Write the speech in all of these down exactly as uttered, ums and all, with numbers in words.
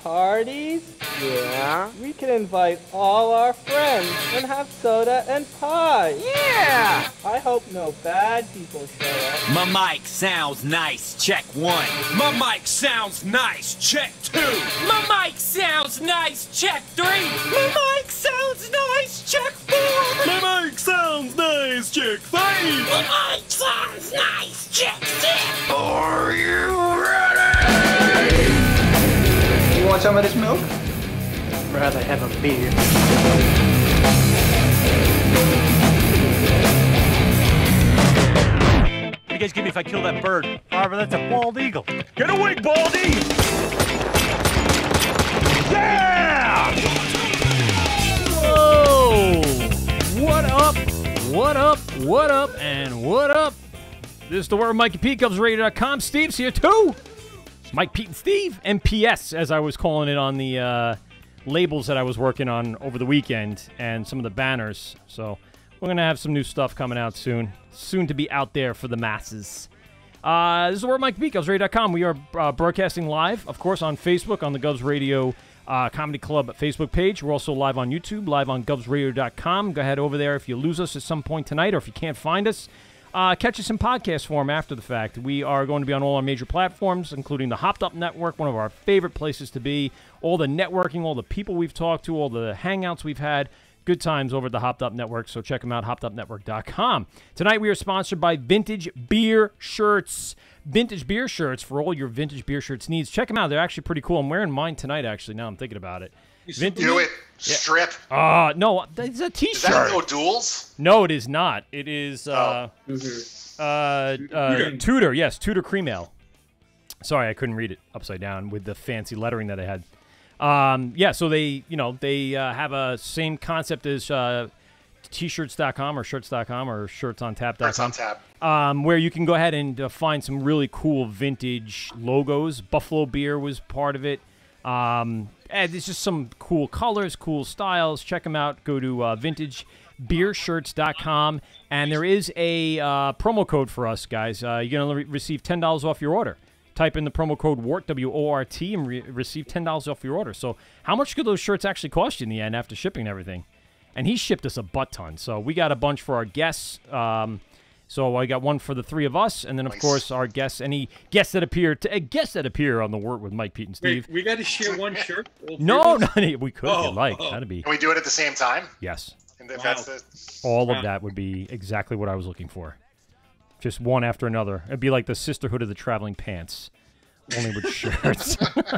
parties? Yeah. We can invite all our friends and have soda and pie. Yeah. I hope no bad people show up. My mic sounds nice, check one. My mic sounds nice, check two. My mic sounds nice, check three. My mic sounds nice, check four. My mic sounds nice, check five. My mic sounds nice, check six. Are you ready? You want some of this milk? Rather have a beer. What do you guys give me if I kill that bird? Barbara, that's a bald eagle. Get away, Baldy! Yeah! Whoa! What up? What up? What up? And what up? This is the Word with Mikey P, Govs Radio dot com. Steve's here too. Mike, Pete, and Steve. M P S, as I was calling it on the uh, labels that I was working on over the weekend and some of the banners. So we're going to have some new stuff coming out soon. Soon to be out there for the masses. Uh, this is the Word with Mikey P, Govs Radio dot com. We are uh, broadcasting live, of course, on Facebook, on the Govs Radio uh, Comedy Club Facebook page. We're also live on YouTube, live on Govs Radio dot com. Go ahead over there if you lose us at some point tonight or if you can't find us. Uh, catch us in podcast form after the fact. We are going to be on all our major platforms, including the Hopped Up Network, one of our favorite places to be. All the networking, all the people we've talked to, all the hangouts we've had. Good times over at the Hopped Up Network, so check them out, hopped up network dot com. Tonight we are sponsored by Vintage Beer Shirts. Vintage Beer Shirts for all your vintage beer shirts needs. Check them out. They're actually pretty cool. I'm wearing mine tonight, actually, now I'm thinking about it. Vintage? Do it. Strip. Uh, no, it's a T-shirt. Is that no duels? No, it is not. It is uh, oh. uh, uh, Tudor. Yes, Tudor Cream Ale. Sorry, I couldn't read it upside down with the fancy lettering that I had. Um, yeah, so they, you know, they uh, have a same concept as uh, T shirts dot com or shirts dot com or shirts on tap dot com. Shirts on Tap. Um, where you can go ahead and uh, find some really cool vintage logos. Buffalo Beer was part of it. Um, and there's just some cool colors, cool styles. Check them out. Go to uh, vintage beer shirts dot com, and there is a uh, promo code for us, guys. Uh, you're going to re receive ten dollars off your order. Type in the promo code WORT, W O R T, and re receive ten dollars off your order. So how much could those shirts actually cost you in the end after shipping and everything? And he shipped us a butt ton. So we got a bunch for our guests. Um, so I got one for the three of us, and then, of nice. course, our guests, any guests that appear, to, uh, guests that appear on the Wort with Mike, Pete, and Steve. Wait, we got to share one shirt? No, no, we could oh, if you like. Oh. That'd be. Can we do it at the same time? Yes. And if wow. that's the... All wow. of that would be exactly what I was looking for. Just one after another. It'd be like the Sisterhood of the Traveling Pants, only with shirts.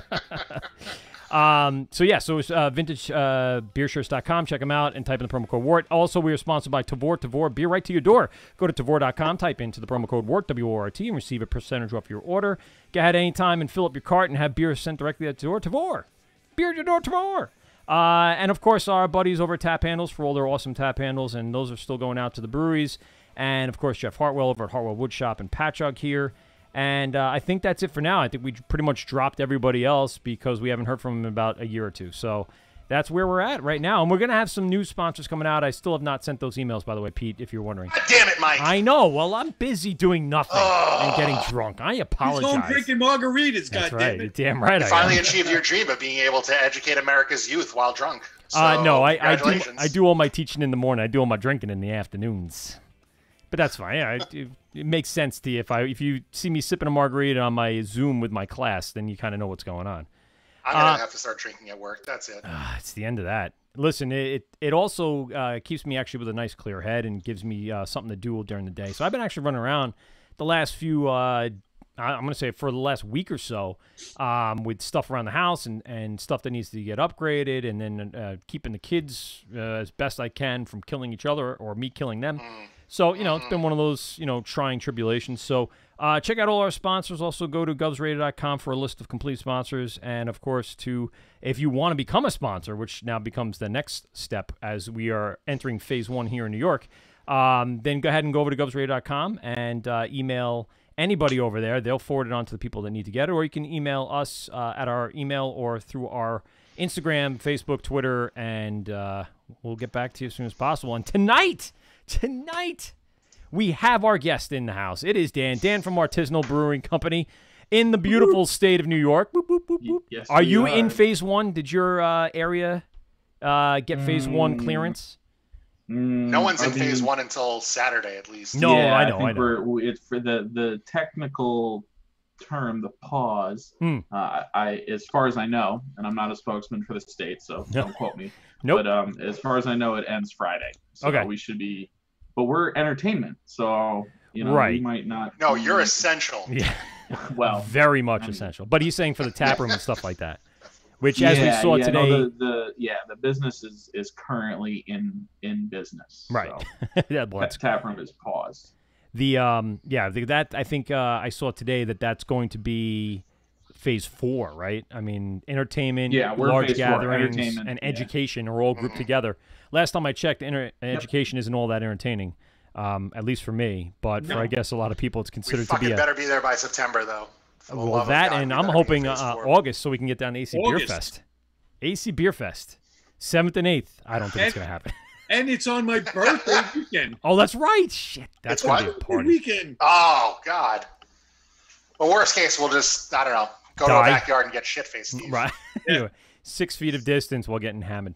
Um, so, yeah, so it's uh, vintage beer shirts dot com. Check them out and type in the promo code WORT. Also, we are sponsored by Tavor. Tavor, beer right to your door. Go to Tavor dot com, type into the promo code WORT, W O R T, and receive a percentage off your order. Go ahead anytime and fill up your cart and have beer sent directly at your door. Tavor. Beer at your door, Tavor. Uh, and, of course, our buddies over at Tap Handles for all their awesome tap handles, and those are still going out to the breweries. And, of course, Jeff Hartwell over at Hartwell Woodshop and Patchogue here. And uh, I think that's it for now. I think we pretty much dropped everybody else because we haven't heard from them in about a year or two. So that's where we're at right now. And we're going to have some new sponsors coming out. I still have not sent those emails, by the way, Pete, if you're wondering. God damn it, Mike. I know. Well, I'm busy doing nothing oh. and getting drunk. I apologize. He's home drinking margaritas, that's goddammit. Right. You're damn right. You I finally am. achieved your dream of being able to educate America's youth while drunk. So, uh, no, I, I, do, congratulations. I do all my teaching in the morning. I do all my drinking in the afternoons. But that's fine. Yeah, it, it makes sense to you. If I if you see me sipping a margarita on my Zoom with my class, then you kind of know what's going on. I'm going to uh, have to start drinking at work. That's it. Uh, it's the end of that. Listen, it it also uh, keeps me actually with a nice clear head and gives me uh, something to do during the day. So I've been actually running around the last few, uh, I'm going to say for the last week or so, um, with stuff around the house and, and stuff that needs to get upgraded, and then uh, keeping the kids uh, as best I can from killing each other or me killing them. Mm. So, you know, it's been one of those, you know, trying tribulations. So uh, check out all our sponsors. Also go to Govs Radio dot com for a list of complete sponsors. And, of course, to if you want to become a sponsor, which now becomes the next step as we are entering phase one here in New York, um, then go ahead and go over to Govs Radio dot com and uh, email anybody over there. They'll forward it on to the people that need to get it. Or you can email us uh, at our email or through our Instagram, Facebook, Twitter, and uh, we'll get back to you as soon as possible. And tonight... Tonight, we have our guest in the house. It is Dan. Dan from Artisanal Brewing Company in the beautiful state of New York. Boop, boop, boop. Y- yes, Are we you are. in phase one? Did your uh, area uh, get phase one Mm, clearance? mm, No one's are in phase we- one until Saturday, at least. No, yeah, I know, think I know. We're, we- it's for the the technical term, the pause. Hmm. Uh, I, as far as I know, and I'm not a spokesman for the state, so No. don't quote me. Nope. But um, as far as I know, it ends Friday. So Okay. we should be, but we're entertainment, so you know Right. we might not. No, be- you're essential. Yeah, well, very much I mean- essential. But he's saying for the tap room and stuff like that, which, as we Yeah, saw yeah, today, no, the, the yeah the business is is currently in in business. right? So Yeah, well, that that's tap room is paused. the um, yeah, the, that I think uh, I saw today that that's going to be phase four, right? I mean, entertainment, Yeah, we're large phase four, gatherings, entertainment, and yeah. education are all grouped together. Last time I checked, inter- education isn't all that entertaining, um, at least for me. But for No. I guess a lot of people, it's We considered to fucking be a better be there by September, though. For the well love of that, God, and we I'm better be in hoping phase uh, four. August so we can get down to A C Beer August. Fest. A C Beer Fest, seventh and eighth. I don't think it's And- gonna happen. And it's on my birthday weekend. Oh, that's right. Shit, that's It's gonna be what? a Birthday party. weekend. Oh, God. Well, worst case, we'll just, I don't know, go Die. to a backyard and get shit-faced, Steve. Right. Anyway, six feet of distance while getting hammered.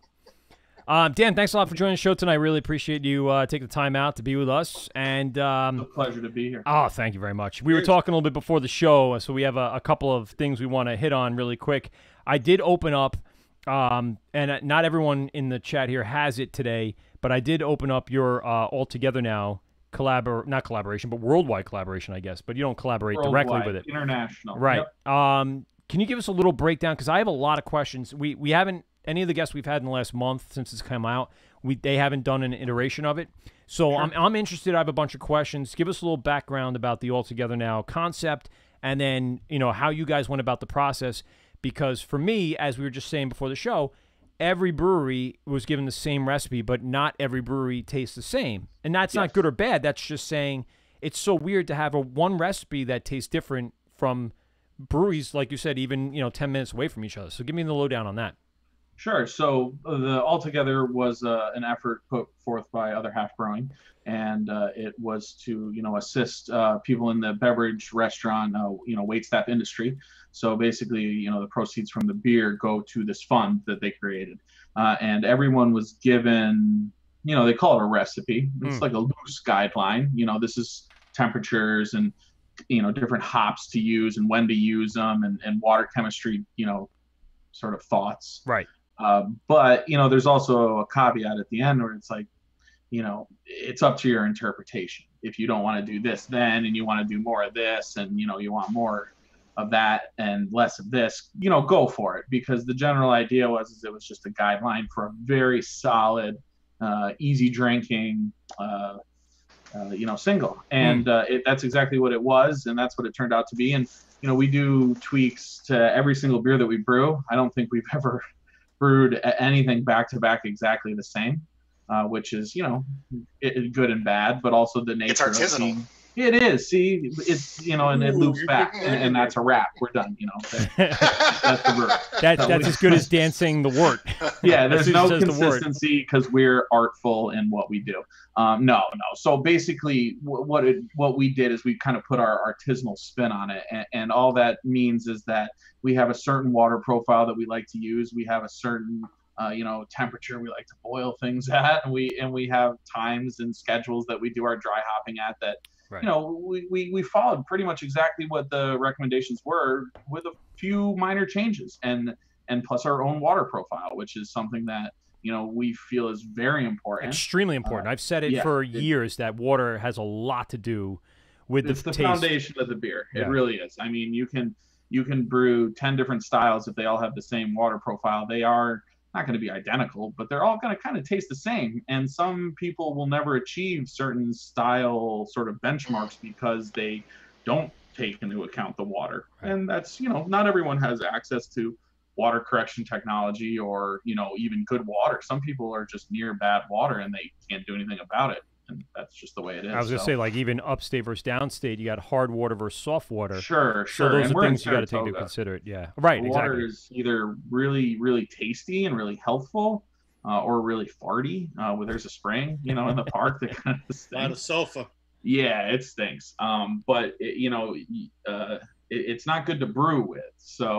Um, Dan, thanks a lot for joining the show tonight. Really appreciate you uh, taking the time out to be with us. And um, It's a pleasure to be here. oh, thank you very much. We were talking a little bit before the show, so we have a, a couple of things we want to hit on really quick. I did open up, um, and not everyone in the chat here has it today, but I did open up your uh, All Together Now collabor not collaboration, but worldwide collaboration, I guess. But you don't collaborate directly Worldwide, with it. international. Right. Yep. Um, can you give us a little breakdown? Because I have a lot of questions. We we haven't any of the guests we've had in the last month since it's come out. We they haven't done an iteration of it. So I'm I'm interested. I have a bunch of questions. Give us a little background about the All Together Now concept, and then you know how you guys went about the process. Because for me, as we were just saying before the show, every brewery was given the same recipe, but not every brewery tastes the same. And that's not good or bad. That's just saying it's so weird to have a one recipe that tastes different from breweries, like you said, even you know ten minutes away from each other. So give me the lowdown on that. Sure. So uh, the Altogether was uh, an effort put forth by Other Half Brewing, and uh, it was to you know assist uh, people in the beverage, restaurant, uh, you know waitstaff industry. So basically, you know the proceeds from the beer go to this fund that they created, uh, and everyone was given, you know, they call it a recipe. It's Mm. like a loose guideline. You know, this is temperatures and you know different hops to use and when to use them, and, and water chemistry, you know, sort of thoughts. Right. Uh, but you know, there's also a caveat at the end where it's like, you know, it's up to your interpretation. If you don't want to do this, then, and you want to do more of this, and you know, you want more of that and less of this, you know, go for it. Because the general idea was, is it was just a guideline for a very solid, uh, easy drinking, uh, uh, you know, single, and uh, it, that's exactly what it was, and that's what it turned out to be. And you know, we do tweaks to every single beer that we brew. I don't think we've ever brewed anything back to back exactly the same, uh, which is, you know, it, it, good and bad, but also the nature. It's artisanal. Of being, it is. See, it's, you know, and it Ooh, loops you're back, picking and, and that's a wrap. We're done. You know, that, that's the brew. That, So that's we- as good as dancing the wort. Yeah, As there's soon as no it says the word. consistency because we're artful in what we do. Um, no, no. So basically, w- what it, what we did is we kind of put our artisanal spin on it, and, and all that means is that we have a certain water profile that we like to use. We have a certain uh, you know temperature we like to boil things at, and we and we have times and schedules that we do our dry hopping at that. Right. You know, we, we, we followed pretty much exactly what the recommendations were with a few minor changes, and and plus our own water profile, which is something that, you know, we feel is very important. Extremely important. Uh, I've said it yeah, for it- years that water has a lot to do with It's the, the taste. foundation of the beer. It Yeah. really is. I mean, you can you can brew ten different styles if they all have the same water profile. They are not going to be identical, but they're all going to kind of taste the same. And some people will never achieve certain style sort of benchmarks because they don't take into account the water. Right. And that's, you know, not everyone has access to water correction technology or, you know, even good water. Some people are just near bad water and they can't do anything about it. And that's just the way it is. I was going to So- say, like, even upstate versus downstate, you got hard water versus soft water. Sure, So sure. those and are we're in things you got to take into Saratoga. consider. It. Yeah. Right, The water exactly. is either really, really tasty and really healthful, uh, or really farty. Uh, where there's a spring, you know, in the park that kind of A lot of stinks. sulfur. Yeah, it stinks. Um, but it, you know, uh, it, it's not good to brew with. So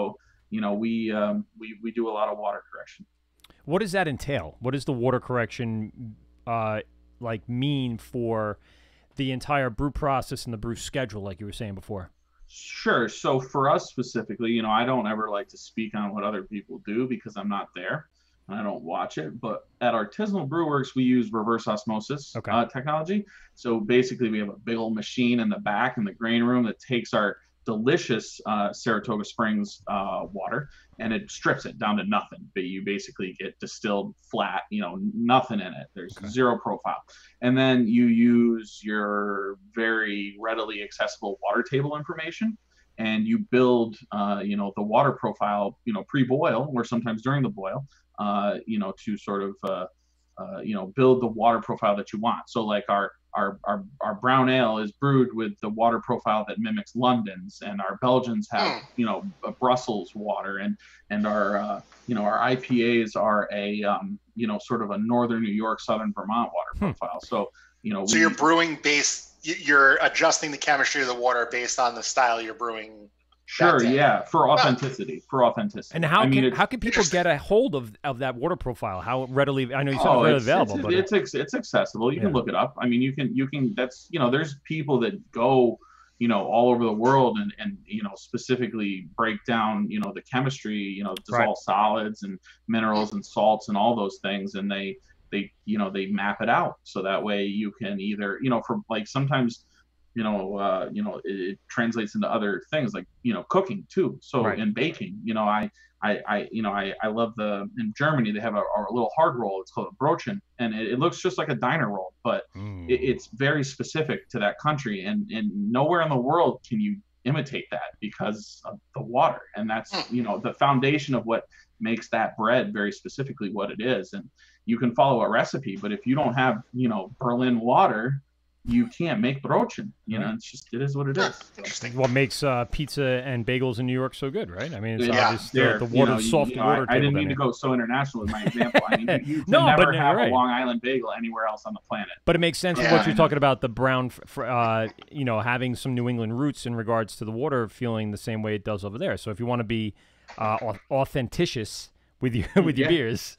you know, we um, we we do a lot of water correction. What does that entail? What does the water correction uh, like mean for the entire brew process and the brew schedule, like you were saying before? Sure. So for us specifically, you know, I don't ever like to speak on what other people do because I'm not there and I don't watch it. But at Artisanal Brewworks, we use reverse osmosis Okay. uh, technology. So basically, we have a big old machine in the back in the grain room that takes our delicious uh, Saratoga Springs uh, water and it strips it down to nothing. But you basically get distilled flat, you know, nothing in it. There's Okay. zero profile. And then you use your very readily accessible water table information and you build, uh, you know, the water profile, you know, pre-boil or sometimes during the boil, uh, you know, to sort of, uh, uh, you know, build the water profile that you want. So like our Our, our our brown ale is brewed with the water profile that mimics London's, and our Belgians have you know a Brussels water, and and our uh, you know our I P As are a um, you know sort of a northern New York, southern Vermont water profile. So you know so we, you're brewing based, you're adjusting the chemistry of the water based on the style you're brewing. Sure, that day. yeah, for authenticity, for authenticity. And how I mean, can it's- how can people get a hold of, of that water profile? How readily? I know you said Oh, it's readily it's, available, it's, but it's, it's, it's accessible. You Yeah. can look it up. I mean, you can, you can, that's, you know, there's people that go, you know, all over the world and, and, you know, specifically break down, you know, the chemistry, you know, dissolve Right. solids and minerals and salts and all those things. And they, they, you know, they map it out. So that way you can either, you know, for like sometimes, you know, uh, you know, it, it translates into other things like, you know, cooking too. So Right. in baking, you know, I, I, I, you know, I, I love the, in Germany, they have a, a little hard roll. It's called a Brochen, and it, it looks just like a diner roll, but Mm. it, it's very specific to that country. And, and nowhere in the world can you imitate that because of the water. And that's, you know, the foundation of what makes that bread very specifically what it is. And you can follow a recipe, but if you don't have, you know, Berlin water, you can't make brochen. You know, it's just, it is what it is. So. Interesting. what makes uh, pizza and bagels in New York so good, right? I mean, it's Yeah, obvious there, the, the you water, know, you- soft you know, water. I, I didn't table mean to down go so international with my example. I mean, you, you can No, never but you're have right. a Long Island bagel anywhere else on the planet. here. But it makes sense Yeah. what you're talking about, the brown, f- f- uh, you know, having some New England roots in regards to the water feeling the same way it does over there. So if you want to be uh, au- authenticious with your with your Yeah. beers,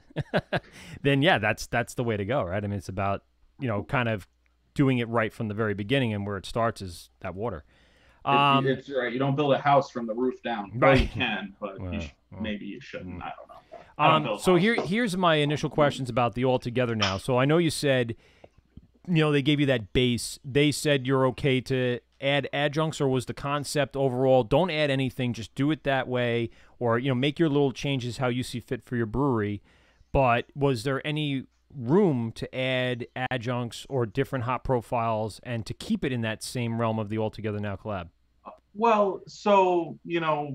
then yeah, that's that's the way to go, right? I mean, it's about, you know, kind of doing it right from the very beginning, and where it starts is that water. Um, it's, it's right. You don't build a house from the roof down. Well, you can, but Well, you sh- well. maybe you shouldn't. I don't know. I don't Um, build so houses. here, here's my initial questions about the altogether now. So I know you said, you know, they gave you that base. They said you're okay to add adjuncts, or was the concept overall, don't add anything, just do it that way, or, you know, make your little changes how you see fit for your brewery. But was there any room to add adjuncts or different hop profiles and to keep it in that same realm of the Altogether Now collab? Well, so, you know,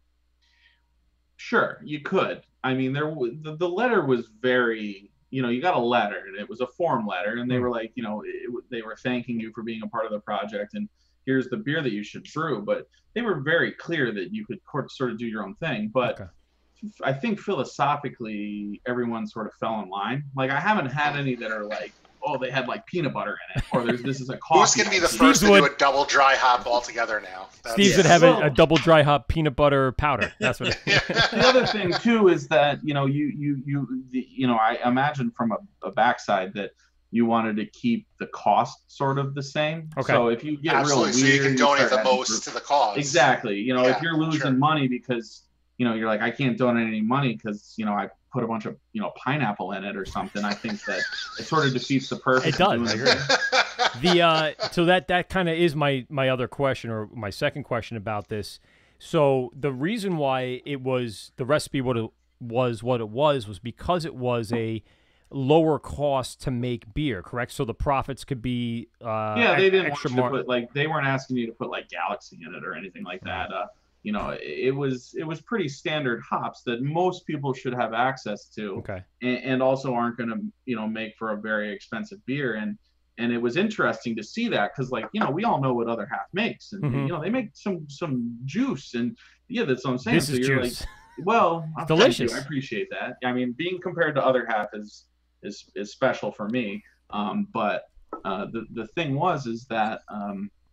sure, you could. I mean, there w- the, the letter was very, you know, you got a letter, and it was a form letter, and they Hmm. were like, you know, it, w- they were thanking you for being a part of the project, and here's the beer that you should brew. But they were very clear that you could court- sort of do your own thing. But Okay. I think philosophically, everyone sort of fell in line. Like, I haven't had any that are like, oh, they had like peanut butter in it, or there's this is a coffee. Who's going to be the I D. first to Steve's do would- a double dry hop altogether now? That's- Steve's would yeah. have a, Well- a double dry hop peanut butter powder. That's what. The other thing too is that you know you you you the, you know I imagine from a, a backside that you wanted to keep the cost sort of the same. Okay. So if you get Absolutely. real So weird, you can donate start the adding most fruit. to the cause. Exactly. You know, Yeah, if you're losing sure. money because you know you're like I can't donate any money because you know I put a bunch of you know pineapple in it or something. I think that it sort of defeats the purpose. It of does, doing I it. agree. the uh, so that that kind of is my my other question, or my second question about this. So the reason why it was the recipe what it was what it was was because it was a lower cost to make beer, correct? So the profits could be uh, Yeah, they e- didn't want extra you to more. put like they weren't asking you to put like Galaxy in it or anything like that. Uh, you know, it, it was it was pretty standard hops that most people should have access to, Okay. and, and also aren't going to you know make for a very expensive beer. And and it was interesting to see that because like you know we all know what Other Half makes, and Mhm. you know they make some some juice, and yeah, that's what I'm saying. This so is you're juice. like, well, It's thank delicious. you. I appreciate that. I mean, being compared to Other Half is is is special for me. Um, but uh, the the thing was is that um,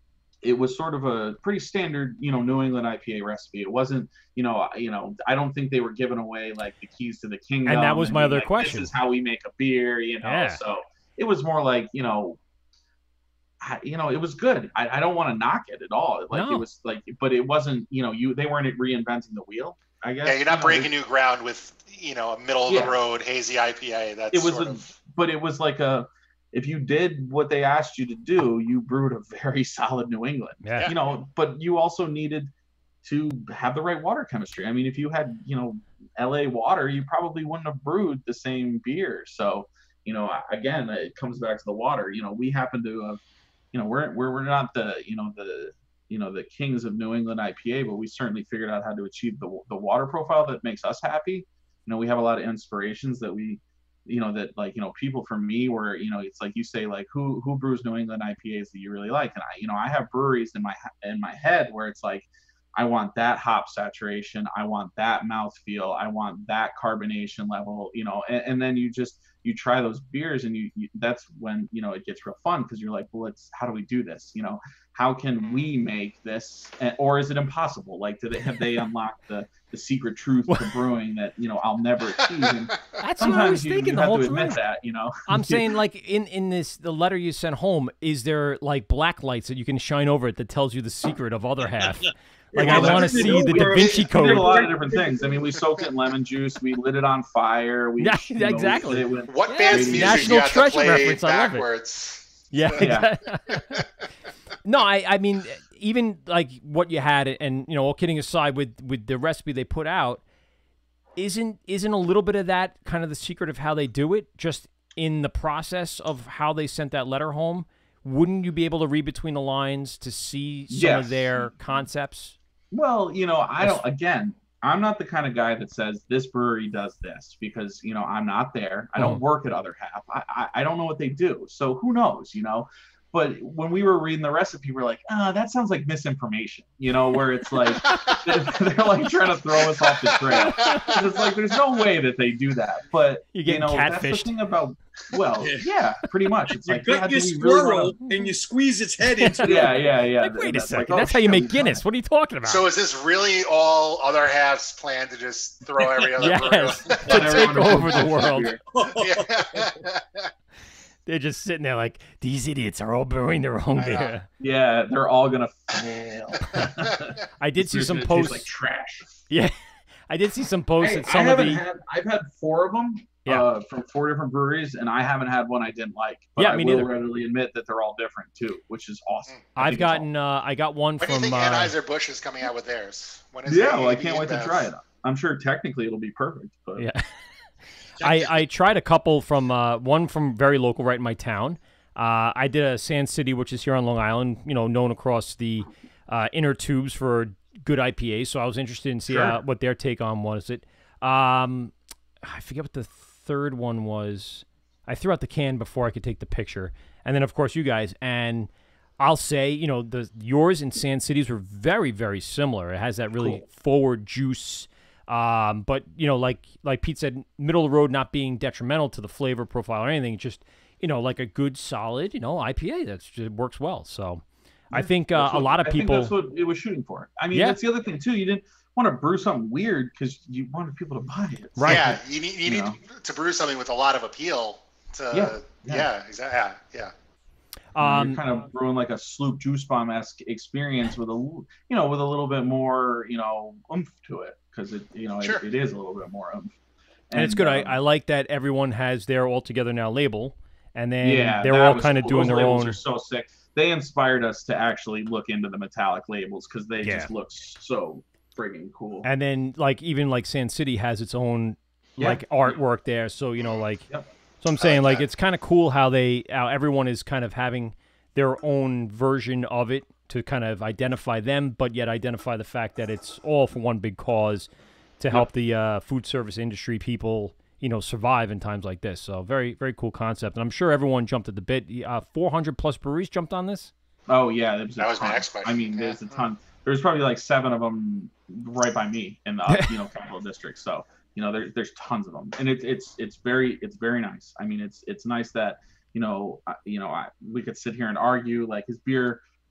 it was sort of a pretty standard, you know, New England I P A recipe. It wasn't, you know, you know, I don't think they were giving away like the keys to the kingdom. And that was my other like, question. This is how we make a beer, you know. Yeah. So it was more like, you know, I, you know, it was good. I, I don't want to knock it at all. Like no. it was like, but it wasn't, you know, you they weren't reinventing the wheel, I guess. Yeah, you're not you know, breaking new ground with, you know, a middle of Yeah. the road hazy I P A. That's it was sort a, of... but it was like a, if you did what they asked you to do, you brewed a very solid New England. Yeah. You know, but you also needed to have the right water chemistry. I mean, if you had, you know, L A water, you probably wouldn't have brewed the same beer. So, you know, again, it comes back to the water. You know, we happen to have, you know, we're we're we're not the, you know, the you know, the kings of New England I P A, but we certainly figured out how to achieve the the water profile that makes us happy. You know, we have a lot of inspirations that we, you know, that like, you know, people for me were, you know, it's like you say like who who brews New England I P As that you really like, and I, you know, I have breweries in my in my head where it's like, I want that hop saturation, I want that mouthfeel, I want that carbonation level, you know, and, and then you just you try those beers and you, you that's when, you know, it gets real fun because you're like, well, let's how do we do this, you know, how can we make this, or is it impossible? Like, do they have they unlocked the the secret truth to brewing that, you know, I'll never achieve? And That's what I was you, thinking you the have whole to admit time. that, you know. I'm saying, like, in in this the letter you sent home, is there like black lights that you can shine over it that tells you the secret of other half? Like, Well, I want to that's- see we the did- Da Vinci We Code. did a lot of different things. I mean, we soaked it in lemon juice. We lit it on fire. We, Yeah, you know, we exactly. lit it with What Yeah, band's it's music National do you have Treasure to play reference, I love it. backwards? Yeah. Yeah. No, I I mean, even like what you had, and you know, all kidding aside, with with the recipe they put out, isn't isn't a little bit of that kind of the secret of how they do it, just in the process of how they sent that letter home? Wouldn't you be able to read between the lines to see some Yes. of their concepts? Well, you know, I don't, again, I'm not the kind of guy that says this brewery does this because, you know, I'm not there. I don't Oh. work at other half. I, I, I don't know what they do. So who knows, you know? But when we were reading the recipe, we're like, ah, that sounds like misinformation, you know, where it's like, they're, they're like trying to throw us off the trail. It's like, there's no way that they do that. But, You're you getting know, that's the catfished. thing about, well, Yeah. yeah, pretty much. It's You like, yeah, gut do your we really squirrel wanna- and you squeeze its head into yeah, yeah, yeah. Like, wait a That's like, second, oh, that's how you shit, make we've done Guinness. it. What are you talking about? So is this really all other halves plan to just throw every other Yes, brewery? to take Everyone over the knows world. beer. Yeah. They're just sitting there like, these idiots are all brewing their own I know. beer. Yeah, they're all gonna fail. I did see It's some gonna taste posts. like trash. Yeah, I did see some posts Hey, at I some of haven't the. had. I've had four of them. Yeah. Uh, from four different breweries, and I haven't had one I didn't like. But Yeah, I me will neither. readily admit that they're all different too, which is awesome. I I've think it's gotten. Uh, I got one When do you from. think Uh, Anheuser-Busch is coming out with theirs? When is awesome. Yeah, the well, I A B can't wait to InBev? try it. I'm sure technically it'll be perfect, but yeah. I I tried a couple from uh, one from very local, right in my town. Uh, I did a Sand City, which is here on Long Island. You know, known across the uh, inner tubes for good I P As. So I was interested in see Sure. uh, what their take on was. It. Um, I forget what the third one was. I threw out the can before I could take the picture, and then of course you guys. And I'll say, you know, the yours and Sand Cities were very, very similar. It has that really Cool. forward juice. Um, but you know, like like Pete said, middle of the road, not being detrimental to the flavor profile or anything. Just, you know, like a good solid, you know, I P A that's just works well. So I think uh, That's a what- lot of I think people. that's what it was shooting for. I mean, Yeah. that's the other thing too. You didn't want to brew something weird because you wanted people to buy it. Right. Yeah, you need you You need know. to brew something with a lot of appeal. To Yeah, yeah, yeah. exactly. Yeah, yeah. You know, Um, you're kind of brewing like a sloop juice bomb esque experience with a, l- you know, with a little bit more, you know, oomph to it because it, you know, Sure. it, it is a little bit more oomph. and it's good. I, um, I like that everyone has their all together now label, and then yeah, they're that all was kind of cool. doing Those their labels own. Are so sick. They inspired us to actually look into the metallic labels because they Yeah. just look so friggin' cool. And then like even like Sand City has its own Yeah. like artwork there. So you know like Yep. so I'm saying like that. it's kind of cool how they how everyone is kind of having their own version of it to kind of identify them, but yet identify the fact that it's all for one big cause to help the uh, food service industry people, you know, survive in times like this. So very very cool concept, and I'm sure everyone jumped at the bit. Uh, four hundred plus breweries jumped on this. Oh yeah, there was a That was my ton. next question. I mean, Yeah. there's a ton. There's probably like seven of them right by me in the you know capital district. So you know, there, there's tons of them, and it's it's it's very it's very nice. I mean, it's it's nice that you know I, you know I, we could sit here and argue like his beer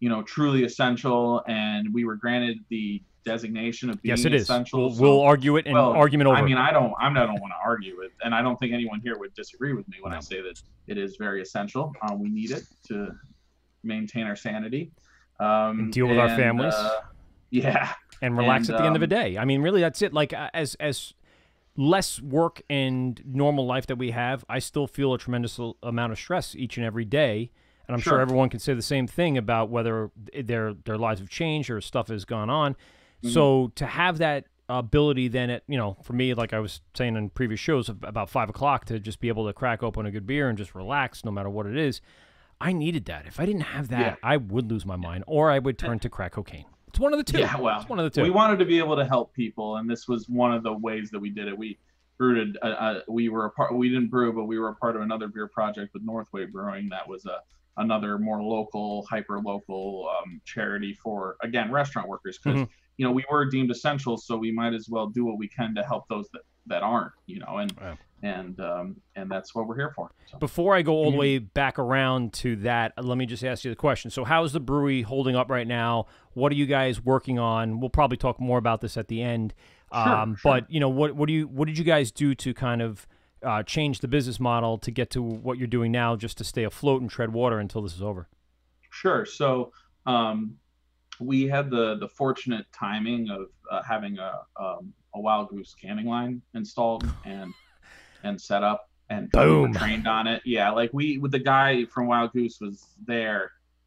you know, truly essential, and we were granted the designation of being yes, it is. essential. We'll, so, we'll argue it and well, argument over. I mean, I don't, I don't want to argue it, and I don't think anyone here would disagree with me when No. I say that it is very essential. Um, we need it to maintain our sanity, um, and deal with and, our families. Uh, yeah, and relax and, at the end of the um, day. I mean, really, that's it. Like uh, as as less work and normal life that we have, I still feel a tremendous l- amount of stress each and every day. And I'm sure. Sure. everyone can say the same thing about whether their their lives have changed or stuff has gone on. Mm-hmm. So to have that ability then at, you know, for me, like I was saying in previous shows, about five o'clock to just be able to crack open a good beer and just relax no matter what it is, I needed that. If I didn't have that, Yeah. I would lose my mind or I would turn to crack cocaine. It's one of the two. Yeah, well, it's one of the two. We wanted to be able to help people, and this was one of the ways that we did it. We brewed, a, a, we were a part, we didn't brew, but we were a part of another beer project with Northway Brewing that was a another more local, hyper-local um, charity for, again, restaurant workers, because, Mhm. you know, we were deemed essential, so we might as well do what we can to help those that, that aren't, you know, and Wow. and um, and that's what we're here for. So. Before I go all the Mhm. way back around to that, let me just ask you the question. So how's the brewery holding up right now? What are you guys working on? We'll probably talk more about this at the end. Sure, Um, sure. But, you know, what what do you what did you guys do to kind of uh, change the business model to get to what you're doing now just to stay afloat and tread water until this is over? Sure. So um, we had the the fortunate timing of uh, having a um, a Wild Goose canning line installed and and set up, and we were Boom. trained on it. Yeah, like we with the guy from Wild Goose was there,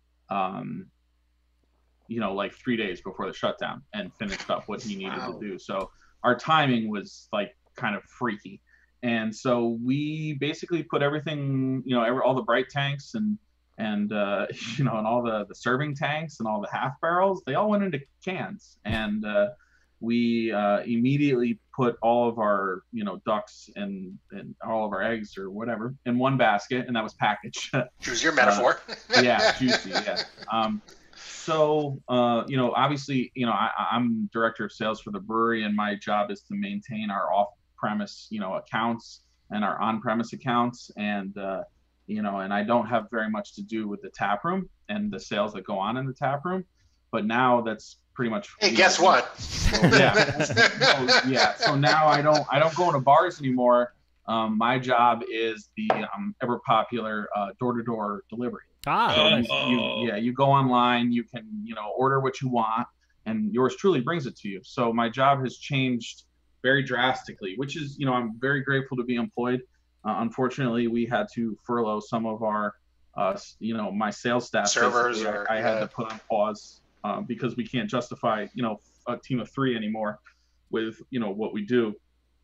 um, you know, like three days before the shutdown and finished up what he needed Wow. to do. So our timing was like kind of freaky. And so we basically put everything, you know, every, all the bright tanks and, and uh, you know, and all the, the serving tanks and all the half barrels, they all went into cans. And uh, we uh, immediately put all of our, you know, ducks and, and all of our eggs or whatever in one basket, and that was packaged. Choose your metaphor. Uh, yeah, juicy, yeah. Um, so, uh, you know, obviously, you know, I, I'm director of sales for the brewery, and my job is to maintain our off-premise, you know, accounts and our on-premise accounts, and uh, you know, and I don't have very much to do with the tap room and the sales that go on in the tap room. But now that's pretty much. Hey, you guess know, what? so, yeah, so, yeah. So now I don't, I don't go into bars anymore. Um, my job is the um, ever popular uh, door-to-door delivery. Ah, So nice. you, you, yeah, you go online, you can, you know, order what you want, and yours truly brings it to you. So my job has changed very drastically, which is, you know, I'm very grateful to be employed. Uh, unfortunately, we had to furlough some of our, uh, you know, my sales staff. Servers basically, or- I, I had yeah. to put on pause uh, because we can't justify, you know, a team of three anymore with, you know, what we do.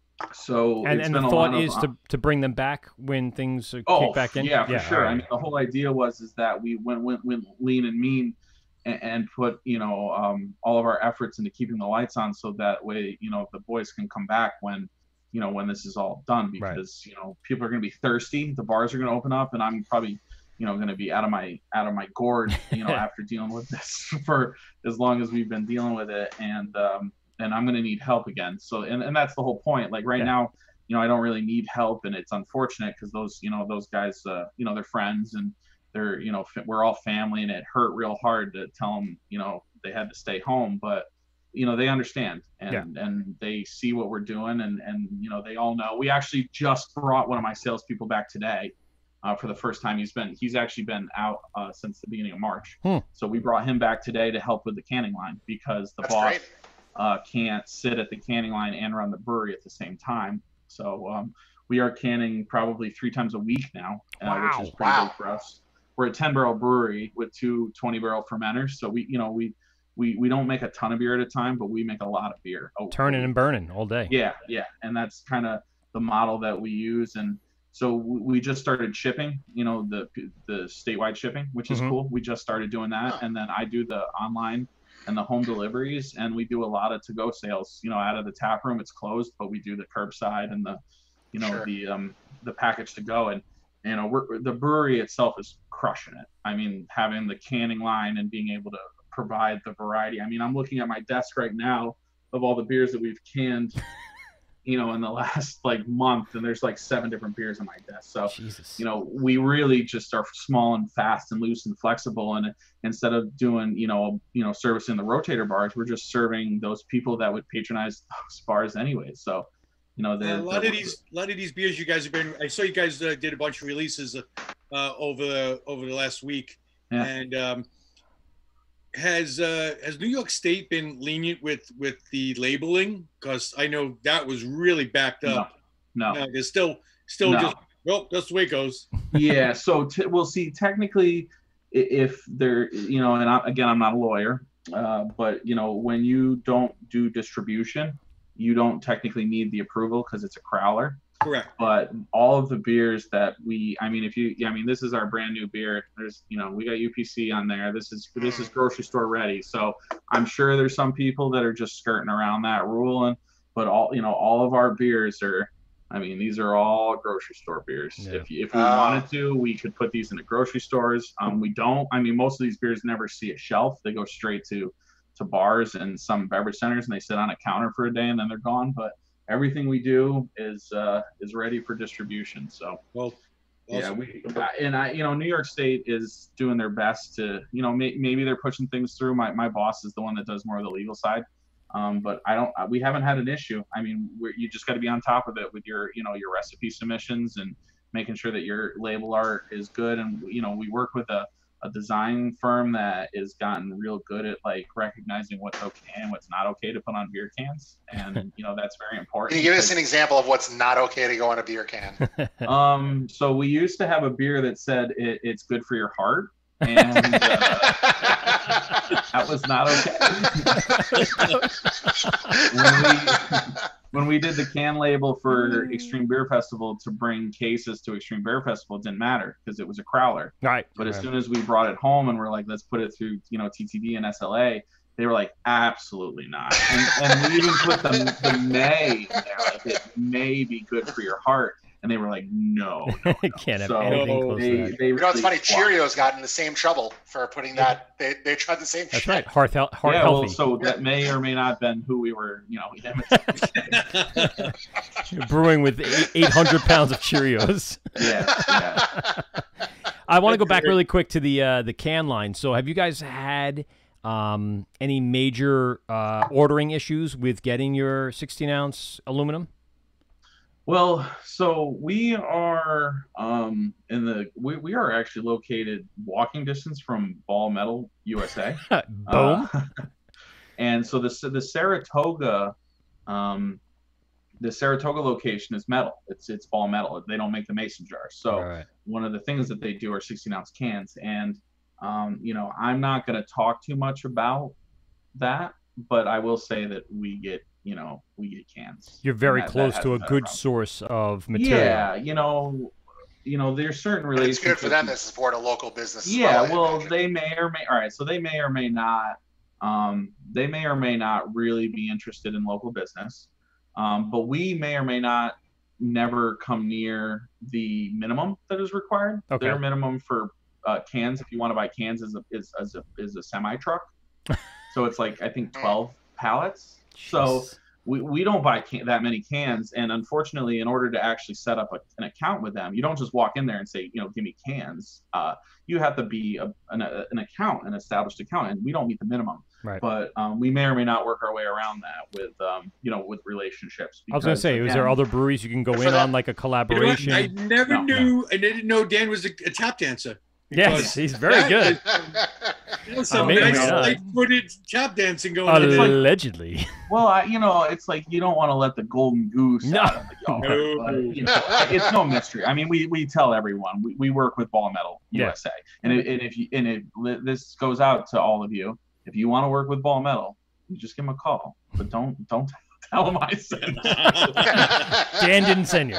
So And, it's and been the a thought lot of, is to, to bring them back when things are Oh, kick back in? yeah, for sure. all right. I mean, the whole idea was is that we went went, went lean and mean, and, and put you know um, all of our efforts into keeping the lights on, so that way you know the boys can come back when you know when this is all done, because you know people are going to be thirsty, the bars are going to open up, and I'm probably you know going to be out of my out of my gourd you know after dealing with this for as long as we've been dealing with it, and um, and I'm going to need help again. So and, and that's the whole point. Like right Yeah. now. You know, I don't really need help, and it's unfortunate because those, you know, those guys, uh, you know, they're friends and they're, you know, f- we're all family, and it hurt real hard to tell them, you know, they had to stay home, but, you know, they understand and Yeah. and they see what we're doing, and and you know, they all know. We actually just brought one of my salespeople back today uh, for the first time. He's been he's actually been out uh, since the beginning of March, Hmm. so we brought him back today to help with the canning line because the That's boss great. uh, can't sit at the canning line and run the brewery at the same time. So um, we are canning probably three times a week now, uh, Wow. which is pretty Wow. big for us. We're a ten barrel brewery with two twenty barrel fermenters. So we, you know, we, we, we don't make a ton of beer at a time, but we make a lot of beer. Oh, Turning and burning all day. yeah, yeah. And that's kind of the model that we use. And so we we just started shipping, you know, the the statewide shipping, which is Mhm. cool. We just started doing that. And then I do the online and the home deliveries, and we do a lot of to-go sales, you know, out of the tap room. It's closed, but we do the curbside and the, you know, Sure. the um the package to go. And, you know, we're, the brewery itself is crushing it. I mean, having the canning line and being able to provide the variety. I mean, I'm looking at my desk right now of all the beers that we've canned you know, in the last like month, and there's like seven different beers on my desk. So, Jesus. you know, we really just are small and fast and loose and flexible. And instead of doing, you know, you know, servicing the rotator bars, we're just serving those people that would patronize those bars anyway. So, you know, the, a lot the, of these, a lot of these beers you guys have been. I saw you guys uh, did a bunch of releases uh, over the over the last week, yeah. and um, has uh, has New York State been lenient with with the labeling? Because I know that was really backed up. No, no, no there's still still no. just well, that's the way it goes. Yeah. So t- we'll see. Technically, if they're, you know, and I, again, I'm not a lawyer, uh, but you know, when you don't do distribution, you don't technically need the approval because it's a crowler. Correct. But all of the beers that we, I mean, if you, yeah, I mean, this is our brand new beer. There's, you know, we got U P C on there. This is, this is grocery store ready. So I'm sure there's some people that are just skirting around that rule. And, but all, you know, all of our beers are, I mean, these are all grocery store beers. Yeah. If, if we Uh. wanted to, we could put these into grocery stores. Um, we don't, I mean, most of these beers never see a shelf. They go straight to, to bars and some beverage centers, and they sit on a counter for a day and then they're gone. But everything we do is uh, is ready for distribution. So, well, yeah, we and I, you know, New York State is doing their best to, you know, may, maybe they're pushing things through. My my boss is the one that does more of the legal side, um, but I don't. We haven't had an issue. I mean, we're, you just got to be on top of it with your, you know, your recipe submissions and making sure that your label art is good. And you know, we work with a a design firm that is gotten real good at like recognizing what's okay and what's not okay to put on beer cans. And, you know, that's very important. Can you give us an example of what's not okay to go on a beer can? Um, so we used to have a beer that said it, it's good for your heart. And uh, that was not okay. when, we, when we did the can label for Extreme Beer Festival to bring cases to Extreme Beer Festival, it didn't matter because it was a crowler. Right. But as right. soon as we brought it home and we're like, let's put it through, you know, T T D and S L A, they were like, absolutely not. And, and we even put the, the may in there, like it may be good for your heart. And they were like, no, no, no. Can't have so anything close they, to that. they You know, it's really funny. Cheerios got in the same trouble for putting that. They they tried the same That's shit. right. Heart, health, heart yeah, healthy. well, so that may or may not have been who we were, you know, imitating. You're brewing with eight hundred pounds of Cheerios. Yeah, yeah. I want to go back really quick to the uh, the can line. So have you guys had um, any major uh, ordering issues with getting your sixteen ounce aluminum? Well, so we are um, in the we, we are actually located walking distance from Ball Metal U S A. Boom. Uh, and so the the Saratoga um, the Saratoga location is metal. It's it's Ball Metal. They don't make the mason jars. So Right. one of the things that they do are sixteen ounce cans. And um, you know, I'm not going to talk too much about that, but I will say that we get. You know, we get cans. You're very that, close that to a good problem. source of material. Yeah, you know, you know, there's certain But relationships. it's good for them to support a local business. as Yeah, well, I well, imagine. they may or may. All right, so they may or may not. Um, they may or may not really be interested in local business, um, but we may or may not never come near the minimum that is required. Okay. Their minimum for uh, cans, if you want to buy cans, is a is, is a is a semi truck. So it's like I think twelve pallets. So Jeez. we, we don't buy can, that many cans. And unfortunately, in order to actually set up a, an account with them, you don't just walk in there and say, you know, give me cans. Uh, you have to be a, an, a, an account, an established account, and we don't meet the minimum. Right. But um, we may or may not work our way around that with, um, you know, with relationships. I was going to because, say, is again, there other breweries you can go For in that- on, like a You know what? collaboration? I never No, knew. I didn't know Dan was a, a tap dancer. Yes, because he's very that good. is- You know, some Maybe nice not. light-footed tap dancing going on. Allegedly. Well, I, you know, it's like you don't want to let the golden goose No. out of the yard. No. But, you know, it's no mystery. I mean, we, we tell everyone we, we work with Ball Metal Yeah. U S A, and, it, and if you and if this goes out to all of you, if you want to work with Ball Metal, you just give them a call, but don't don't tell them I said. Dan didn't send you.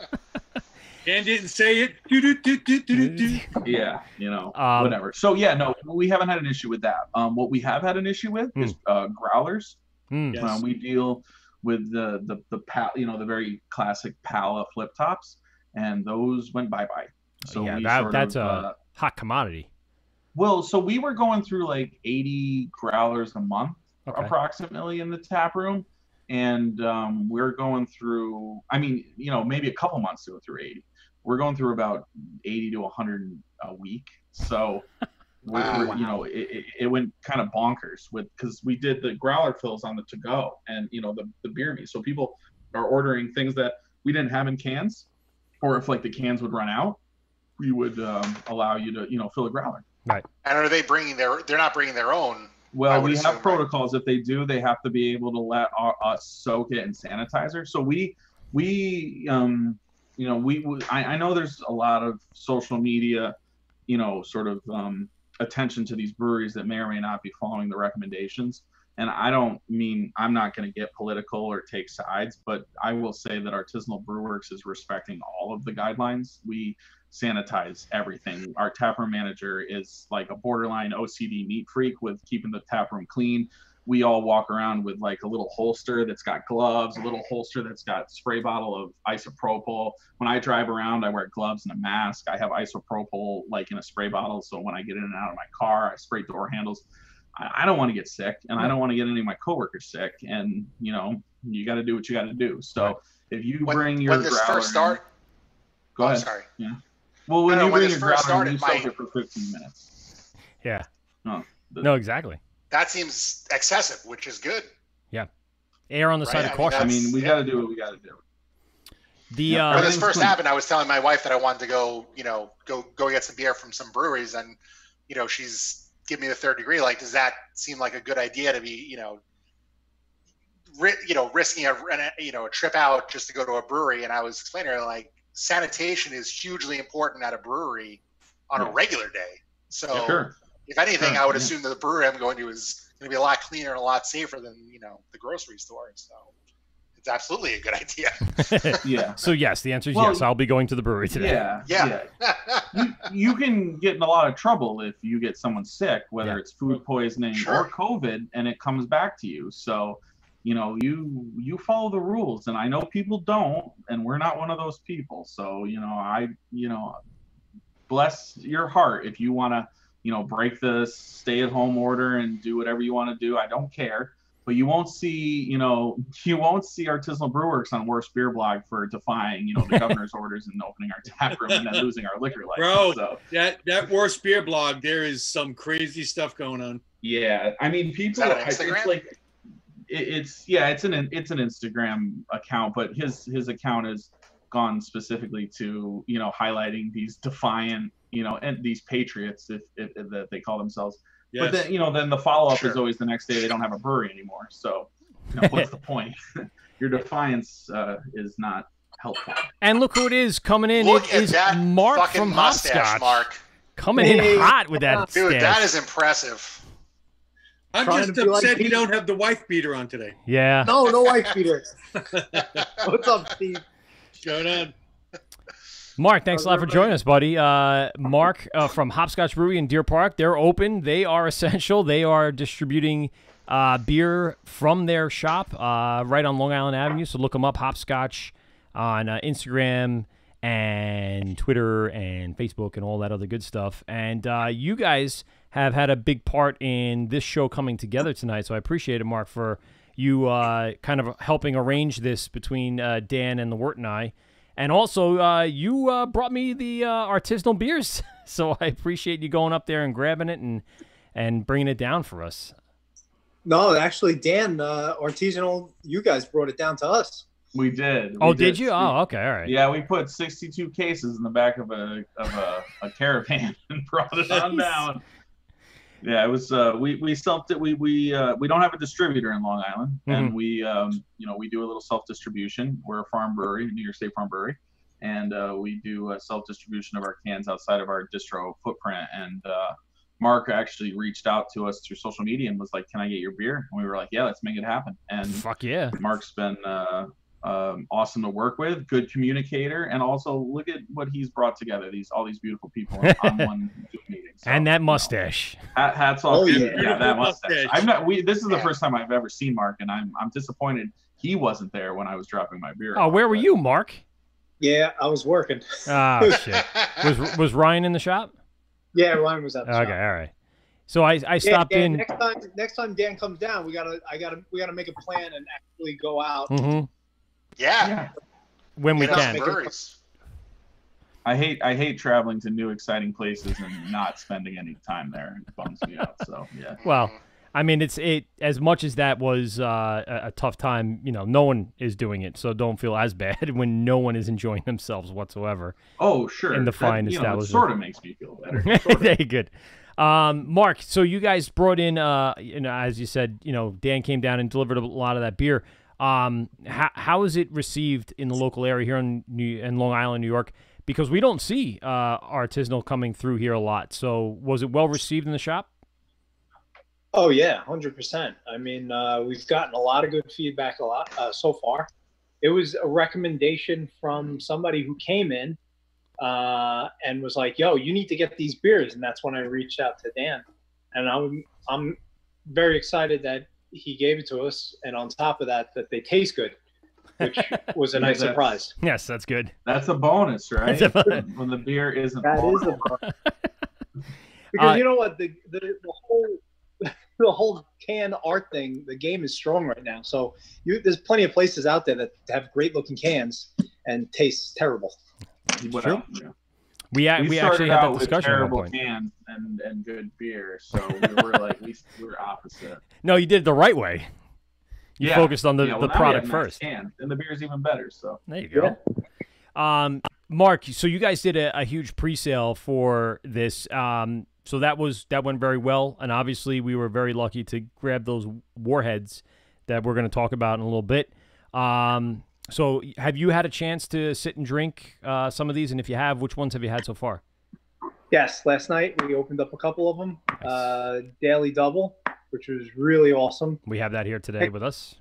Dan didn't say it. Do, do, do, do, do, do, do. Yeah, you know, Um, whatever. So yeah, no, we haven't had an issue with that. Um, what we have had an issue with is uh, growlers. Hmm. Yes. Um, we deal with the the the pal, you know, the very classic Pala flip tops, and those went bye bye. So yeah, we that, sort that's of, a uh, hot commodity. well, so we were going through like eighty growlers a month Okay. approximately in the tap room, and um, we're going through. I mean, you know, maybe a couple months to go through eighty. We're going through about eighty to one hundred a week. So, we're, Wow. we're, you know, it, it, it went kind of bonkers with because we did the growler fills on the to go, and you know the the beer me. So people are ordering things that we didn't have in cans, or if like the cans would run out, we would um, allow you to you know fill a growler. Right. And are they bringing their? They're not bringing their own. Well, we assume, have right? protocols. If they do, they have to be able to let our, us soak it in sanitizer. So we, we, um, you know, we, we I, I know there's a lot of social media, you know, sort of um, attention to these breweries that may or may not be following the recommendations. And I don't mean I'm not going to get political or take sides, but I will say that Artisanal Brewworks is respecting all of the guidelines. We sanitize everything. Our taproom manager is like a borderline O C D neat freak with keeping the taproom clean. We all walk around with like a little holster that's got gloves, a little holster that's got spray bottle of isopropyl. When I drive around, I wear gloves and a mask. I have isopropyl like in a spray bottle, so when I get in and out of my car, I spray door handles. I, I don't want to get sick, and I don't want to get any of my coworkers sick. And you know, you got to do what you got to do. So if you When, bring your when this growler, first start, go oh, ahead. sorry. Yeah. Well, when No, no, you when bring this your first growler, started, you soak my- it for fifteen minutes. Yeah. No, the, No, exactly. That seems excessive, which is good. Yeah. Err on the Right, side I of mean, caution. I mean, we Yeah. got to do what we got to do. The Yeah. uh, When this Everything's first clean. happened, I was telling my wife that I wanted to go, you know, go go get some beer from some breweries, and you know, she's giving me the third degree. Like, does that seem like a good idea to be, you know, ri- you know, risking a, an- you know a trip out just to go to a brewery? And I was explaining to her like sanitation is hugely important at a brewery on Yeah. a regular day. So Sure. if anything, Sure, I would yeah. assume that the brewery I'm going to is going to be a lot cleaner and a lot safer than you know the grocery store. So it's absolutely a good idea. Yeah. so yes, the answer is Well, yes. I'll be going to the brewery today. Yeah. Yeah. You, you can get in a lot of trouble if you get someone sick, whether Yeah. it's food poisoning Sure. or COVID, and it comes back to you. So, you know, you you follow the rules, and I know people don't, and we're not one of those people. So, you know, I, you know, bless your heart if you want to, you know, break the stay-at-home order and do whatever you want to do. I don't care. But you won't see, you know, you won't see Artisanal Brewworks on Worst Beer Blog for defying, you know, the governor's orders and opening our tap room and then losing our liquor license. Bro, So, that that worst beer blog, there is some crazy stuff going on. yeah, I mean, people. that an I- It's Instagram? like, it, it's yeah, it's an it's an Instagram account, but his his account has gone specifically to you know highlighting these defiant, you know, and these patriots, if, if, if that they call themselves. Yes. But then, you know, then the follow-up Sure. is always the next day they don't have a brewery anymore. So, you know, what's the point? Your defiance uh, is not helpful. And look who it is coming in. Look It at is that Mark fucking from mustache, Hopscotch. Mark. Coming Hey. in hot with that Dude, stash. that is impressive. I'm Trying just to be like upset you Pete. don't have the wife beater on today. Yeah. No, no wife beater. What's up, Steve? What's going on? Mark, thanks How's a lot for everybody? joining us, buddy. Uh, Mark uh, from Hopscotch Brewery in Deer Park. They're open. They are essential. They are distributing uh, beer from their shop uh, right on Long Island Avenue. So look them up, Hopscotch, on uh, Instagram and Twitter and Facebook and all that other good stuff. And uh, you guys have had a big part in this show coming together tonight. So I appreciate it, Mark, for you uh, kind of helping arrange this between uh, Dan and the Wort and I. And also, uh, you uh, brought me the uh, artisanal beers, so I appreciate you going up there and grabbing it and and bringing it down for us. No, actually, Dan, uh, artisanal, you guys brought it down to us. We did. We Oh, did you? Oh, okay, all right. Yeah, we put sixty-two cases in the back of a of a, a caravan and brought it on Nice. down. Yeah, it was. Uh, we we self we we uh, we don't have a distributor in Long Island, and we um, you know we do a little self distribution. We're a farm brewery, New York State Farm Brewery, and uh, we do a self distribution of our cans outside of our distro footprint. And uh, Mark actually reached out to us through social media and was like, "Can I get your beer?" And we were like, "Yeah, let's make it happen." And Fuck yeah. Mark's been uh, um, awesome to work with, good communicator, and also look at what he's brought together. These all these beautiful people on one Zoom meeting. So, And that you know, mustache. hat- hats off. Oh, to yeah. him. yeah, that Beautiful mustache. mustache. I'm not. We. This is the Yeah. first time I've ever seen Mark, and I'm I'm disappointed he wasn't there when I was dropping my beer. Oh, off, where were but- you, Mark? Yeah, I was working. Oh, shit. Was was Ryan in the shop? Yeah, Ryan was at the Okay, shop. all right. So I, I stopped yeah, yeah, in. Next time, next time Dan comes down, we gotta, I gotta, we gotta make a plan and actually go out. Mhm. Yeah. Yeah. When we Get us can. breweries. I hate I hate traveling to new exciting places and not spending any time there. It bums me out. So yeah. Well, I mean, it's it as much as that was uh, a, a tough time. You know, no one is doing it, so don't feel as bad when no one is enjoying themselves whatsoever. Oh sure. In the That, fine you know, it establishment. sort of makes me feel better. Sort of. Very good. Um, Mark, so you guys brought in, uh, you know, as you said, you know, Dan came down and delivered a lot of that beer. Um, how how is it received in the local area here in New in Long Island, New York? Because we don't see uh, artisanal coming through here a lot. So was it well received in the shop? Oh yeah, one hundred percent. I mean, uh, we've gotten a lot of good feedback a lot uh, so far. It was a recommendation from somebody who came in uh, and was like, "Yo, you need to get these beers," and that's when I reached out to Dan. And I'm I'm very excited that he gave it to us, and on top of that, that they taste good, which was a Yeah, nice that's- surprise. Yes, that's good. That's a bonus, right? That's a bonus. When the beer isn't. That is a bonus. Because Uh, you know what, the, the the whole the whole can art thing, the game is strong right now. So you, there's plenty of places out there that have great looking cans and taste terrible. What True. else? Yeah. We a- We we started actually had out that with discussion at one terrible point. cans and, and good beer, so we were like we, we were opposite. No, you did it the right way. You Yeah. focused on the, Yeah, well, the now we product have nice first. cans, and the beer's even better. So There you go. Um, Mark, so you guys did a, a huge pre-sale for this. Um, so that was that went very well, and obviously we were very lucky to grab those warheads that we're going to talk about in a little bit. Um, so have you had a chance to sit and drink uh, some of these? And if you have, which ones have you had so far? Yes, last night we opened up a couple of them. Uh, Daily Double, which was really awesome. We have that here today with us.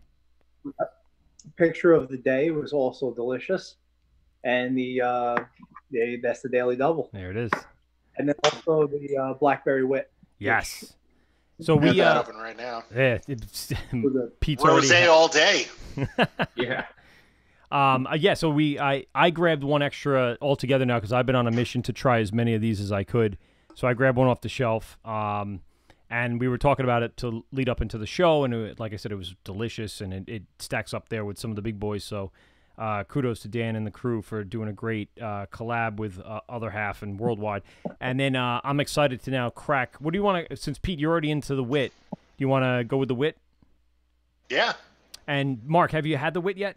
Picture of the day was also delicious, and the uh, the that's the Daily Double, There it is. and then also the uh, Blackberry Wit. Yes. So We have we that uh, open right now. yeah, it's, with the- Pete's already Rosé had- all day. yeah, Um, uh, yeah, so we I, I grabbed one extra altogether now because I've been on a mission to try as many of these as I could. So I grabbed one off the shelf, um, and we were talking about it to lead up into the show, and it, like I said, it was delicious, and it, it stacks up there with some of the big boys. So uh, kudos to Dan and the crew for doing a great uh, collab with uh, Other Half and Worldwide. And then uh, I'm excited to now crack. What do you want to? Since Pete, you're already into the wit, do you want to go with the wit? Yeah. And Mark, have you had the wit yet?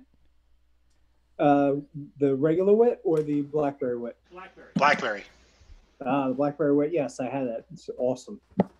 Uh, the regular Wit or the Blackberry Wit? Blackberry. Uh, the Blackberry Wit, yes, I had that. It's awesome.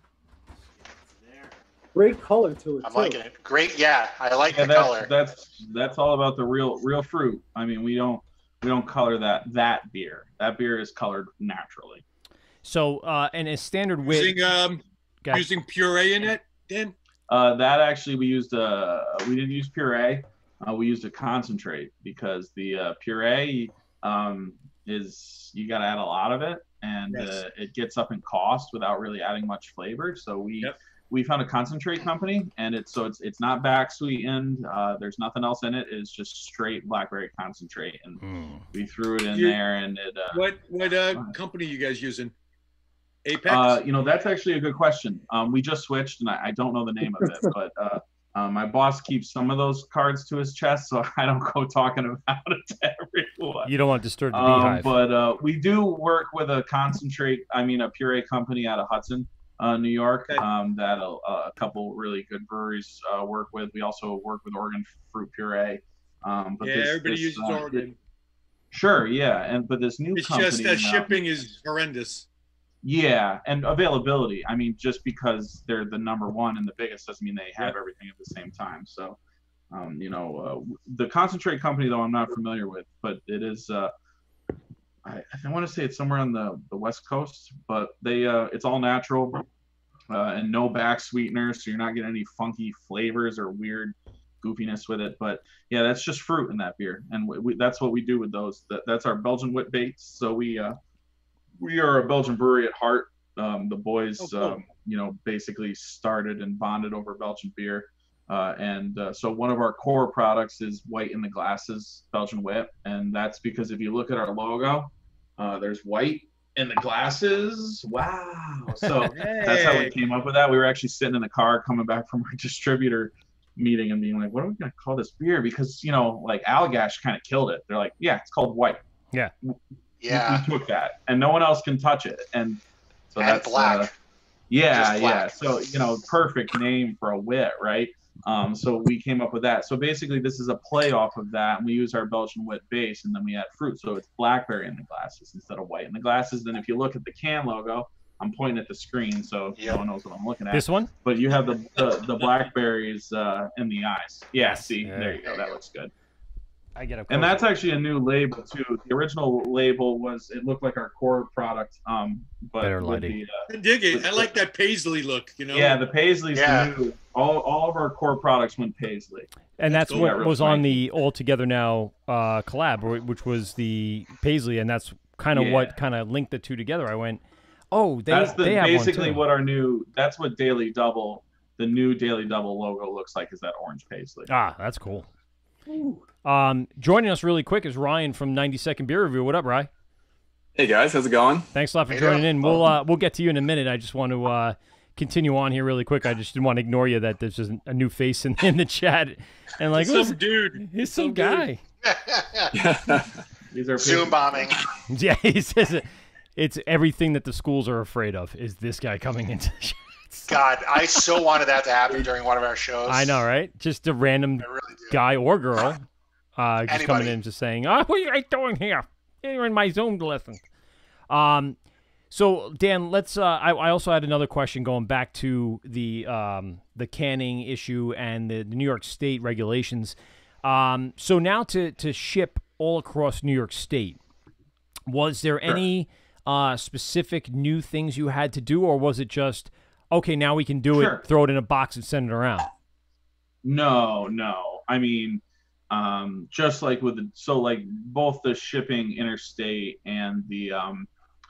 Great color to it, I'm too. liking it. Great. Yeah, I like yeah the that's, color. that's that's all about the real real fruit. I mean, we don't we don't color that that beer. That beer is colored naturally. So, uh, and a standard wit. Using um Got- using puree in it, Dan? Uh, that actually we used uh we didn't use puree. Uh, we used a concentrate because the uh, puree um, is you got to add a lot of it, and Yes. uh, it gets up in cost without really adding much flavor. So we Yep. we found a concentrate company, and it's so it's it's not back sweetened. Uh, there's nothing else in it. It's just straight blackberry concentrate, and Mm. we threw it in You- there, and it. Uh, What what uh company you guys using? Apex? Uh, you know, that's actually a good question. Um, we just switched, and I, I don't know the name of it, but uh, uh, my boss keeps some of those cards to his chest, so I don't go talking about it to everyone. You don't want to disturb the Um, beehive. but uh, we do work with a concentrate, I mean, a puree company out of Hudson, uh, New York, Okay. um, that a, a couple really good breweries uh, work with. We also work with Oregon Fruit Puree. Um, but yeah, this, everybody this, uses uh, Oregon. Sure, yeah, and but this new It's company. just that uh, shipping is horrendous. Yeah, and availability. I mean, just because they're the number one and the biggest doesn't mean they have Yeah. everything at the same time. So, um, you know, uh, the concentrate company though I'm not familiar with, but it is. Uh, I, I want to say it's somewhere on the, the West Coast, but they uh, it's all natural uh, and no back sweeteners, so you're not getting any funky flavors or weird goofiness with it. But yeah, that's just fruit in that beer, and we, we, that's what we do with those. That, that's our Belgian wit baits. So we. Uh, We are a Belgian brewery at heart. Um, the boys, Oh, cool. um, you know, basically started and bonded over Belgian beer. Uh, and uh, so one of our core products is white in the glasses Belgian wit. And that's because if you look at our logo, uh, there's white And the glasses, wow. So hey. That's how we came up with that. We were actually sitting in the car coming back from our distributor meeting and being like, what are we going to call this beer? Because, you know, like Allagash kind of killed it. They're like, yeah, it's called White. Yeah. Yeah. We, we took that. And no one else can touch it. And so and that's black. Uh, yeah, black. yeah. So, you know, perfect name for a wit, right? Um, so we came up with that. So basically this is a play off of that, and we use our Belgian wit base, and then we add fruit. So it's blackberry in the glasses instead of white in the glasses. Then if you look at the can logo, I'm pointing at the screen so yep. no one knows what I'm looking at. This one? But you have the the, the blackberries uh, in the eyes. Yeah, see, yeah. there you go. That looks good. I get it. And that's actually a new label too. The original label was it looked like our core product, um, but better lighting. The, uh, I dig it. with, I like that paisley look. You know. Yeah, the paisley's yeah. the new. All all of our core products went paisley. And that's, that's what really was nice. on the All Together Now uh, collab, which was the paisley, and that's kind of yeah. what kind of linked the two together. I went, oh, they that's the, they have basically one too. what our new. That's what Daily Double, the new Daily Double logo looks like. Is that orange paisley? Ah, that's cool. Ooh. Um, joining us really quick is Ryan from ninety second Beer Review. What up, Ryan? Hey guys, how's it going? Thanks a lot for hey, joining yeah. in. We'll uh, we'll get to you in a minute. I just want to uh, continue on here really quick. I just didn't want to ignore you that there's just a new face in, in the chat and like some dude, he's some, some guy. These are Zoom bombing. Yeah, he says it. It's everything that the schools are afraid of. Is this guy coming into the chat? God, I so wanted that to happen during one of our shows. I know, right? Just a random really guy or girl. Uh, just Anybody. coming in just saying, oh, what are you guys doing here? You're in my Zoom lesson. Um, so, Dan, let's. Uh, I, I also had another question going back to the um, the canning issue and the, the New York State regulations. Um, so now to, to ship all across New York State, was there Sure. any uh, specific new things you had to do, or was it just, okay, now we can do Sure. it, throw it in a box and send it around? No, no. I mean, um, just like with the, so like both the shipping interstate and the um,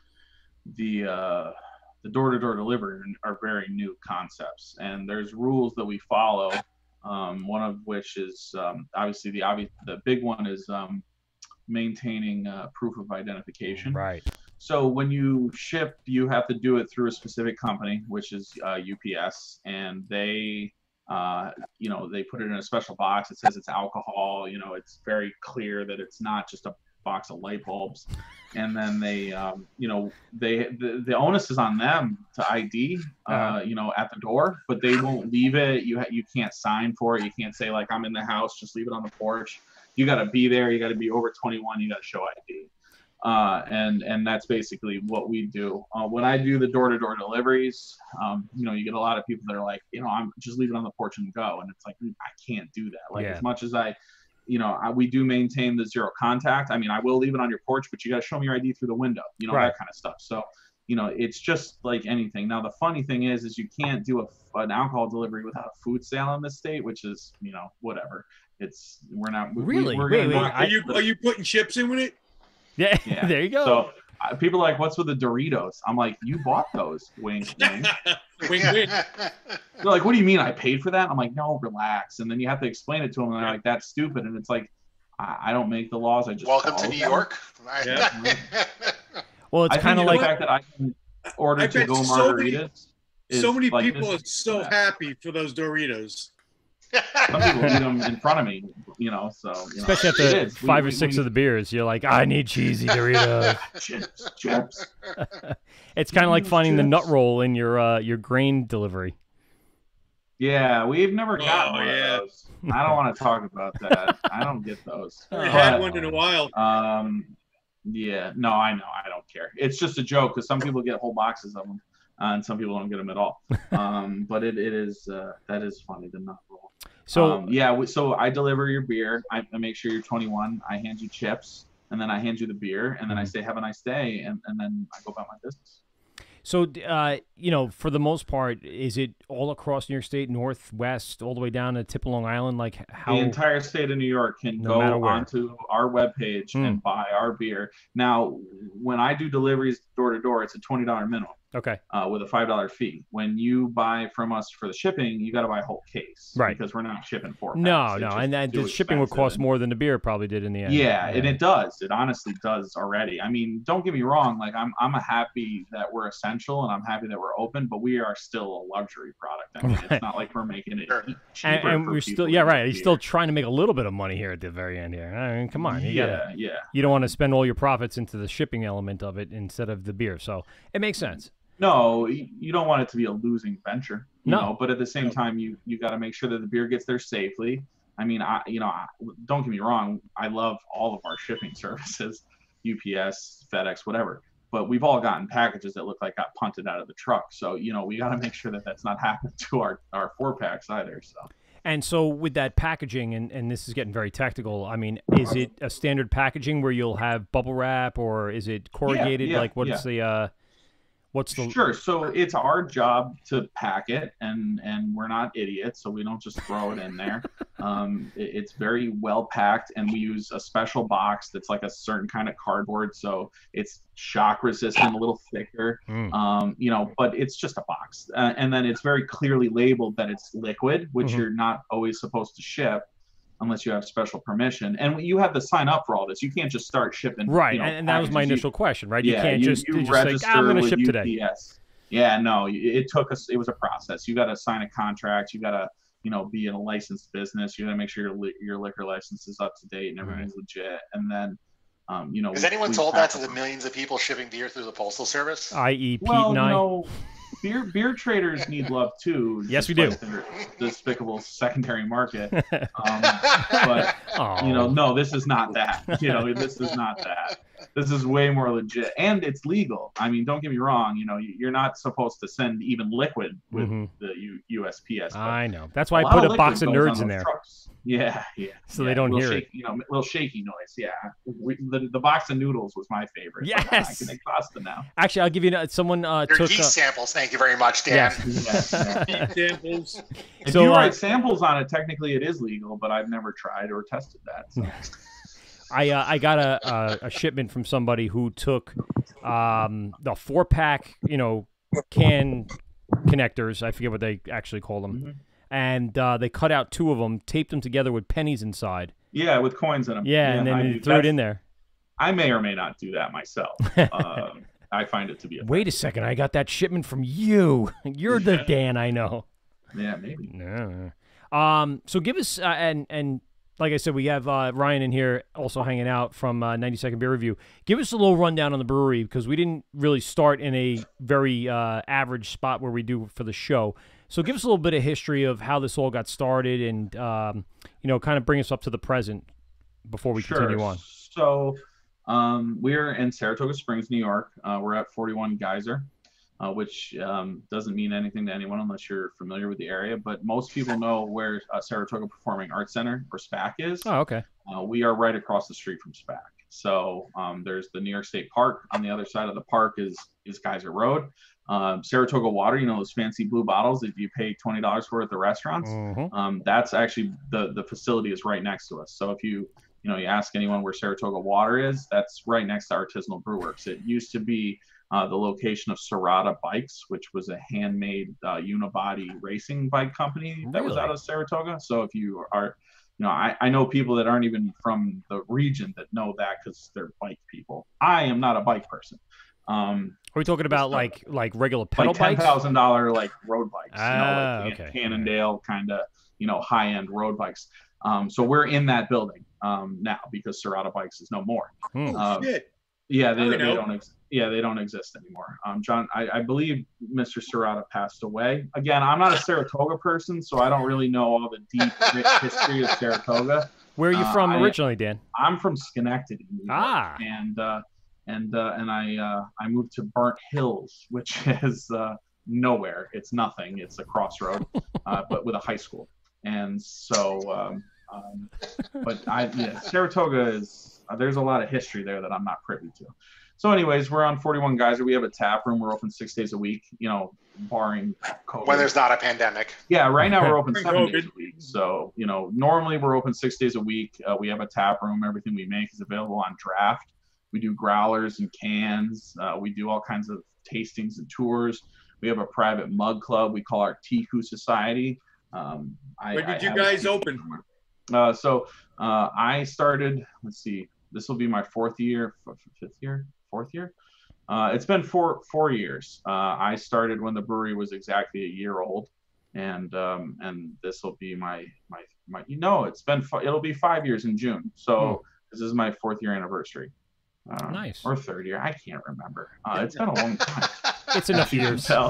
the uh, the door-to-door delivery are very new concepts, and there's rules that we follow. Um, one of which is um, obviously the obvious, the big one is um, maintaining uh, proof of identification. Right. So when you ship, you have to do it through a specific company, which is uh, U P S, and they, uh, you know, they put it in a special box. It says it's alcohol. You know, it's very clear that it's not just a box of light bulbs. And then they, um, you know, they the, the onus is on them to I D, uh, uh-huh. you know, at the door, but they won't leave it. You ha- you can't sign for it. You can't say like I'm in the house, just leave it on the porch. You got to be there. You got to be over twenty-one. You got to show I D. Uh, and and that's basically what we do. Uh, when I do the door-to-door deliveries, um, you know, you get a lot of people that are like, you know, I'm just leave it on the porch and go. And it's like, I can't do that. Like yeah. as much as I, you know, I, we do maintain the zero contact. I mean, I will leave it on your porch, but you got to show me your I D through the window, you know, right. that kind of stuff. So, you know, it's just like anything. Now, the funny thing is, is you can't do a, an alcohol delivery without a food sale in this state, which is, you know, whatever. It's, we're not. Really? We, we're wait, gonna wait, are you, are you putting chips in with it? Yeah, yeah. There you go. So uh, people are like, what's with the Doritos? I'm like, you bought those. Wink, wink. wink, wink. They're like, what do you mean I paid for that? I'm like, no, relax. And then you have to explain it to them. And they're like, that's stupid. And it's like, I, I don't make the laws. I just welcome to New them. York. Yeah. Well, it's kind of like the fact that I can order I to go so margaritas. Many, so many like, people are so happy for those Doritos. Some people eat them in front of me, you know. So you especially know, after five we, or we, six we, of the beers, you're like, I need cheesy Doritos. chips, chips. It's kind of like finding chips. the nut roll in your uh, your grain delivery. Yeah, we've never gotten oh, one yeah. of those. I don't want to talk about that. I don't get those. I had one in a while. Um, yeah, no, I know. I don't care. It's just a joke because some people get whole boxes of them, uh, and some people don't get them at all. Um, but it, it is uh, that is funny, the nut roll. So um, yeah, we, so I deliver your beer. I, I make sure you're twenty-one. I hand you chips, and then I hand you the beer, and then I say have a nice day, and, and then I go about my business. So, uh, you know, for the most part, is it all across New York State, northwest, all the way down to tip of Long Island? Like how the entire state of New York can no go onto our webpage mm. and buy our beer. Now, when I do deliveries door to door, it's a twenty dollars minimum. Okay. Uh, with a five dollar fee. When you buy from us for the shipping, you got to buy a whole case, right? Because we're not shipping four packs. No, no, and that the shipping would cost and, more than the beer probably did in the end. Yeah, yeah, and it does. It honestly does already. I mean, don't get me wrong. Like I'm, I'm happy that we're essential, and I'm happy that we're open, but we are still a luxury product. I mean, right. It's not like we're making it cheaper. And, and we're still, yeah, right. He's still trying to make a little bit of money here at the very end here. I mean, come on, you yeah, gotta, yeah. You don't want to spend all your profits into the shipping element of it instead of the beer, so it makes sense. No, you don't want it to be a losing venture, you no. know, but at the same time, you, you got to make sure that the beer gets there safely. I mean, I, you know, I, don't get me wrong. I love all of our shipping services, U P S, FedEx, whatever, but we've all gotten packages that look like got punted out of the truck. So, you know, we got to make sure that that's not happening to our, our four packs either. So. And so with that packaging, and, and this is getting very technical, I mean, is it a standard packaging where you'll have bubble wrap, or is it corrugated? Yeah, yeah, like what's yeah. the... Uh, What's the Sure. So it's our job to pack it, and and we're not idiots, so we don't just throw it in there. Um, it, it's very well packed, and we use a special box that's like a certain kind of cardboard, so it's shock resistant, a little thicker. Mm. Um, you know, but it's just a box, uh, and then it's very clearly labeled that it's liquid, which Mm-hmm. you're not always supposed to ship unless you have special permission. And you have to sign up for all this. You can't just start shipping. Right, you know, and, and that was my packages. initial You, question, right? Yeah, you can't you, just, you you just register say, I'm going to with ship U P today. S. Yeah, no, it took us, it was a process. You got to sign a contract. You got to, you know, be in a licensed business. You got to make sure your, li- your liquor license is up to date and everything's right. legit. And then, um, you know. Has anyone told that to the millions of people shipping beer through the Postal Service? that is. Pete well, and I. You know, beer beer traders need love too. Yes, we do. Their despicable secondary market. Um, but Aww. you know, no, this is not that. You know, this is not that. This is way more legit, and it's legal. I mean, don't get me wrong. You know, you're not supposed to send even liquid with mm-hmm. the U- USPS. I know. That's why I put a box of nerds in there. Trucks. Yeah, yeah. So yeah. they don't hear shake, it. You know, little shaky noise. Yeah. We, the, the box of noodles was my favorite. Yes. But I can make pasta now. Actually, I'll give you someone uh, Your took geese uh, samples. Thank you very much, Dan. Yes. Yeah, yeah. Samples. If So, you uh, write samples on it, technically it is legal, but I've never tried or tested that. So. I uh, I got a, a a shipment from somebody who took um, the four pack, you know, can connectors. I forget what they actually call them, mm-hmm. and uh, they cut out two of them, taped them together with pennies inside. Yeah, with coins in them. Yeah, yeah and then I they do. threw That's, it in there. I may or may not do that myself. um, I find it to be. A Wait a second, I got that shipment from you. You're the yeah. Dan I know. Yeah, maybe. No. Um. So give us uh, and and. Like I said, we have uh, Ryan in here also hanging out from uh, ninety second Beer Review. Give us a little rundown on the brewery, because we didn't really start in a very uh, average spot where we do for the show. So give us a little bit of history of how this all got started and, um, you know, kind of bring us up to the present before we sure. continue on. So um, we're in Saratoga Springs, New York. Uh, we're at forty-one Geyser. Uh, which um, doesn't mean anything to anyone unless you're familiar with the area. But most people know where uh, Saratoga Performing Arts Center, or SPAC, is. Oh, okay. Uh, we are right across the street from SPAC. So um, there's the New York State Park. On the other side of the park is is Geyser Road. Um, Saratoga Water, you know, those fancy blue bottles that you pay twenty dollars for at the restaurants. Mm-hmm. Um, that's actually, the, the facility is right next to us. So if you, you know, you ask anyone where Saratoga Water is, that's right next to Artisanal Brew Works. It used to be Uh, the location of Serrata Bikes, which was a handmade uh, unibody racing bike company that really? was out of Saratoga. So if you are, you know, I, I know people that aren't even from the region that know that because they're bike people. I am not a bike person. Um, Are we talking about like like regular pedal like ten bikes? thousand dollar like road bikes, Ah, you know, like okay. Cannondale kind of, you know, high end road bikes. Um, so we're in that building um, now because Serrata Bikes is no more. Hmm. Oh, Um, shit. Yeah, they, I they know. don't. Ex- yeah, they don't exist anymore. Um, John, I, I believe Mister Serrata passed away. Again, I'm not a Saratoga person, so I don't really know all the deep rich history of Saratoga. Where are you Uh, from I- originally, Dan? I'm from Schenectady, New York, Ah. and uh, and uh, and I uh, I moved to Burnt Hills, which is uh, nowhere. It's nothing. It's a crossroad, uh, but with a high school. And so, um, um, but I yeah, Saratoga is. Uh, there's a lot of history there that I'm not privy to. So anyways, we're on forty-one Geyser. We have a tap room. We're open six days a week, you know, barring COVID. When there's not a pandemic. Yeah, right now we're open During seven COVID. days a week. So, you know, normally we're open six days a week. Uh, we have a tap room. Everything we make is available on draft. We do growlers and cans. Uh, we do all kinds of tastings and tours. We have a private mug club we call our Tiku Society. Um, I, when did I you guys open? Uh, so uh, I started, let's see, this will be my fourth year, fifth year, fourth year. Uh, it's been four four years. Uh, I started when the brewery was exactly a year old, and um, and this will be my my my. You know, it's been it'll be five years in June. So hmm. this is my fourth year anniversary. Um, nice. Or third year. I can't remember. Uh, it's been a long time. It's enough years. So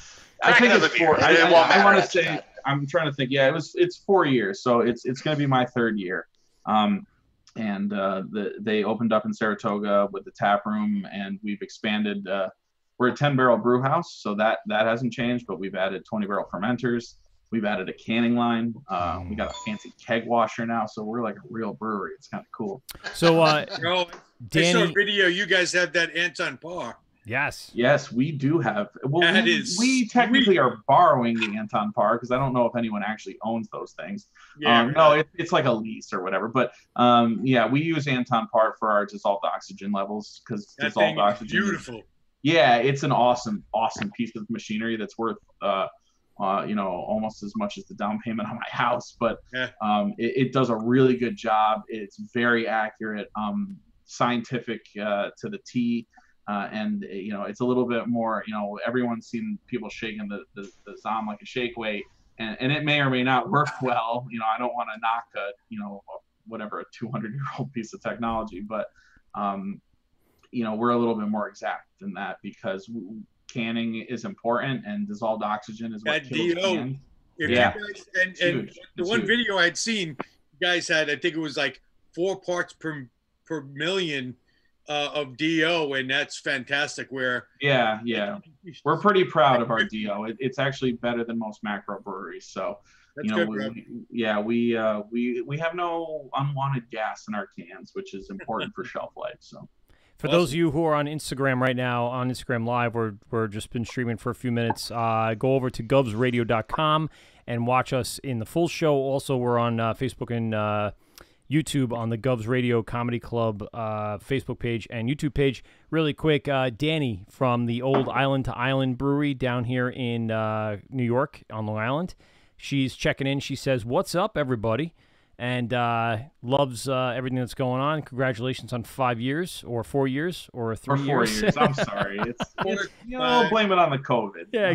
I think it's four. I, I, I, I want to say that. I'm trying to think. Yeah, it was. It's four years. So it's it's going to be my third year. Um, and uh, the, they opened up in Saratoga with the tap room, and we've expanded. Uh, we're a ten barrel brew house, so that that hasn't changed. But we've added twenty barrel fermenters. We've added a canning line. Uh, we got a fancy keg washer now, so we're like a real brewery. It's kind of cool. So, uh, Bro, Danny, I saw a video. You guys have that Anton Parr. Yes. Yes, we do have. Well, that we, is we technically sweet. are borrowing the Anton Parr because I don't know if anyone actually owns those things. Yeah, um, right. No, it, it's like a lease or whatever. But um, yeah, we use Anton Parr for our dissolved oxygen levels because dissolved oxygen. Beautiful. Is, yeah, it's an awesome, awesome piece of machinery that's worth, uh, uh, you know, almost as much as the down payment on my house. But yeah. um, it, it does a really good job. It's very accurate, um, scientific uh, to the T. Uh, and, you know, it's a little bit more, you know, everyone's seen people shaking the, the, the Zom like a shake weight, and, and it may or may not work well. You know, I don't want to knock a, you know, whatever, a two hundred year old piece of technology, but, um, you know, we're a little bit more exact than that because canning is important and dissolved oxygen is what that kills D O. can. If yeah. you guys, and, and the it's one huge. video I'd seen, you guys had, I think it was like four parts per, per million Uh, of D O, and that's fantastic. Where yeah, yeah, we're pretty proud of our D O. It, it's actually better than most macro breweries. So, that's you know, good, we, we, yeah, we uh, we we have no unwanted gas in our cans, which is important for shelf life. So, for awesome. those of you who are on Instagram right now, on Instagram Live, we're we're just been streaming for a few minutes. Uh, go over to govs radio dot com and watch us in the full show. Also, we're on uh, Facebook and Uh, YouTube on the Govs Radio Comedy Club uh, Facebook page and YouTube page. Really quick, uh, Danny from the old Island to Island Brewery down here in uh, New York on Long Island. She's checking in. She says, "What's up, everybody?" And uh, loves uh, everything that's going on. Congratulations on five years or four years or three or four years. years. I'm sorry. It's, it's you know, blame it on the COVID. Yeah,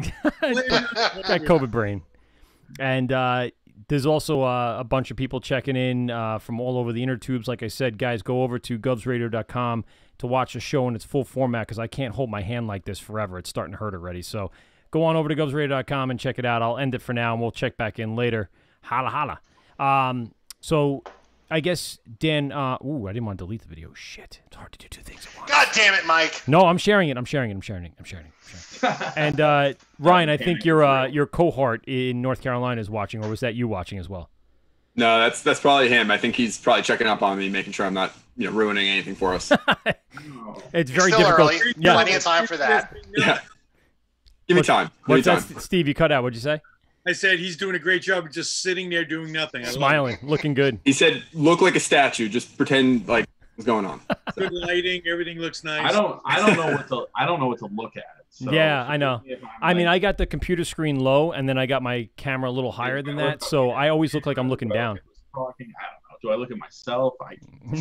got COVID brain. And uh, there's also uh, a bunch of people checking in uh, from all over the inner tubes. Like I said, guys, go over to govs radio dot com to watch the show in its full format because I can't hold my hand like this forever. It's starting to hurt already. So go on over to govs radio dot com and check it out. I'll end it for now, and we'll check back in later. Holla, holla. Um, so I guess, Dan, uh, ooh, I didn't want to delete the video. Shit. It's hard to do two things at once. God damn it, Mike. No, I'm sharing it. I'm sharing it. I'm sharing it. I'm sharing it. I'm sharing it. And uh, Ryan, I think your uh, your cohort in North Carolina is watching, or was that you watching as well? No, that's that's probably him. I think he's probably checking up on me, making sure I'm not, you know, ruining anything for us. It's very Still difficult. Early. Yeah. Plenty of time for that. Yeah. Give me time. Give me What's time. that, Steve? You cut out. What'd you say? I said he's doing a great job of just sitting there doing nothing. I love Smiling, looking good. He said, "Look like a statue. Just pretend like what's going on." it. Good lighting, everything looks nice. I don't I don't know what to I don't know what to look at. So Yeah, I know. if I'm I mean, like- I got the computer screen low, and then I got my camera a little higher than that, so I always look like I'm looking down. Talking, I don't know. Do I look at myself? I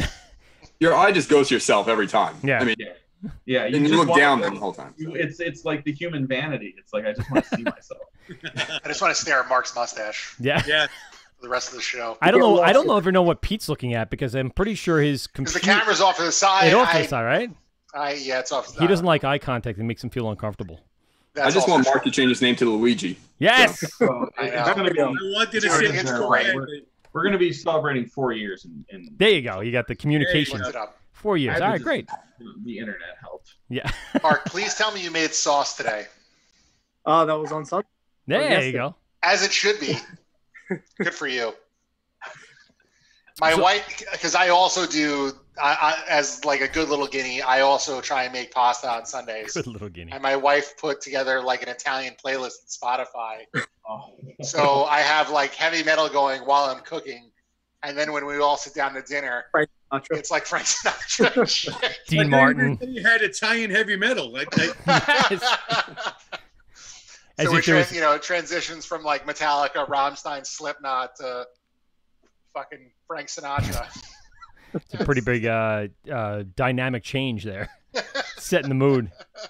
Your eye just goes to yourself every time. Yeah. I mean, yeah. Yeah, and you just look want- down the whole time. you- It's it's like the human vanity. It's like I just want to see myself. I just want to stare at Mark's mustache Yeah. Yeah. for the rest of the show. I don't know. I don't know if I know what Pete's looking at because I'm pretty sure his Because computer. the camera's off to the side. It off to I, the side, right? I, yeah, it's off. He doesn't like eye contact. It makes him feel uncomfortable. That's I just all want for Mark to change his name to Luigi. Yes. So I it's know. gonna be, I wanted to Dude, see it's it. great. We're, we're gonna be celebrating four years in. in There you go. You got the communication. Looked it up. Four years. I All had right, to great. just- The internet helped. Yeah. Mark, please tell me you made sauce today. Oh, that was on Sunday. There yes, you sir. go. As it should be. Good for you. My So- wife, because I also do, I, I, as like a good little guinea, I also try and make pasta on Sundays. Good little guinea. And my wife put together like an Italian playlist on Spotify. Oh. So I have like heavy metal going while I'm cooking. And then when we all sit down to dinner, Right. Sinatra. It's like Frank Sinatra. Dean Like, Martin. You had Italian heavy metal. Like, like, As so we if there was- trans, you know, transitions from like Metallica, Rammstein, Slipknot to fucking Frank Sinatra. It's a pretty big uh, uh, dynamic change there, setting the mood.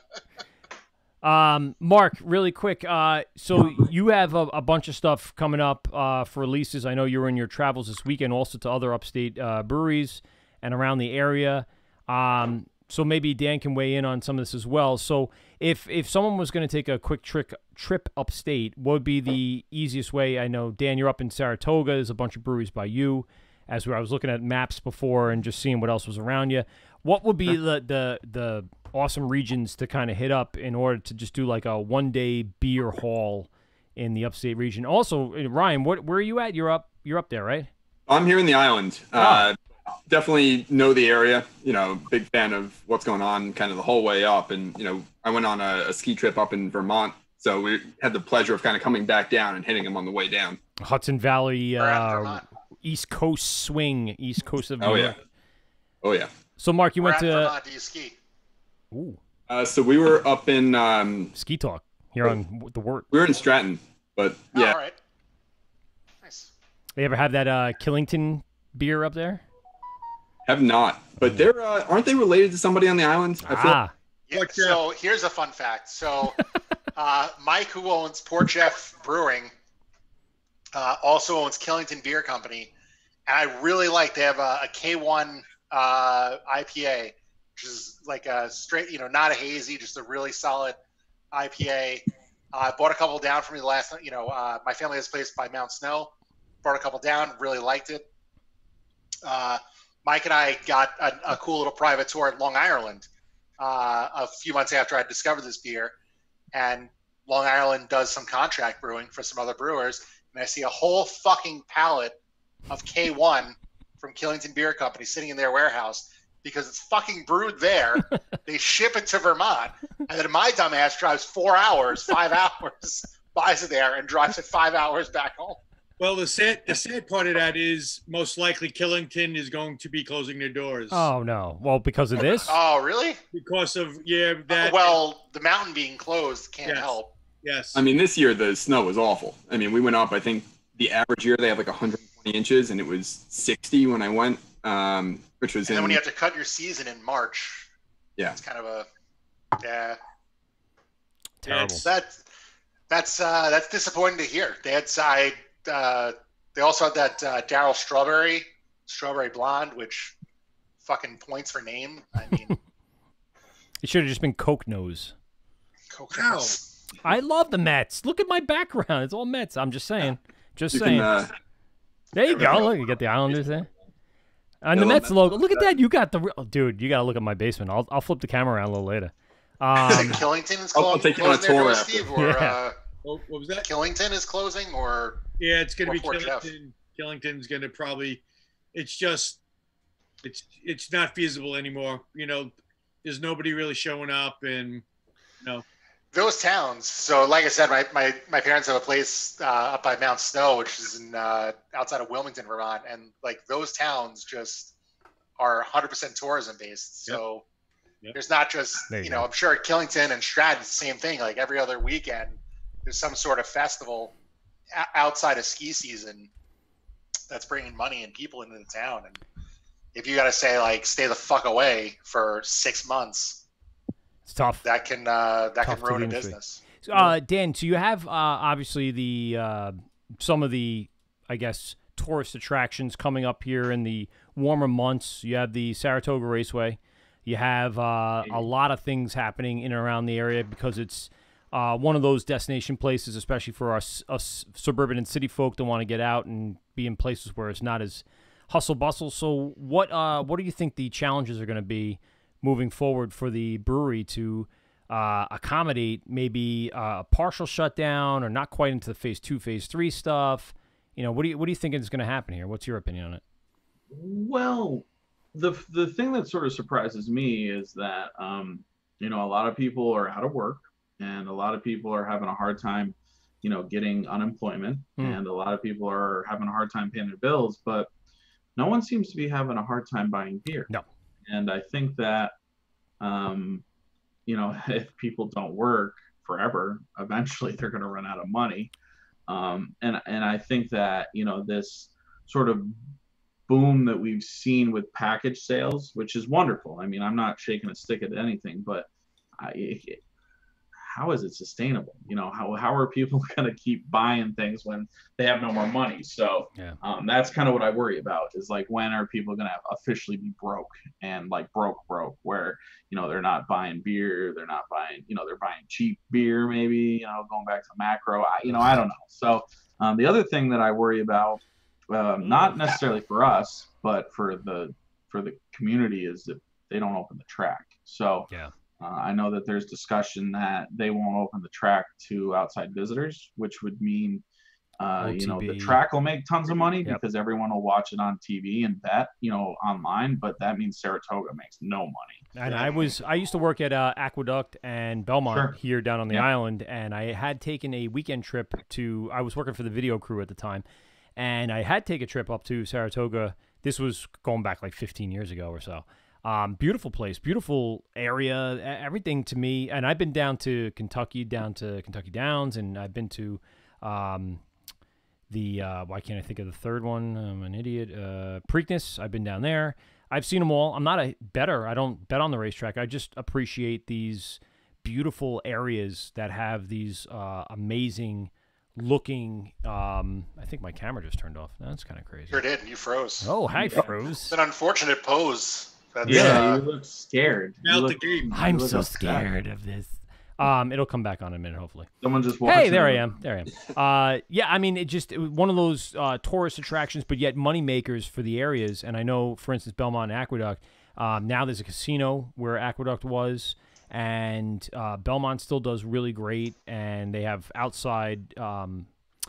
Um, Mark, really quick. Uh, so you have a, a bunch of stuff coming up uh, for releases. I know you were in your travels this weekend, also to other upstate uh, breweries and around the area. Um, so maybe Dan can weigh in on some of this as well. So if if someone was going to take a quick trick trip upstate, what would be the easiest way? I know Dan, you're up in Saratoga. There's a bunch of breweries by you. As I was looking at maps before and just seeing what else was around you, what would be the the the awesome regions to kind of hit up in order to just do like a one day beer haul in the upstate region? Also, Ryan, what where are you at? You're up you're up there, right? I'm here in the island. Oh. Uh, definitely know the area. You know, big fan of what's going on kind of the whole way up. And, you know, I went on a, a ski trip up in Vermont. So we had the pleasure of kind of coming back down and hitting them on the way down. Hudson Valley, We're at uh, Vermont. East Coast swing, East Coast of New Oh, York. yeah. Oh, yeah. So, Mark, you Where went at to Vermont do you ski? ooh, Uh, so we were up in, um, ski talk here on the Wort. we were in Stratton, but Oh, yeah. all right. Nice. They ever have that uh, Killington beer up there? Have not, but they're uh, aren't they related to somebody on the island? I feel Ah, Yeah, Watch so here's a fun fact. So uh, Mike, who owns Port Jeff Brewing, uh, also owns Killington Beer Company. And I really like, they have a, a K one uh, I P A, which is like a straight, you know, not a hazy, just a really solid I P A. Uh, I bought a couple down for me the last, you know, uh, my family has a place by Mount Snow. Brought a couple down, really liked it. Uh, Mike and I got a, a cool little private tour at Long Island uh, a few months after I discovered this beer. And Long Island does some contract brewing for some other brewers. And I see a whole fucking pallet of K one from Killington Beer Company sitting in their warehouse because it's fucking brewed there. They ship it to Vermont. And then my dumbass drives four hours, five hours, buys it there and drives it five hours back home. well, the sad the sad part of that is most likely Killington is going to be closing their doors. oh no. Well, because of this. Oh, really? Because of yeah that. Well, the mountain being closed can't Yes. help. yes. I mean, this year the snow was awful. I mean, we went up. I think the average year they have like one hundred twenty inches, and it was sixty when I went, um, which was And in. then when you have to cut your season in March, Yeah. it's kind of a yeah. Terrible. That that's uh, that's disappointing to hear. They had side. Uh, they also had that uh, Daryl Strawberry, Strawberry Blonde, which fucking points for name. I mean, It should have just been Coke Nose. Coke Wow. Nose. I love the Mets. Look at my background. It's all Mets. I'm just saying. Just you saying. can, uh, There you go. Look, you got the Islanders there. And the Yeah, Mets Mets. logo. Look at that. You got the real oh, dude. You got to look at my basement. I'll I'll flip the camera around a little later. Is Um, it Killington is I'll- I'll closing, take you on a closing their tour doors, after. Steve, or Yeah. uh, What, what was that? Killington is closing, or Yeah, it's going to Or be Fort Jeff. Killington. Killington's going to probably. It's just, it's it's not feasible anymore. You know, there's nobody really showing up, and you know, those towns. So, like I said, my my, my parents have a place uh, up by Mount Snow, which is in uh, outside of Wilmington, Vermont, and like those towns just are one hundred percent tourism based. So Yep. there's not just There you you know go. I'm sure Killington and Stratton's the same thing. Like every other weekend, there's some sort of festival o- outside of ski season that's bringing money and people into the town. And if you got to say like stay the fuck away for six months, it's tough. that can uh, that Tough can to ruin a the industry. business. Uh, Dan, so you have uh, obviously the uh, some of the, I guess, tourist attractions coming up here in the warmer months. You have the Saratoga Raceway. You have uh, a lot of things happening in and around the area because it's uh, one of those destination places, especially for us, us suburban and city folk that want to get out and be in places where it's not as hustle bustle. So, what uh, what do you think the challenges are going to be moving forward for the brewery to uh, accommodate maybe uh, a partial shutdown or not quite into the phase two, phase three stuff? You know, what do you what do you think is going to happen here? What's your opinion on it? Well, the the thing that sort of surprises me is that um, you know, a lot of people are out of work, and a lot of people are having a hard time, you know, getting unemployment, Hmm. and a lot of people are having a hard time paying their bills. But no one seems to be having a hard time buying beer. No. And I think that, um, you know, if people don't work forever, eventually they're going to run out of money. Um, and, and I think that, you know, this sort of boom that we've seen with package sales, which is wonderful. I mean, I'm not shaking a stick at anything, but I, it, how is it sustainable? You know, how, how are people going to keep buying things when they have no more money? So yeah. um, that's kind of what I worry about, is like, when are people going to officially be broke and like broke, broke, where, you know, they're not buying beer, they're not buying, you know, they're buying cheap beer, maybe, you know, going back to macro, I, you know, I don't know. So um, the other thing that I worry about, um, not necessarily for us, but for the, for the community, is that they don't open the track. So yeah. Uh, I know that there's discussion that they won't open the track to outside visitors, which would mean, uh, you know, the track will make tons of money yep. because everyone will watch it on T V and bet, you know, online. But that means Saratoga makes no money. And I was I used to work at uh, Aqueduct and Belmont Sure. here down on the yeah. island, and I had taken a weekend trip to. I was working for the video crew at the time, and I had taken a trip up to Saratoga. This was going back like fifteen years ago or so. Um, beautiful place, beautiful area, everything to me. And I've been down to Kentucky, down to Kentucky Downs, and I've been to um, the, uh, why can't I think of the third one? I'm an idiot. Uh, Preakness, I've been down there. I've seen them all. I'm not a bettor. I don't bet on the racetrack. I just appreciate these beautiful areas that have these uh, amazing looking, um, I think my camera just turned off. That's kind of crazy. Sure did. You froze. Oh, hi, froze. It's an unfortunate pose. That's, Yeah, uh, you look scared. You Melt look, the game. I'm you look so upset. scared of this. Um, it'll come back on in a minute, hopefully. Someone just walked Hey, in. there I am. There I am. Uh, yeah, I mean, it just it was one of those uh, tourist attractions, but yet money makers for the areas. And I know, for instance, Belmont and Aqueduct. Um, now there's a casino where Aqueduct was, and uh, Belmont still does really great, and they have outside um,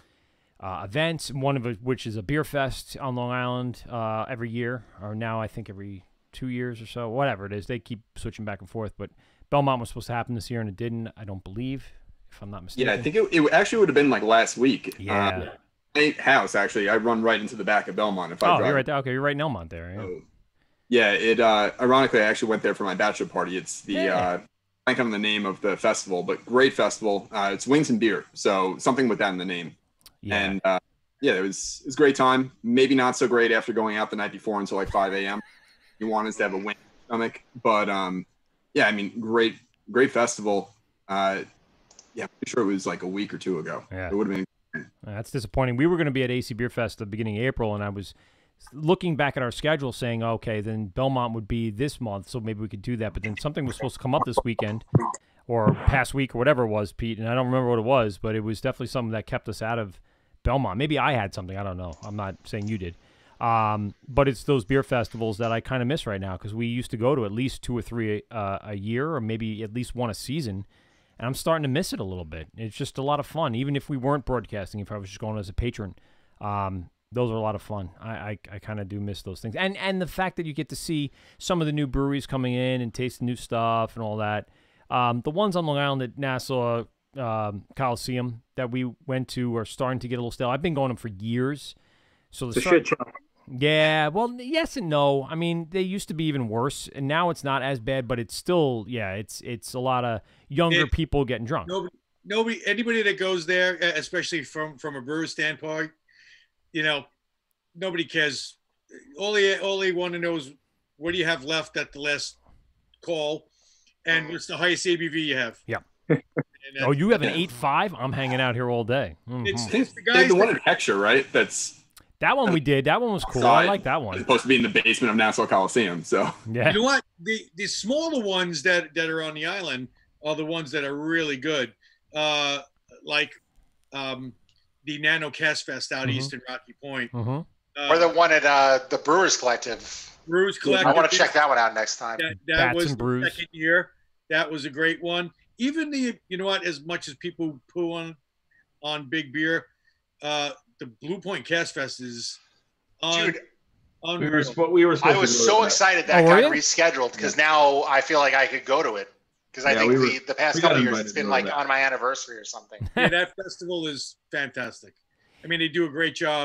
uh, events. One of which is a beer fest on Long Island uh, every year, or now I think every two years or so, whatever it is. They keep switching back and forth, but Belmont was supposed to happen this year, and it didn't, I don't believe, if I'm not mistaken. Yeah, I think it, it actually would have been like last week. Yeah. Uh, my house, actually, I run right into the back of Belmont. If I Oh, drive. you're right there. Okay, you're right in Elmont there. Yeah. So, yeah, it, uh, ironically, I actually went there for my bachelor party. It's the, Yeah. uh, I can't remember the name of the festival, but great festival. Uh, it's Wings and Beer, so something with that in the name. Yeah. And, uh, yeah, it was, it was a great time. Maybe not so great after going out the night before until like five a.m. You want us to have a wing stomach, but um, yeah, I mean, great, great festival. Uh, yeah, I'm pretty sure it was like a week or two ago. Yeah. It would have been. That's disappointing. We were going to be at A C Beer Fest at the beginning of April, and I was looking back at our schedule saying, okay, then Belmont would be this month, so maybe we could do that. But then something was supposed to come up this weekend or past week or whatever it was, Pete, and I don't remember what it was, but it was definitely something that kept us out of Belmont. Maybe I had something. I don't know. I'm not saying you did. Um, but it's those beer festivals that I kind of miss right now, because we used to go to at least two or three uh, a year, or maybe at least one a season, and I'm starting to miss it a little bit. It's just a lot of fun, even if we weren't broadcasting, if I was just going as a patron. Um, those are a lot of fun. I, I, I kind of do miss those things. And and the fact that you get to see some of the new breweries coming in and taste the new stuff and all that. Um, the ones on Long Island at Nassau um, Coliseum that we went to are starting to get a little stale. I've been going to them for years. So the It's a shit show. Yeah, well, yes and no. I mean, they used to be even worse, and now it's not as bad, but it's still, yeah, it's it's a lot of younger It- people getting drunk. Nobody, nobody, anybody that goes there, especially from from a brewer standpoint, you know, nobody cares. All they all they want to know is what do you have left at the last call, and what's the highest A B V you have. Yeah. And, uh, Oh, you have an eight five? I'm hanging out here all day. Mhm. It's, I think it's the they have guys. the one that- in Heckscher, right? That's That one we did. That one was cool. I outside, like that as one. opposed to be in the basement of Nassau Coliseum. So Yeah. You know what? The the smaller ones that that are on the island are the ones that are really good. Uh, like um, the Nano Cast Fest out Mhm. east in Rocky Point. hmm Uh, or the one at uh, the Brewers Collective. Brewers I Collective. want to check that one out next time. That, that Bats was and the Brews. second year. That was a great one. Even the, you know what? As much as people poo on on big beer, uh, the Blue Point Cast Fest is on. Dude, We were, unreal. spo- we were supposed I was to go so to that. excited that Oh, were got you? rescheduled because now I feel like I could go to it. Because I Yeah, think we were- the, the past we got couple of years invited it's to been go like to that. on my anniversary or something. Yeah, that festival is fantastic. I mean, they do a great job.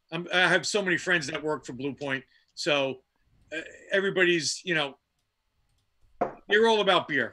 I'm, I have so many friends that work for Blue Point, so uh, everybody's, you know, they're all about beer.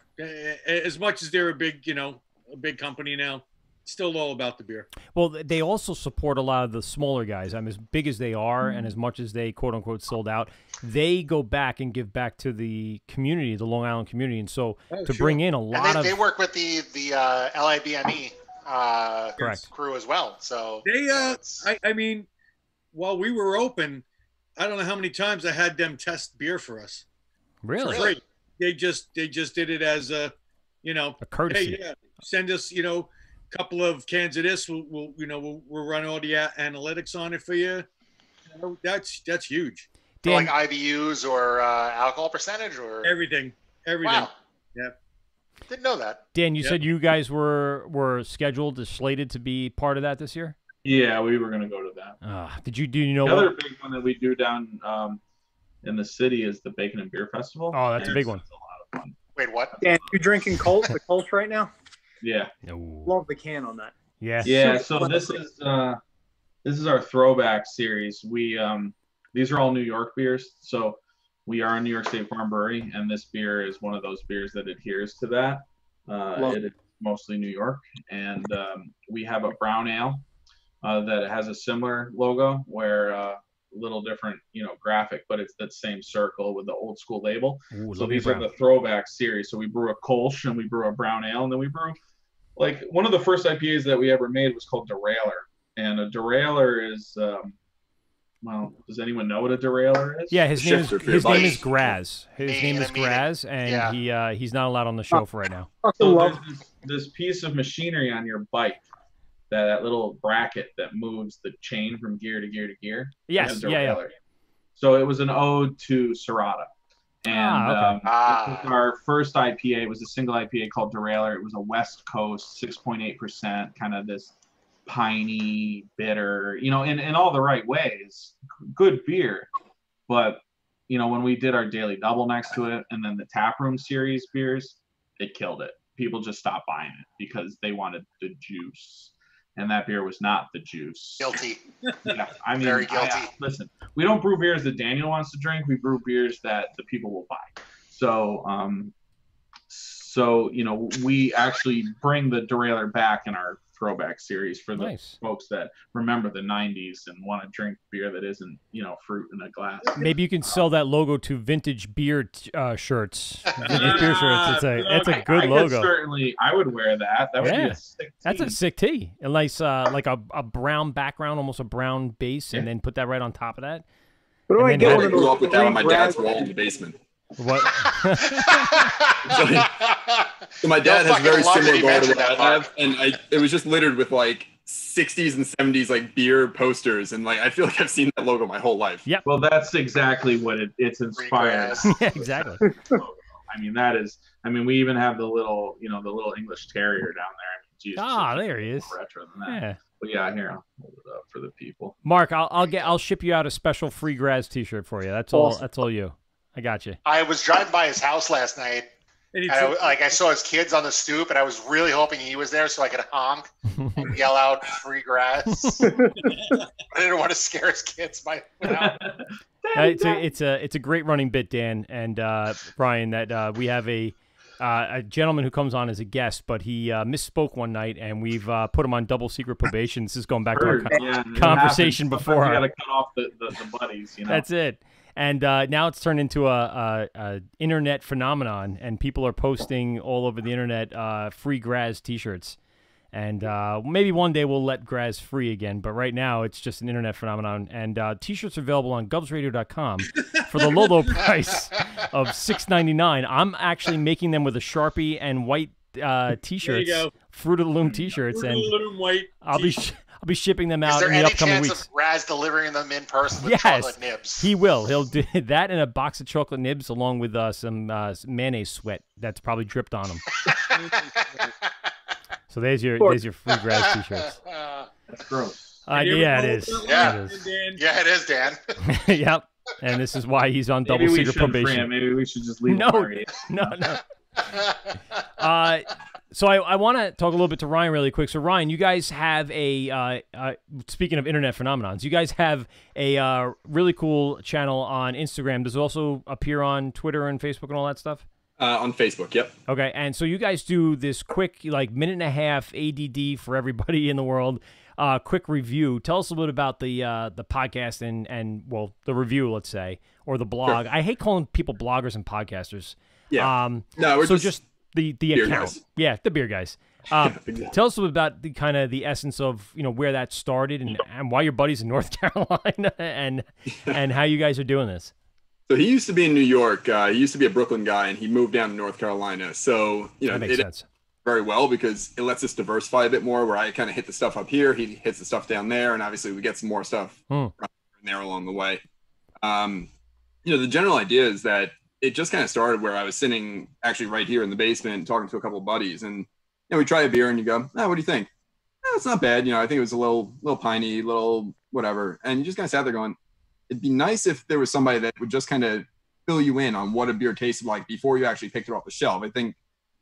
As much as they're a big, you know, a big company now, still all about the beer. Well, they also support a lot of the smaller guys. I mean, as big as they are and as much as they, quote unquote, sold out, they go back and give back to the community, the Long Island community. And so Oh, to sure. bring in a lot And they, of... they work with the the uh, L I B M E uh, Correct. crew as well. So They, yeah, uh, it's- I, I mean, while we were open, I don't know how many times I had them test beer for us. Really? Great. They just they just did it as a, you know, A courtesy. hey, yeah, send us, you know, a couple of cans of this. We'll, we'll you know, we'll, we'll run all the a- analytics on it for you. You know, that's that's huge. for Dan, like I B Us or uh, alcohol percentage or Everything, everything. wow, Yeah. didn't know that. Dan, you Yep. said you guys were were scheduled, slated to be part of that this year? Yeah, we were gonna go to that. Uh, did you do you know The what? other big one that we do down um, in the city is the Bacon and Beer Festival. Oh, that's a And big one. it's a lot of fun. Wait, what? Dan, you drinking Colt, the Colt right now? Yeah. No. Love the can on that. Yeah. Yeah, So so this is uh, this is our throwback series. We um, these are all New York beers. So we are a New York State Farm Brewery, and this beer is one of those beers that adheres to that. Uh, Love it is mostly New York, and um, we have a brown ale uh, that has a similar logo, where uh, a little different, you know, graphic, but it's that same circle with the old school label. Ooh, So love these your are brown. the throwback series. So we brew a Kolsch and we brew a brown ale, and then we brew like one of the first I P As that we ever made was called Derailer. And a Derailer is, um, well, does anyone know what a Derailleur is? Yeah, his name is Shifter for your his name bike. is Graz. His Me name and is a meeting. Graz, and Yeah. he uh, he's not allowed on the show for right now. Fucking So love there's this, this piece of machinery on your bike, that, that little bracket that moves the chain from gear to gear to gear. Yes, It's a yeah, yeah. derailleur. So it was an ode to Serrata. And Ah, okay. um, Ah. our first I P A was a single I P A called Derailleur. It was a West Coast, six point eight percent, kind of this piney, bitter, you know, in, in all the right ways. Good beer. But, you know, when we did our daily double next to it and then the taproom series beers, it killed it. People just stopped buying it because they wanted the juice. And that beer was not the juice. Guilty. Yeah, I mean, Very I- guilty. I- listen, we don't brew beers that Daniel wants to drink. We brew beers that the people will buy. So, um, so you know, we actually bring the derailleur back in our throwback series for the Nice. folks that remember the nineties and want to drink beer that isn't, you know, fruit in a glass. Maybe you can sell that logo to vintage beer t- uh, shirts. Vintage beer shirts. It's a it's a I- good I could logo. certainly, I would wear that. That would be Yeah. a sick That's a tee. sick tee. A nice uh, like a, a brown background, almost a brown base, and Yeah. then put that right on top of that. Where do And I then get have one I of grew those up with that on my green dad's raspberry- wall in the basement. What? So my dad No has a very fucking luxury similar goal to mention what I that, Mark. have, and I it was just littered with like sixties and seventies like beer posters, and like I feel like I've seen that logo my whole life. Yep. Well, that's exactly what it, it's inspired. grass. Yeah, exactly. I mean, that is. I mean, we even have the little, you know, the little English Terrier down there. I mean, Jesus, Ah, it's there he is. more retro than that. Yeah. But yeah, here I'll hold it up for the people. Mark, I'll I'll get I'll ship you out a special free Graz T-shirt for you. That's all. Awesome. That's all you. I got you. I was driving by his house last night, And and it's, I, like I saw his kids on the stoop, and I was really hoping he was there so I could honk and yell out "free grass." I didn't want to scare his kids by without. Uh, it's a it's a it's a great running bit, Dan and uh, Brian. That uh, we have a uh, a gentleman who comes on as a guest, but he uh, misspoke one night, and we've uh, put him on double secret probation. This is going back to our Heard, con- yeah, it conversation happens. before Sometimes our- you got to cut off the, the, the buddies. You know. That's it. And uh, now it's turned into a, a, a internet phenomenon, and people are posting all over the internet uh, free Graz T-shirts. And uh, maybe one day we'll let Graz free again, but right now it's just an internet phenomenon. And uh, T-shirts are available on govs radio dot com for the low, low price of six ninety-nine. I'm actually making them with a Sharpie and white uh, T-shirts, go. Fruit of the Loom T-shirts, Fruit of and the Loom white I'll be t-shirt. sh- I'll be shipping them Is out there in the any upcoming chance weeks. of Raz delivering them in person with Yes, chocolate nibs? he will. He'll do that and a box of chocolate nibs along with uh, some uh, mayonnaise sweat that's probably dripped on him. So there's your there's your free Graz T-shirts. That's gross. Uh, You ever yeah, it follow is. that Yeah. line, It is. Dan? Yeah, it is, Dan. Yep. And this is why he's on double Maybe we secret shouldn't free probation. him. Maybe we should just leave No, him where he is. no, no. uh, so I, I want to talk a little bit to Ryan really quick. So Ryan, you guys have a uh, uh, speaking of internet phenomenons, you guys have a uh, really cool channel on Instagram. Does it also appear on Twitter and Facebook and all that stuff? Uh, on Facebook, yep. Okay, and so you guys do this quick, like minute and a half A D D for everybody in the world. Uh, quick review. Tell us a little bit about the uh, the podcast and and well the review, let's say, or the blog. Sure. I hate calling people bloggers and podcasters. Yeah. Um, no, we're so just, just the the account. Guys. Yeah, the beer guys. Um, yeah, exactly. Tell us a little bit about the kind of the essence of you know where that started and, and why your buddies in North Carolina and and how you guys are doing this. So he used to be in New York. Uh, he used to be a Brooklyn guy, and he moved down to North Carolina. So you know, that makes it sense. Very well because it lets us diversify a bit more. Where I kind of hit the stuff up here, he hits the stuff down there, and obviously we get some more stuff hmm. there along the way. Um, you know, the general idea is that it just kind of started where I was sitting actually right here in the basement talking to a couple of buddies, and you know, we try a beer, and you go, "Oh, what do you think?" Oh, it's not bad. You know, I think it was a little, little piney, little whatever, and you just kind of sat there going, "It'd be nice if there was somebody that would just kind of fill you in on what a beer tasted like before you actually picked it off the shelf." I think,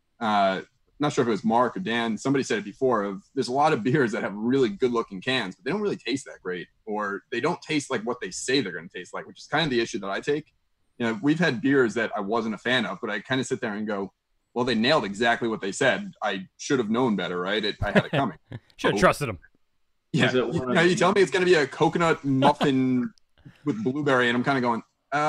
uh, not sure if it was Mark or Dan, somebody said it before, of there's a lot of beers that have really good looking cans, but they don't really taste that great, or they don't taste like what they say they're going to taste like, which is kind of the issue that I take. You know, we've had beers that I wasn't a fan of, but I kind of sit there and go, well, they nailed exactly what they said. I should have known better, right? It, I had it coming. Should have so, trusted them. Yeah. You, you, know, you tell me it's going to be a coconut muffin with blueberry, and I'm kind of going,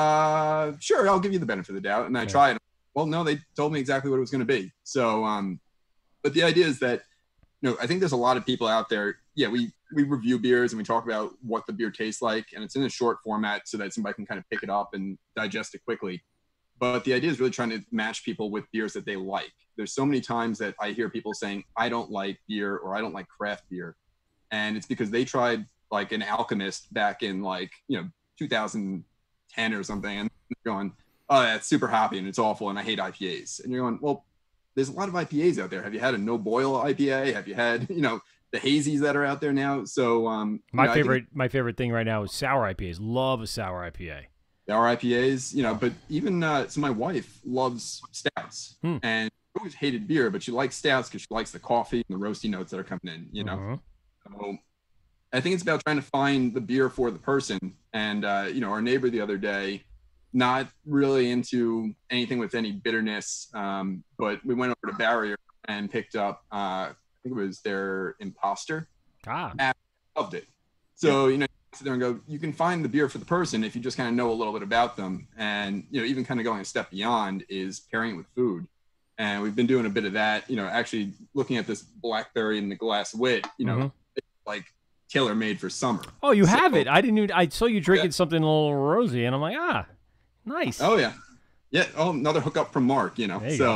uh, sure, I'll give you the benefit of the doubt. And I yeah. try it. Well, no, they told me exactly what it was going to be. So, um, but the idea is that, you know, I think there's a lot of people out there. Yeah, we, we review beers and we talk about what the beer tastes like, and it's in a short format so that somebody can kind of pick it up and digest it quickly. But the idea is really trying to match people with beers that they like. There's so many times that I hear people saying, I don't like beer, or I don't like craft beer. And it's because they tried like an Alchemist back in like, you know, two thousand ten or something, and they're going, oh, that's super hoppy and it's awful and I hate I P As. And you're going, well, there's a lot of I P As out there. Have you had a no boil I P A? Have you had, you know, the hazies that are out there now? So um, my you know, favorite, my favorite thing right now is sour I P As. Love a sour I P A. Sour I P As, you know, but even uh, so, my wife loves stouts, hmm. and she always hated beer, but she likes stouts because she likes the coffee and the roasty notes that are coming in. You know, uh-huh. so I think it's about trying to find the beer for the person. And uh, you know, our neighbor the other day, not really into anything with any bitterness, um, but we went over to Barrier and picked up, uh, I think it was their Imposter. Ah. And loved it. So, you know, you sit there and go, you can find the beer for the person if you just kind of know a little bit about them. And, you know, even kind of going a step beyond is pairing it with food. And we've been doing a bit of that, you know, actually looking at this blackberry in the glass wit, you know, mm-hmm. it's like tailor made for summer. Oh, you so, have it. I didn't even, I saw you drinking yeah. something a little rosy, and I'm like, ah. Nice. Oh yeah, yeah. Oh, another hookup from Mark. You know, you so go.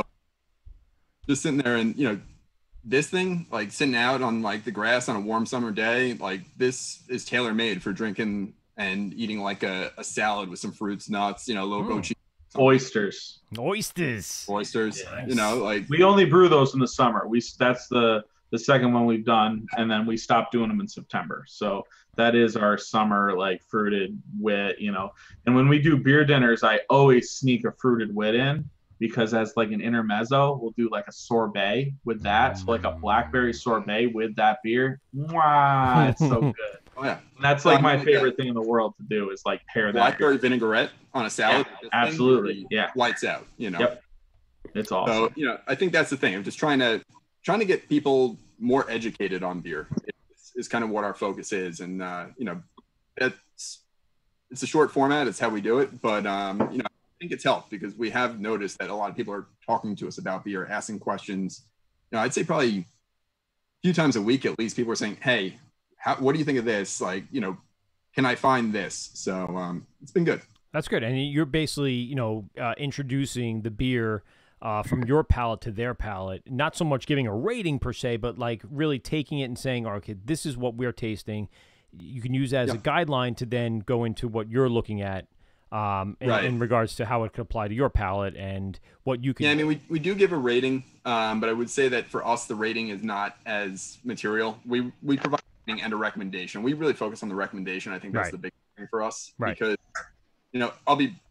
Just sitting there, and you know, this thing like sitting out on like the grass on a warm summer day, like this is tailor made for drinking and eating like a, a salad with some fruits, nuts, you know, low goat cheese, oysters, oysters, oysters. Yes. You know, like we only brew those in the summer. We that's the the second one we've done, and then we stopped doing them in September. So that is our summer, like fruited wit, you know. And when we do beer dinners, I always sneak a fruited wit in, because as like an intermezzo, we'll do like a sorbet with that. So like a blackberry sorbet with that beer. Mwah, it's so good. Oh yeah, and that's like my favorite thing in the world to do is like pair that blackberry beer. vinaigrette on a salad. Yeah, absolutely, yeah, lights out. You know. Yep. It's awesome. So you know, I think that's the thing. I'm just trying to trying to get people more educated on beer. It's, is kind of what our focus is, and uh, you know, it's it's a short format. It's how we do it, but um, you know, I think it's helped because we have noticed that a lot of people are talking to us about beer, asking questions. You know, I'd say probably a few times a week at least, people are saying, "Hey, how, what do you think of this? Like, you know, can I find this?" So um, it's been good. That's good, and you're basically, you know, uh, introducing the beer Uh, from your palate to their palate, not so much giving a rating per se, but like really taking it and saying, oh, okay, this is what we're tasting. You can use that as yeah. a guideline to then go into what you're looking at um, in, right. in regards to how it could apply to your palate and what you can. Yeah, I mean, we, we do give a rating, um, but I would say that for us, the rating is not as material. We we provide a rating and a recommendation. We really focus on the recommendation. I think that's right. the big thing for us right. because, you know, I'll be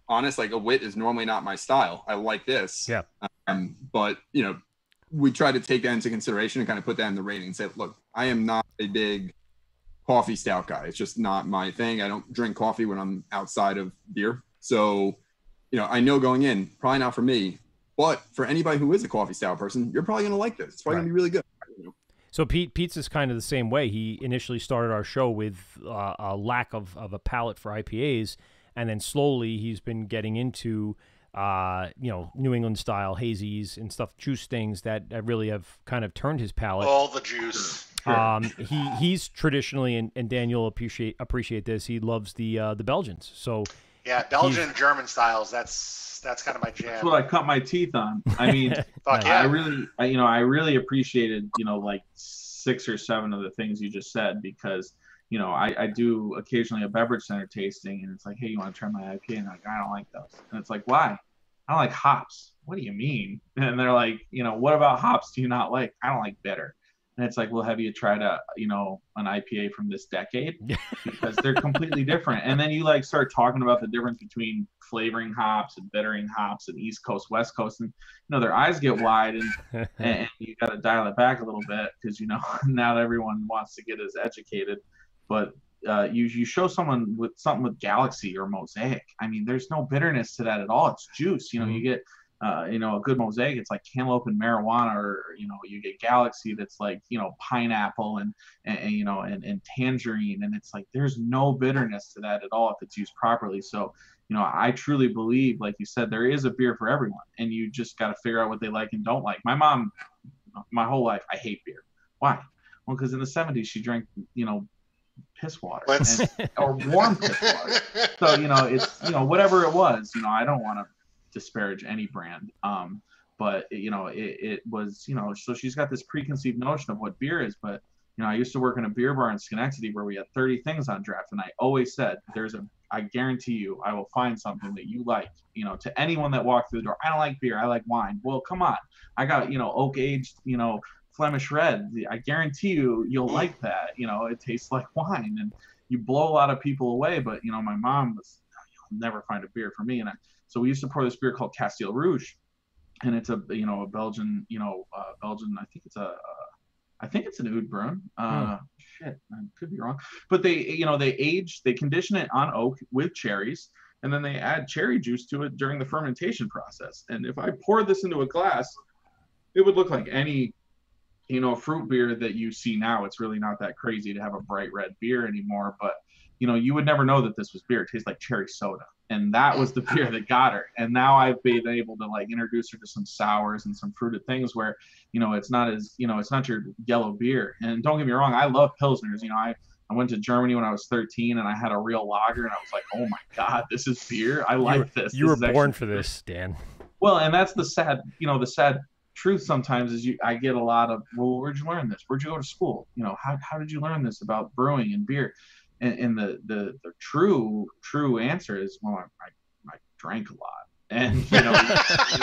honest, like a wit is normally not my style. I like this. Yeah. Um, but you know, we try to take that into consideration and kind of put that in the rating and say, look, I am not a big coffee stout guy. It's just not my thing. I don't drink coffee when I'm outside of beer. So, you know, I know going in, probably not for me, but for anybody who is a coffee stout person, you're probably going to like this. It's probably Right. going to be really good. You know? So Pete, Pete's is kind of the same way. He initially started our show with uh, a lack of, of a palate for I P As, and then slowly he's been getting into, uh, you know, New England style hazies and stuff, juice things that, that really have kind of turned his palate. All the juice. Um, he he's traditionally, and, and Daniel appreciate appreciate this. He loves the uh, the Belgians. So Yeah, Belgian, German styles. That's that's kind of my jam. That's what I cut my teeth on. I mean, Fuck I yeah. really, I, you know, I really appreciated, you know, like six or seven of the things you just said, because, you know, I, I do occasionally a beverage center tasting, and it's like, hey, you want to try my I P A? And I'm like, I don't like those. And it's like, why? I don't like hops. What do you mean? And they're like, you know, what about hops do you not like? I don't like bitter. And it's like, well, have you tried a, you know, an I P A from this decade? Because they're completely different. And then you like start talking about the difference between flavoring hops and bittering hops and East Coast, West Coast, and you know their eyes get wide, and and you got to dial it back a little bit, because you know not everyone wants to get as educated. But uh, you you show someone with something with Galaxy or Mosaic. I mean, there's no bitterness to that at all. It's juice. You know, you get. Uh, you know, a good Mosaic, it's like cantaloupe and marijuana, or, you know, you get Galaxy that's like, you know, pineapple and, and, and you know, and, and tangerine. And it's like, there's no bitterness to that at all if it's used properly. So, you know, I truly believe, like you said, there is a beer for everyone, and you just got to figure out what they like and don't like. My mom, my whole life, I hate beer. Why? Well, because in the seventies, she drank, you know, piss water and, or warm piss water. So, you know, it's, you know, whatever it was, you know, I don't want to disparage any brand, um but you know it, it was, you know, so she's got this preconceived notion of what beer is. But you know, I used to work in a beer bar in Schenectady where we had thirty things on draft, and I always said, there's a I guarantee you I will find something that you like. You know, to anyone that walked through the door, I don't like beer, I like wine. Well, come on, I got, you know, oak aged, you know, Flemish red. I guarantee you you'll like that. You know, it tastes like wine, and you blow a lot of people away. But you know, my mom was, you'll never find a beer for me. And I So we used to pour this beer called Castile Rouge, and it's a, you know, a Belgian, you know, uh, Belgian. I think it's a, uh, I think it's an Oud Bruin. Uh, hmm. Shit, I could be wrong. But they, you know, they age, they condition it on oak with cherries, and then they add cherry juice to it during the fermentation process. And if I poured this into a glass, it would look like any, you know, fruit beer that you see now. It's really not that crazy to have a bright red beer anymore, but you know, you would never know that this was beer. It tastes like cherry soda. And that was the beer that got her. And now I've been able to like introduce her to some sours and some fruited things where, you know, it's not as, you know, it's not your yellow beer. And don't get me wrong, I love Pilsners. You know, I, I went to Germany when I was thirteen, and I had a real lager, and I was like, oh my God, this is beer. I like you were, this. You this were born for this, Dan. Well, and that's the sad, you know, the sad truth sometimes is you, I get a lot of, well, where'd you learn this? Where'd you go to school? You know, how, how did you learn this about brewing and beer? And, and the, the, the true, true answer is, well, I, I I drank a lot, and you know, you,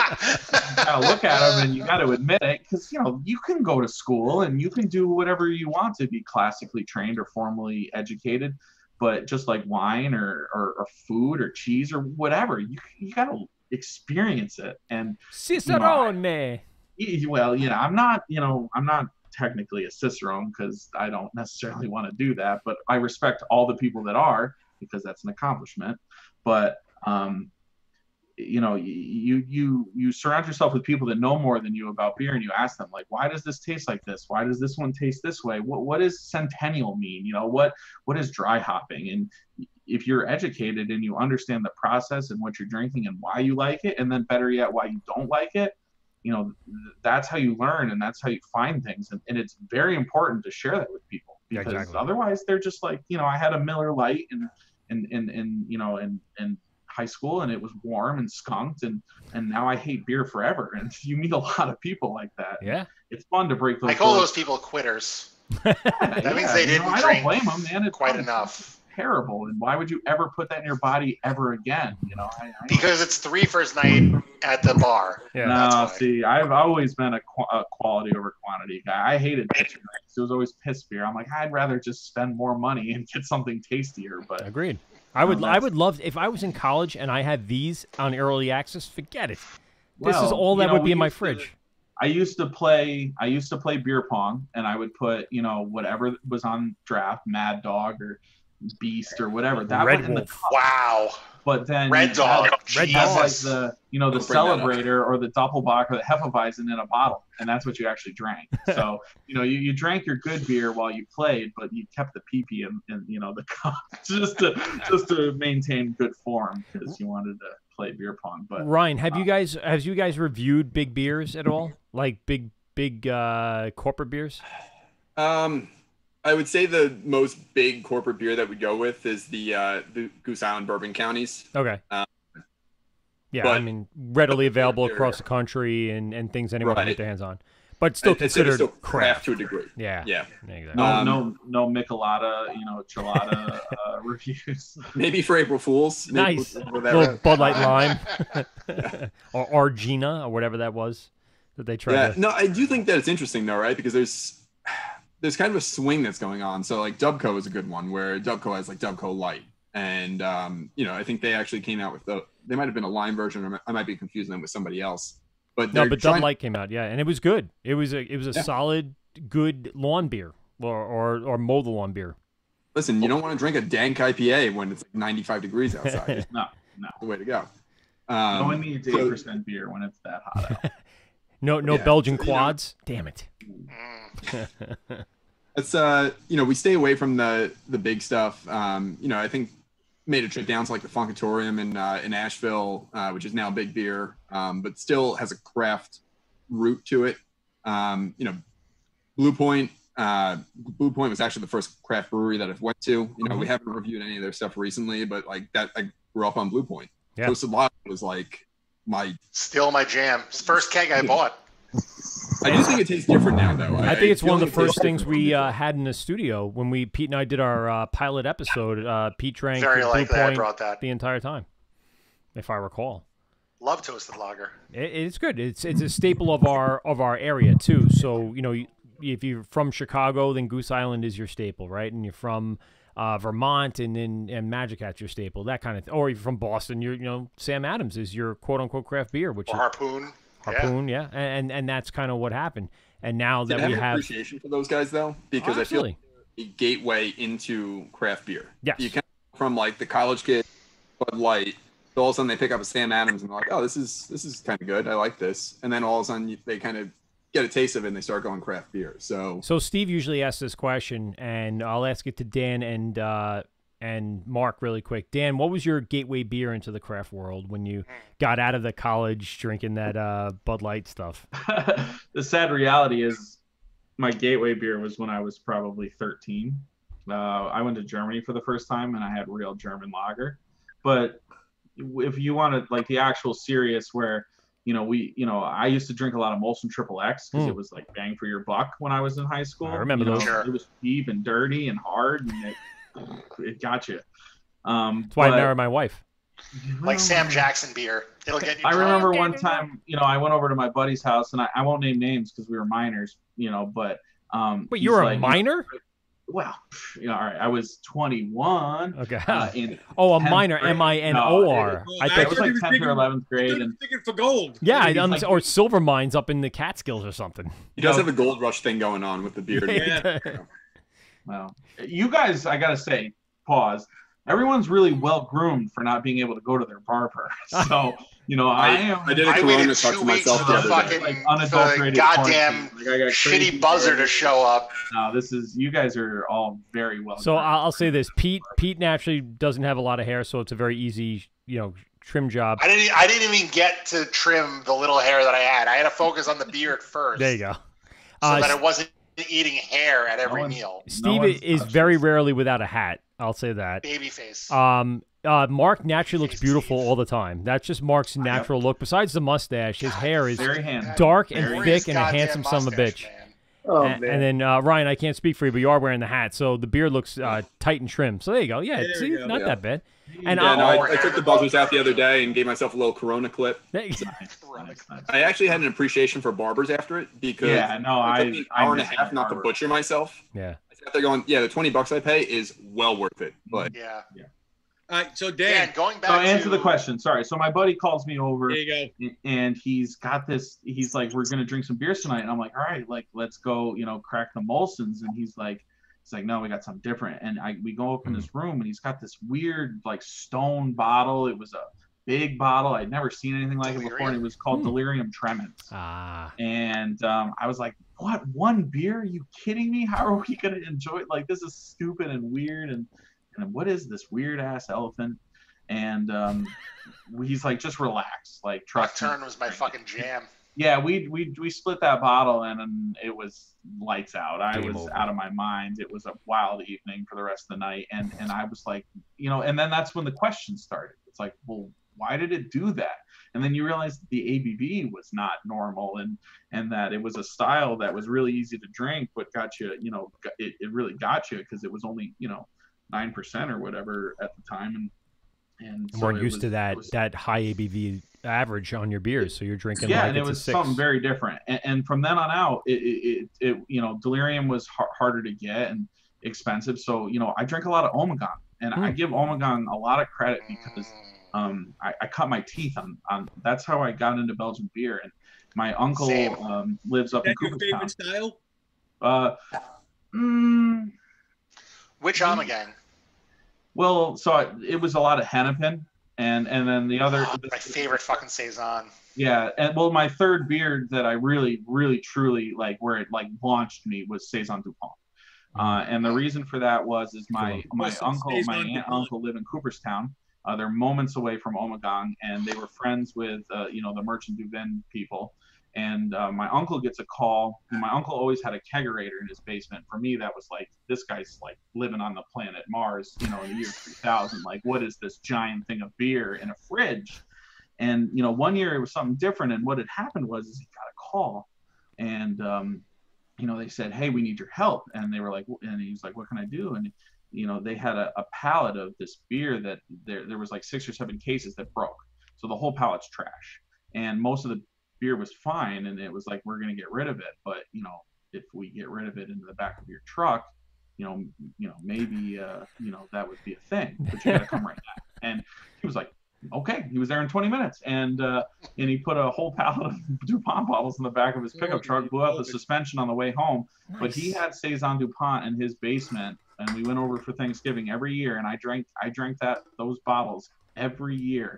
you gotta look at them and you got to admit it, because you know you can go to school and you can do whatever you want to be classically trained or formally educated, but just like wine or or, or food or cheese or whatever, you you got to experience it. And Cicerone. You know, well, you know, I'm not, you know, I'm not technically a Cicerone, because I don't necessarily want to do that, but I respect all the people that are, because that's an accomplishment. But um, you know, you you you surround yourself with people that know more than you about beer, and you ask them, like, why does this taste like this? Why does this one taste this way? What what does centennial mean? You know, what what is dry hopping? And if you're educated and you understand the process and what you're drinking and why you like it, and then better yet, why you don't like it, you know, that's how you learn, and that's how you find things. And, and it's very important to share that with people, because yeah, exactly. Otherwise they're just like, you know, I had a Miller Lite and and and, and you know, and and high school, and it was warm and skunked, and and now I hate beer forever. And you meet a lot of people like that. Yeah, it's fun to break those. I call doors. those people quitters. Yeah, that yeah. means they didn't you know, drink I don't blame them, man. It's quite fun. enough. Terrible. And why would you ever put that in your body ever again? You know, I, I because it's three first night at the bar. Yeah. No, see, I've always been a, qu- a quality over quantity guy. I hated pitcher drinks. It was always piss beer. I'm like, I'd rather just spend more money and get something tastier. But agreed. I would Um, I would love if I was in college and I had these on early access. Forget it. This Well, is all you that know, would be we in my used to- fridge. I used to play. I used to play beer pong, and I would put, you know, whatever was on draft, Mad Dog or Beast or whatever. That Red went in the Wolf. cup. Wow. But then Red you Dog. had- Red you had, like Jesus. the, you know, the Don't bring that up. Celebrator or the Doppelbock or the Hefeweizen in a bottle, and that's what you actually drank. So, you know, you, you drank your good beer while you played, but you kept the pee-pee in, in you know, the cup just to just to maintain good form because you wanted to play beer pong. But Ryan, have you guys have you guys reviewed big beers at all? Like big big uh, corporate beers? Um, I would say the most big corporate beer that we go with is the uh, the Goose Island Bourbon Counties. Okay. Um, Yeah, but- I mean, readily available they're- across the country and, and things anyone can Right. get their hands on, but still I'd say they're considered still craft. craft to a degree. Yeah, Yeah. exactly. no, Um, no, no Michelada, you know, Chelada uh, reviews. Maybe for April Fools. Maybe Nice. for Little whatever. Bud Light Lime, or Argina, or whatever that was that they tried Yeah, to. no, I do think that it's interesting though, right? Because there's there's kind of a swing that's going on. So like Dubco is a good one where Dubco has like Dubco Light, and um, you know, I think they actually came out with the they might have been a lime version, or I might be confusing them with somebody else. But No, they're but trying- Bud Light came out, yeah, and it was good. It was a it was a Yeah. solid, good lawn beer, or or or mow the lawn beer. Listen, you don't want to drink a dank I P A when it's like ninety-five degrees outside. No, no. The way to go. No Um, one needs so- eight percent beer when it's that hot out. No, no Yeah, Belgian so, you know- quads. Damn it. Mm. It's uh, you know, we stay away from the the big stuff. Um, you know, I think made a trip down to like the Funkatorium in uh, in Asheville, uh, which is now Big Beer, um, but still has a craft root to it. Um, you know, Blue Point. Uh, Blue Point was actually the first craft brewery that I've went to. You know, we haven't reviewed any of their stuff recently, but like that, I grew up on Blue Point. Yeah. Toasted Lava was like my. Still my jam. It's the first keg I bought. I do think it tastes different now, though. I think it's feel one of like the it first tastes things different we from uh, before. had in the studio when we Pete and I did our uh, pilot episode. Uh, Pete drank Very Blue likely I Point brought that. the entire time, if I recall. Love toasted lager. It, it's good. It's it's a staple of our of our area too. So you know, you- if you're from Chicago, then Goose Island is your staple, right? And you're from uh, Vermont, and then and Magic Hat's your staple, that kind of. Th- or you're from Boston, you're you know Sam Adams is your quote unquote craft beer, which Or is Harpoon. Harpoon, yeah, and and that's kind of what happened. And now Did that I we have an have, appreciation for those guys though, because Oh, I feel absolutely. like a gateway into craft beer. Yes. You come from like the college kid, Bud Light. So all of a sudden they pick up a Sam Adams and they're like, oh, this is this is kind of good. I like this. And then all of a sudden you- they kind of get a taste of it and they start going craft beer. So So Steve usually asks this question, and I'll ask it to Dan and uh, and Mark really quick. Dan, what was your gateway beer into the craft world when you got out of the college drinking that uh, Bud Light stuff? The sad reality is my gateway beer was when I was probably thirteen. Uh, I went to Germany for the first time and I had real German lager. But if you wanted like the actual serious where, you know, we, you know, I used to drink a lot of Molson Triple X because Mm. it was like bang for your buck when I was in high school. I remember You know, those. Sure. It was cheap and dirty and hard and it, it got you. Um, That's why I but- married my wife. Like Sam Jackson beer. It'll get you I drunk. remember one time, you know, I went over to my buddy's house, and I, I won't name names because we were minors, you know, but um. Wait, he's you were a like, minor? Well, you know, all right, I was twenty-one. Okay. Uh, in Oh, a tenth minor, grade. M I N O R. No, I I It thought. was thought he like was tenth thinking- or eleventh grade, Dude, and I'm thinking for gold. Yeah, I, he's I'm, like- or silver mines up in the Catskills or something. he does have a gold rush thing going on with the beard. Yeah. well, you guys, I gotta say, pause. Everyone's really well groomed for not being able to go to their barber. So, you know, I, I, am. I did a I Corona waited touch two to weeks myself for the the other day. fucking Like for the unadulterated goddamn quarantine. Like, I got shitty crazy buzzer hair. to show up. No, this is you guys are all very well. So groomed. I'll I'll say this: Pete, Pete naturally doesn't have a lot of hair, so it's a very easy, you know, trim job. I didn't. I didn't even get to trim the little hair that I had. I had to focus on the beard first. There you go. So Uh, that I wasn't eating hair at every one's- meal. Steve one's is touched very this. rarely without a hat. I'll say that. Baby face. Um, uh, Mark naturally looks Face beautiful Steve. all the time. That's just Mark's natural look. Besides the mustache, his hair is very handsome. dark and Very thick and a Goddamn handsome son of a mustache, bitch. man. Oh, and, man. and then uh, Ryan, I can't speak for you, but you are wearing the hat, so the beard looks uh, tight and trim. So there you go. Yeah, There see, you go. not Yeah. that bad. And Yeah, I'll, no, I, I took the buzzers out the other day and gave myself a little Corona clip. Nice, nice, nice. I actually had an appreciation for barbers after it because Yeah, no, it I- took me an I hour and a miss half my not to barber. butcher myself. yeah. I sat there going, yeah, the twenty bucks I pay is well worth it. But Yeah. All right, so Dan, Dan, going back So answer to the question. Sorry. So my buddy calls me over. there you go. And he's got this. He's like, we're gonna drink some beers tonight. And I'm like, all right, like let's go, you know, crack the Molsons. And he's like, he's like, no, we got something different. And I we go up in this room, and he's got this weird like stone bottle. It was a big bottle. I'd never seen anything like Delirium? it before. And it was called Hmm. Delirium Tremens. Ah. And um, I was like, what? One beer? Are you kidding me? How are we gonna enjoy it? Like this is stupid and weird. And and what is this weird ass elephant? And um, he's like, just relax, like trust me. Nocturne was my fucking jam. Yeah, we we we split that bottle, and, and it was lights out. I Game was over. out of my mind. It was a wild evening for the rest of the night, and and I was like, you know, and then that's when the questions started. It's like, well, why did it do that? And then you realize that the A B V was not normal, and and that it was a style that was really easy to drink, but got you, you know, it, it really got you because it was only, you know, nine percent or whatever at the time, and. And And so weren't it used was- to that it was- that high A B V average on your beers, so you're drinking yeah, like and it it's a was six. something very different. And, and from then on out, it, it, it, it you know, Delirium was har- harder to get and expensive. So you know, I drink a lot of Omegon, and I Hmm. give Omegon a lot of credit because Mm. um, I, I cut my teeth on on. That's how I got into Belgian beer. And my uncle Same. um, lives up Is in that your Cooperstown. favorite style? Uh, mm, Which Omegang? well, so I, it was a lot of Hennepin, and and then the other. Oh, my favorite fucking saison. Yeah, and well, my third beer that I really, really, truly like, where it like launched me, was Saison Dupont. Uh, and the reason for that was is my my What's the uncle, my Saison aunt and Dupont? uncle live in Cooperstown. Uh, they're moments away from Omegang, and they were friends with uh, you know the Merchant Duvin people. And uh, my uncle gets a call. And my uncle always had a kegerator in his basement. For me, that was like, this guy's like living on the planet Mars, you know, in the year three thousand. Like, what is this giant thing of beer in a fridge? And you know, one year it was something different. And what had happened was, is he got a call, and um, you know, they said, hey, we need your help. And they were like, and he's like, what can I do? And you know, they had a, a pallet of this beer that there there was like six or seven cases that broke. So the whole pallet's trash. And most of the beer was fine, and it was like, we're gonna get rid of it, but you know, if we get rid of it into the back of your truck, you know, you know, maybe uh, you know, that would be a thing, but you gotta come right now. And he was like, okay. He was there in twenty minutes, and uh, and he put a whole pallet of DuPont bottles in the back of his pickup truck, blew out the suspension on the way home. Nice. But he had Saison DuPont in his basement, and we went over for Thanksgiving every year, and I drank I drank that those bottles every year,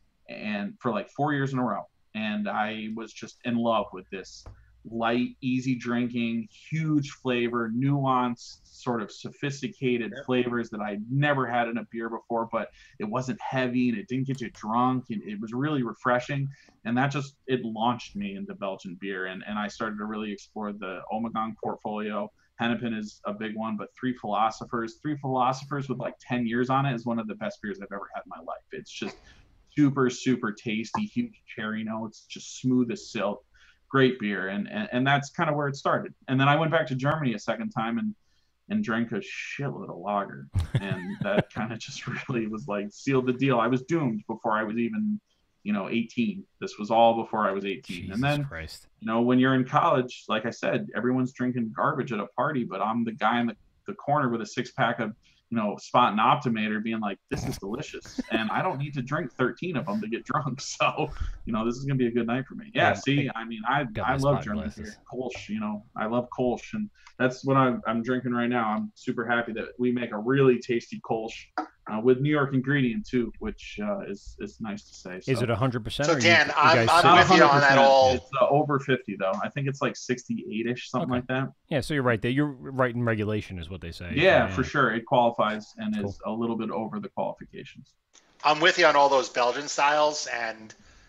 and for like four years in a row. And I was just in love with this light, easy drinking, huge flavor, nuanced, sort of sophisticated flavors that I'd never had in a beer before, but it wasn't heavy and it didn't get you drunk, and it was really refreshing. And that just, it launched me into Belgian beer. And, and I started to really explore the Omegang portfolio. Hennepin is a big one, but Three Philosophers, Three Philosophers with like ten years on it is one of the best beers I've ever had in my life. It's just super, super tasty, huge cherry notes, just smooth as silk. Great beer. And, and and that's kind of where it started. And then I went back to Germany a second time and and drank a shitload of lager. And that kind of just really was like sealed the deal. I was doomed before I was even, you know, eighteen. This was all before I was eighteen. Jesus and then, Christ. you know, when you're in college, like I said, everyone's drinking garbage at a party, but I'm the guy in the, the corner with a six pack of, you know, Spot and Optimator being like, this is delicious. And I don't need to drink thirteen of them to get drunk. So, you know, this is going to be a good night for me. Yeah. Yeah, see, I mean, I, got I my love Spot German glasses. beer. Kolsch, you know, I love Kolsch. And that's what I'm, I'm drinking right now. I'm super happy that we make a really tasty Kolsch uh, with New York ingredient too, which uh, is, is nice to say. So. Is it one hundred percent? So, or Dan, you, I'm- you guys I'm sip- with you on that all. It's uh, over fifty though. I think it's like sixty-eight-ish, something Okay. like that. Yeah, so you're right there. You're right in regulation is what they say. Yeah, for sure. It qualifies and Cool. is a little bit over the qualifications. I'm with you on all those Belgian styles, and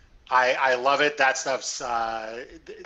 I I love it. That stuff's uh,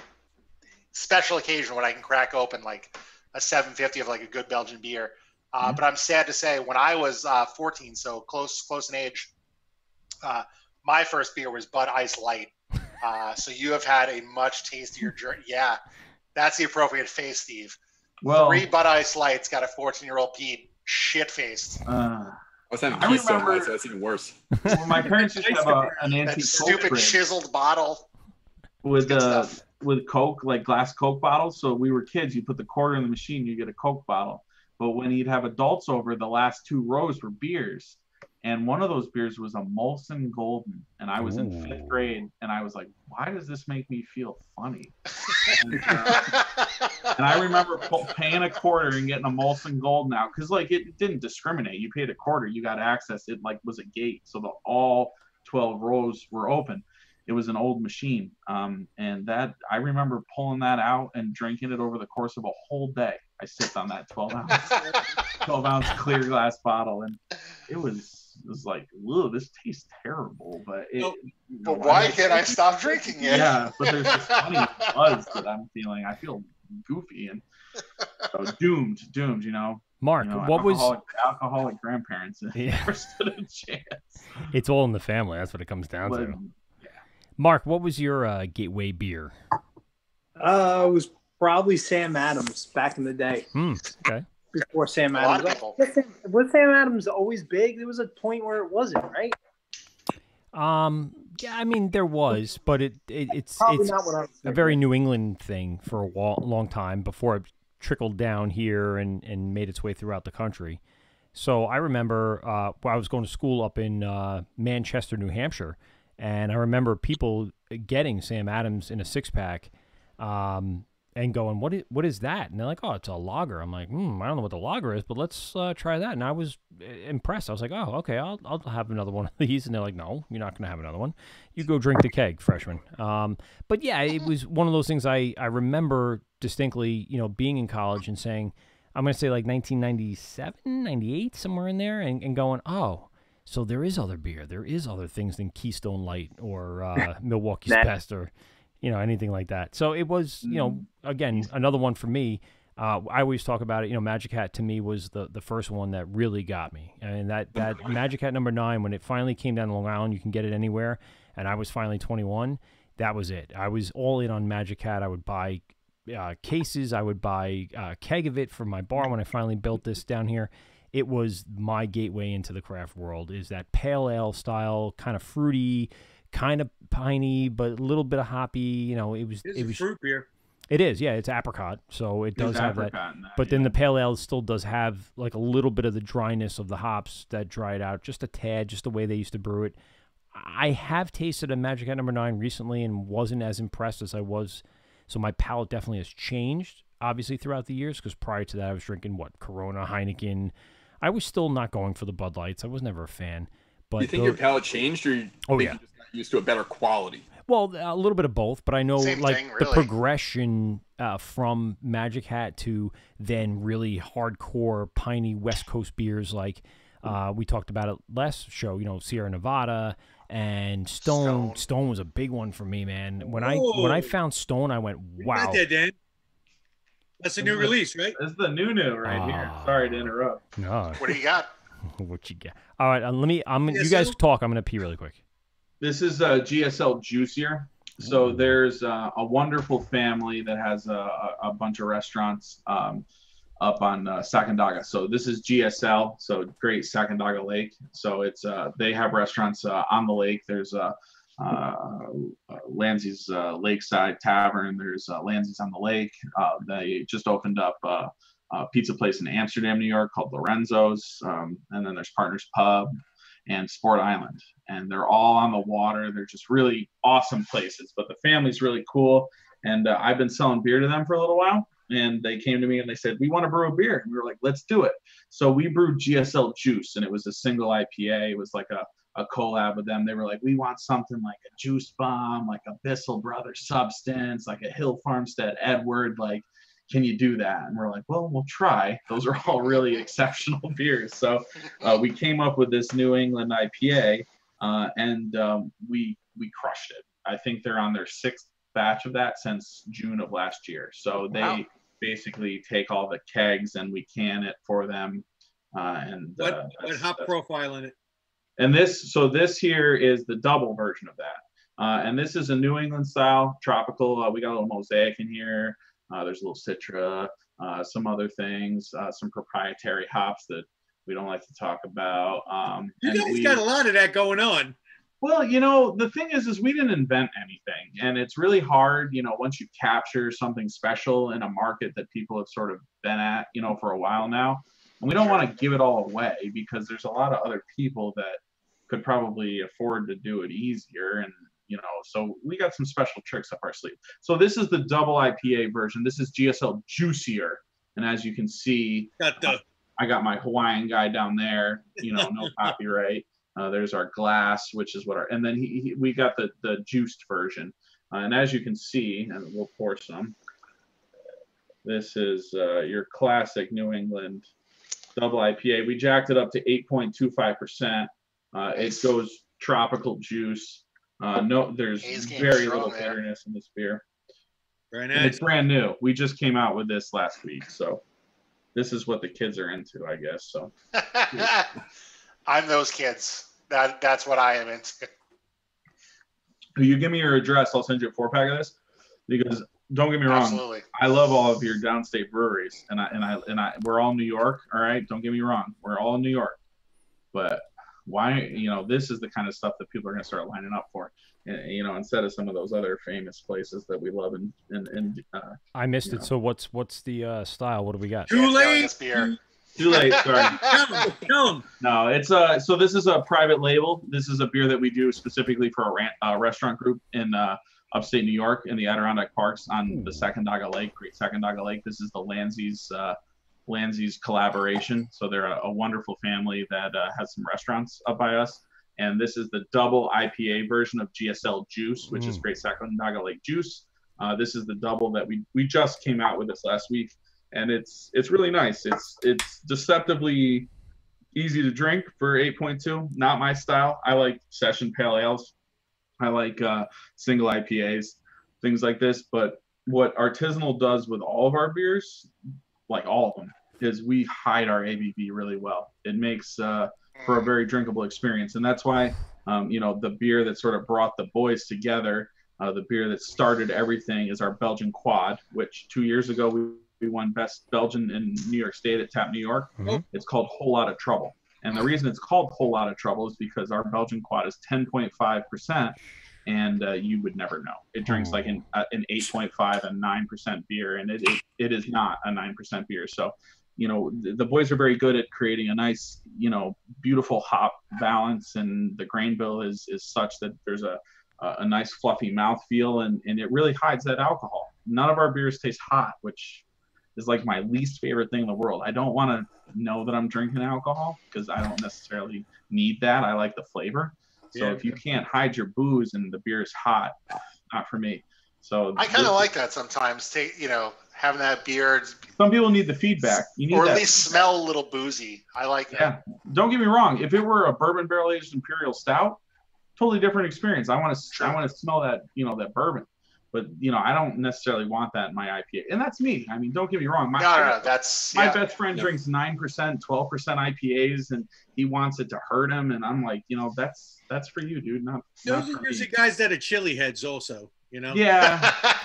special occasion when I can crack open like a seven fifty of like a good Belgian beer. Uh, Mm-hmm. But I'm sad to say, when I was uh, fourteen, so close close in age, uh, my first beer was Bud Ice Light. Uh, so you have had a much tastier journey. Yeah, that's the appropriate face, Steve. Well, Three Bud Ice Lights got a fourteen-year-old Pete shit-faced. uh, I was having I Keystone remember- Lights, so that's even worse. well, my parents used to have a, an That antique Coke stupid fridge chiseled bottle. with good uh, stuff. with Coke, like glass Coke bottles. So we were kids. You put the quarter in the machine, you get a Coke bottle. But when he'd have adults over, the last two rows were beers. And one of those beers was a Molson Golden, and I was Ooh. in fifth grade, and I was like, "Why does this make me feel funny?" and, uh, and I remember paying a quarter and getting a Molson Golden out because, like, it didn't discriminate. You paid a quarter, you got access. It like was a gate, so the all twelve rows were open. It was an old machine, um, and that I remember pulling that out and drinking it over the course of a whole day. I sipped on that twelve ounce, twelve ounce clear glass bottle, and it was. It was like, whoa, this tastes terrible, but it, But you know, why I can't I stop drinking it? Yeah, but there's this funny buzz that I'm feeling. I feel goofy and so doomed, doomed. You know, Mark, you know, what was alcoholic, alcoholic grandparents? Yeah. Never stood a chance. It's all in the family. That's what it comes down But, to. Mark, what was your uh, gateway beer? Uh, it was probably Sam Adams back in the day. Hmm. Okay. Before Sam A lot Adams. of people. Was Sam, was Sam Adams always big? There was a point where it wasn't, right? Um. Yeah. I mean, there was, but it, it it's Probably it's not what I was a thinking. very New England thing for a wa- long time before it trickled down here and and made its way throughout the country. So I remember uh, I was going to school up in uh, Manchester, New Hampshire, and I remember people getting Sam Adams in a six pack. Um, and going, what is, what is that? And they're like, oh, it's a lager. I'm like, hmm, I don't know what the lager is, but let's uh, try that. And I was impressed. I was like, oh, okay, I'll I'll have another one of these. And they're like, no, you're not going to have another one. You go drink the keg, freshman. Um, but yeah, it was one of those things I, I remember distinctly, you know, being in college and saying, I'm going to say like nineteen ninety-seven, ninety-eight, somewhere in there, and, and going, oh, so there is other beer. There is other things than Keystone Light or uh, Milwaukee's Nah. Best or you know, anything like that. So it was, you know, again, another one for me. Uh, I always talk about it. You know, Magic Hat to me was the, the first one that really got me. And that, that Magic Hat number nine, when it finally came down to Long Island, you can get it anywhere. And I was finally twenty-one. That was it. I was all in on Magic Hat. I would buy uh, cases. I would buy a keg of it for my bar when I finally built this down here. It was my gateway into the craft world. Is that pale ale style, kind of fruity, kind of piney, but a little bit of hoppy. You know, it was. It's it a was fruit beer. It is, yeah. It's apricot, so it does There's have that. apricot in that, But then yeah. the pale ale still does have like a little bit of the dryness of the hops that dry it out, just a tad, just the way they used to brew it. I have tasted a Magic Hat number nine recently and wasn't as impressed as I was. So my palate definitely has changed, obviously, throughout the years. Because prior to that, I was drinking what Corona, Heineken. I was still not going for the Bud Lights. I was never a fan. But Do you think tho- your palate changed, or you Oh, think yeah. you just got used to a better quality? Well, a little bit of both, but I know Same like thing, the really. progression uh, from Magic Hat to then really hardcore piney West Coast beers like uh, we talked about it last show. You know, Sierra Nevada and Stone. Stone, Stone. was a big one for me, man. When I when I Whoa. found Stone, I went, You wow. got that, Dan. That's a new release, right? This is the new new right here. Ah. Sorry to interrupt. No, What do you got? what you got? All right, uh, let me. I'm. Yeah, you guys so- talk. I'm gonna pee really quick. This is uh, G S L Juicier. So there's uh, a wonderful family that has a, a, a bunch of restaurants um, up on uh, Sacandaga. So this is G S L, so Great Sacandaga Lake. So it's uh, they have restaurants uh, on the lake. There's uh, uh, uh, Lanzy's uh, Lakeside Tavern. There's uh, Lanzy's on the Lake. Uh, they just opened up uh, a pizza place in Amsterdam, New York called Lorenzo's. Um, and then there's Partners Pub and Sport Island, and they're all on the water. They're just really awesome places, but the family's really cool. And uh, I've been selling beer to them for a little while, and they came to me and they said, we want to brew a beer. And we were like, let's do it. So we brewed G S L Juice, and it was a single I P A. It was like a, a collab with them. They were like, we want something like a Juice Bomb, like a Bissell Brothers Substance, like a Hill Farmstead Edward, like, can you do that? And we're like, well, we'll try. Those are all really exceptional beers. So uh, we came up with this New England I P A, uh, and um, we we crushed it. I think they're on their sixth batch of that since June of last year. So they Wow. basically take all the kegs and we can it for them. Uh, and What uh, what that's- hop that's- profile in it? and this, so this here is the double version of that. Uh, and this is a New England style tropical. Uh, we got a little mosaic in here. Uh, there's a little Citra, uh, some other things, uh, some proprietary hops that we don't like to talk about. Um, You and guys we- got a lot of that going on. well, you know, the thing is, is we didn't invent anything, and it's really hard, you know, once you capture something special in a market that people have sort of been at, you know, for a while now, And we don't want to give it all away because there's a lot of other people that could probably afford to do it easier. And, you know, so we got some special tricks up our sleeve. So this is the double I P A version. This is G S L Juicier. And as you can see, got the I got my Hawaiian guy down there, you know, no copyright. Uh, there's our glass, which is what our, and then he, he, we got the, the juiced version. Uh, and as you can see, and we'll pour some, this is uh, your classic New England double I P A. We jacked it up to eight point two five percent. Uh, it goes tropical juice. Uh, no, there's very little bitterness in this beer. Very nice. And it's brand new. We just came out with this last week, so this is what the kids are into, I guess. So I'm those kids. That that's what I am into. You give me your address, I'll send you a four pack of this. Because don't get me wrong, Absolutely. I love all of your downstate breweries, and I and I and I we're all New York, all right. Don't get me wrong, we're all in New York, but why? You know, this is the kind of stuff that people are going to start lining up for. And, you know, instead of some of those other famous places that we love. And and, and uh, I missed it. know. So what's what's the uh, style? What do we got? Too late. Beer. Too late. Sorry. Come on, come on. No, it's uh so this is a private label. This is a beer that we do specifically for a ran- uh, restaurant group in uh, upstate New York in the Adirondack Parks on the Sacandaga Lake, Great Sacandaga Lake. This is the Lanzie's uh, Lanzie's collaboration. So they're a, a wonderful family that uh, has some restaurants up by us. And this is the double I P A version of G S L Juice, which mm. is Great Sacandaga Lake Juice. Uh, this is the double that we we just came out with this last week. And it's it's really nice. It's it's deceptively easy to drink for eight point two. Not my style. I like session pale ales. I like uh, single I P As, things like this. But what Artisanal does with all of our beers, like all of them, is we hide our A B V really well. It makes uh, for a very drinkable experience. And that's why, um, you know, the beer that sort of brought the boys together, uh, the beer that started everything is our Belgian Quad, which two years ago we We won Best Belgian in New York State at Tap New York. Mm-hmm. It's called Whole Lot of Trouble. And the reason it's called Whole Lot of Trouble is because our Belgian Quad is ten point five percent, and uh, you would never know. It drinks like an, uh, an eight point five and nine percent beer, and it, it it is not a nine percent beer. So, you know, the, the boys are very good at creating a nice, you know, beautiful hop balance, and the grain bill is is such that there's a a nice fluffy mouthfeel, and, and it really hides that alcohol. None of our beers taste hot, which is like my least favorite thing in the world. I don't want to know that I'm drinking alcohol because I don't necessarily need that. I like the flavor. So yeah. If you can't hide your booze and the beer is hot, not for me. So I kind of like that sometimes. Take you know having that beer. Some people need the feedback. You need or at that. least smell a little boozy. I like that. Yeah. Don't get me wrong. If it were a bourbon barrel aged imperial stout, totally different experience. I want to sure. I want to smell that you know that bourbon. But, you know, I don't necessarily want that in my I P A. And that's me. I mean, don't get me wrong. My, no, no, no, that's, my yeah. best friend yeah. drinks nine percent, twelve percent I P As, and he wants it to hurt him. And I'm like, you know, that's that's for you, dude. Not, Those not are usually guys that are chili heads also, you know? Yeah.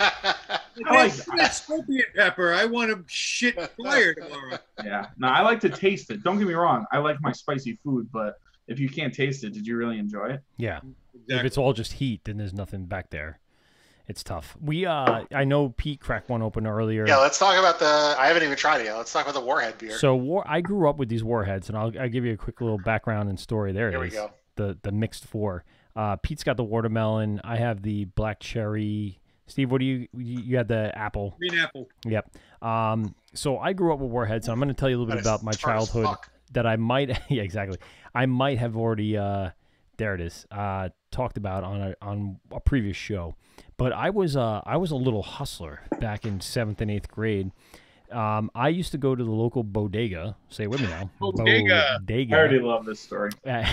I like that scorpion pepper. I want to shit fire tomorrow. Yeah. No, I like to taste it. Don't get me wrong. I like my spicy food, but if you can't taste it, did you really enjoy it? Yeah. Exactly. If it's all just heat, then there's nothing back there. It's tough. We, uh, I know Pete cracked one open earlier. Yeah, let's talk about the. I haven't even tried it yet. Let's talk about the Warhead beer. So, war, I grew up with these Warheads, and I'll, I'll give you a quick little background and story. There it Here is. we go. The the mixed four. Uh, Pete's got the watermelon. I have the black cherry. Steve, what do you? You, you had the apple. Green apple. Yep. Um. So I grew up with Warheads, so I'm going to tell you a little bit about my childhood that I might. Yeah, exactly. I might have already. Uh, there it is. Uh, talked about on a on a previous show. But I was uh, I was a little hustler back in seventh and eighth grade. Um, I used to go to the local bodega. Say it with me now. Bodega. bodega. I already love this story.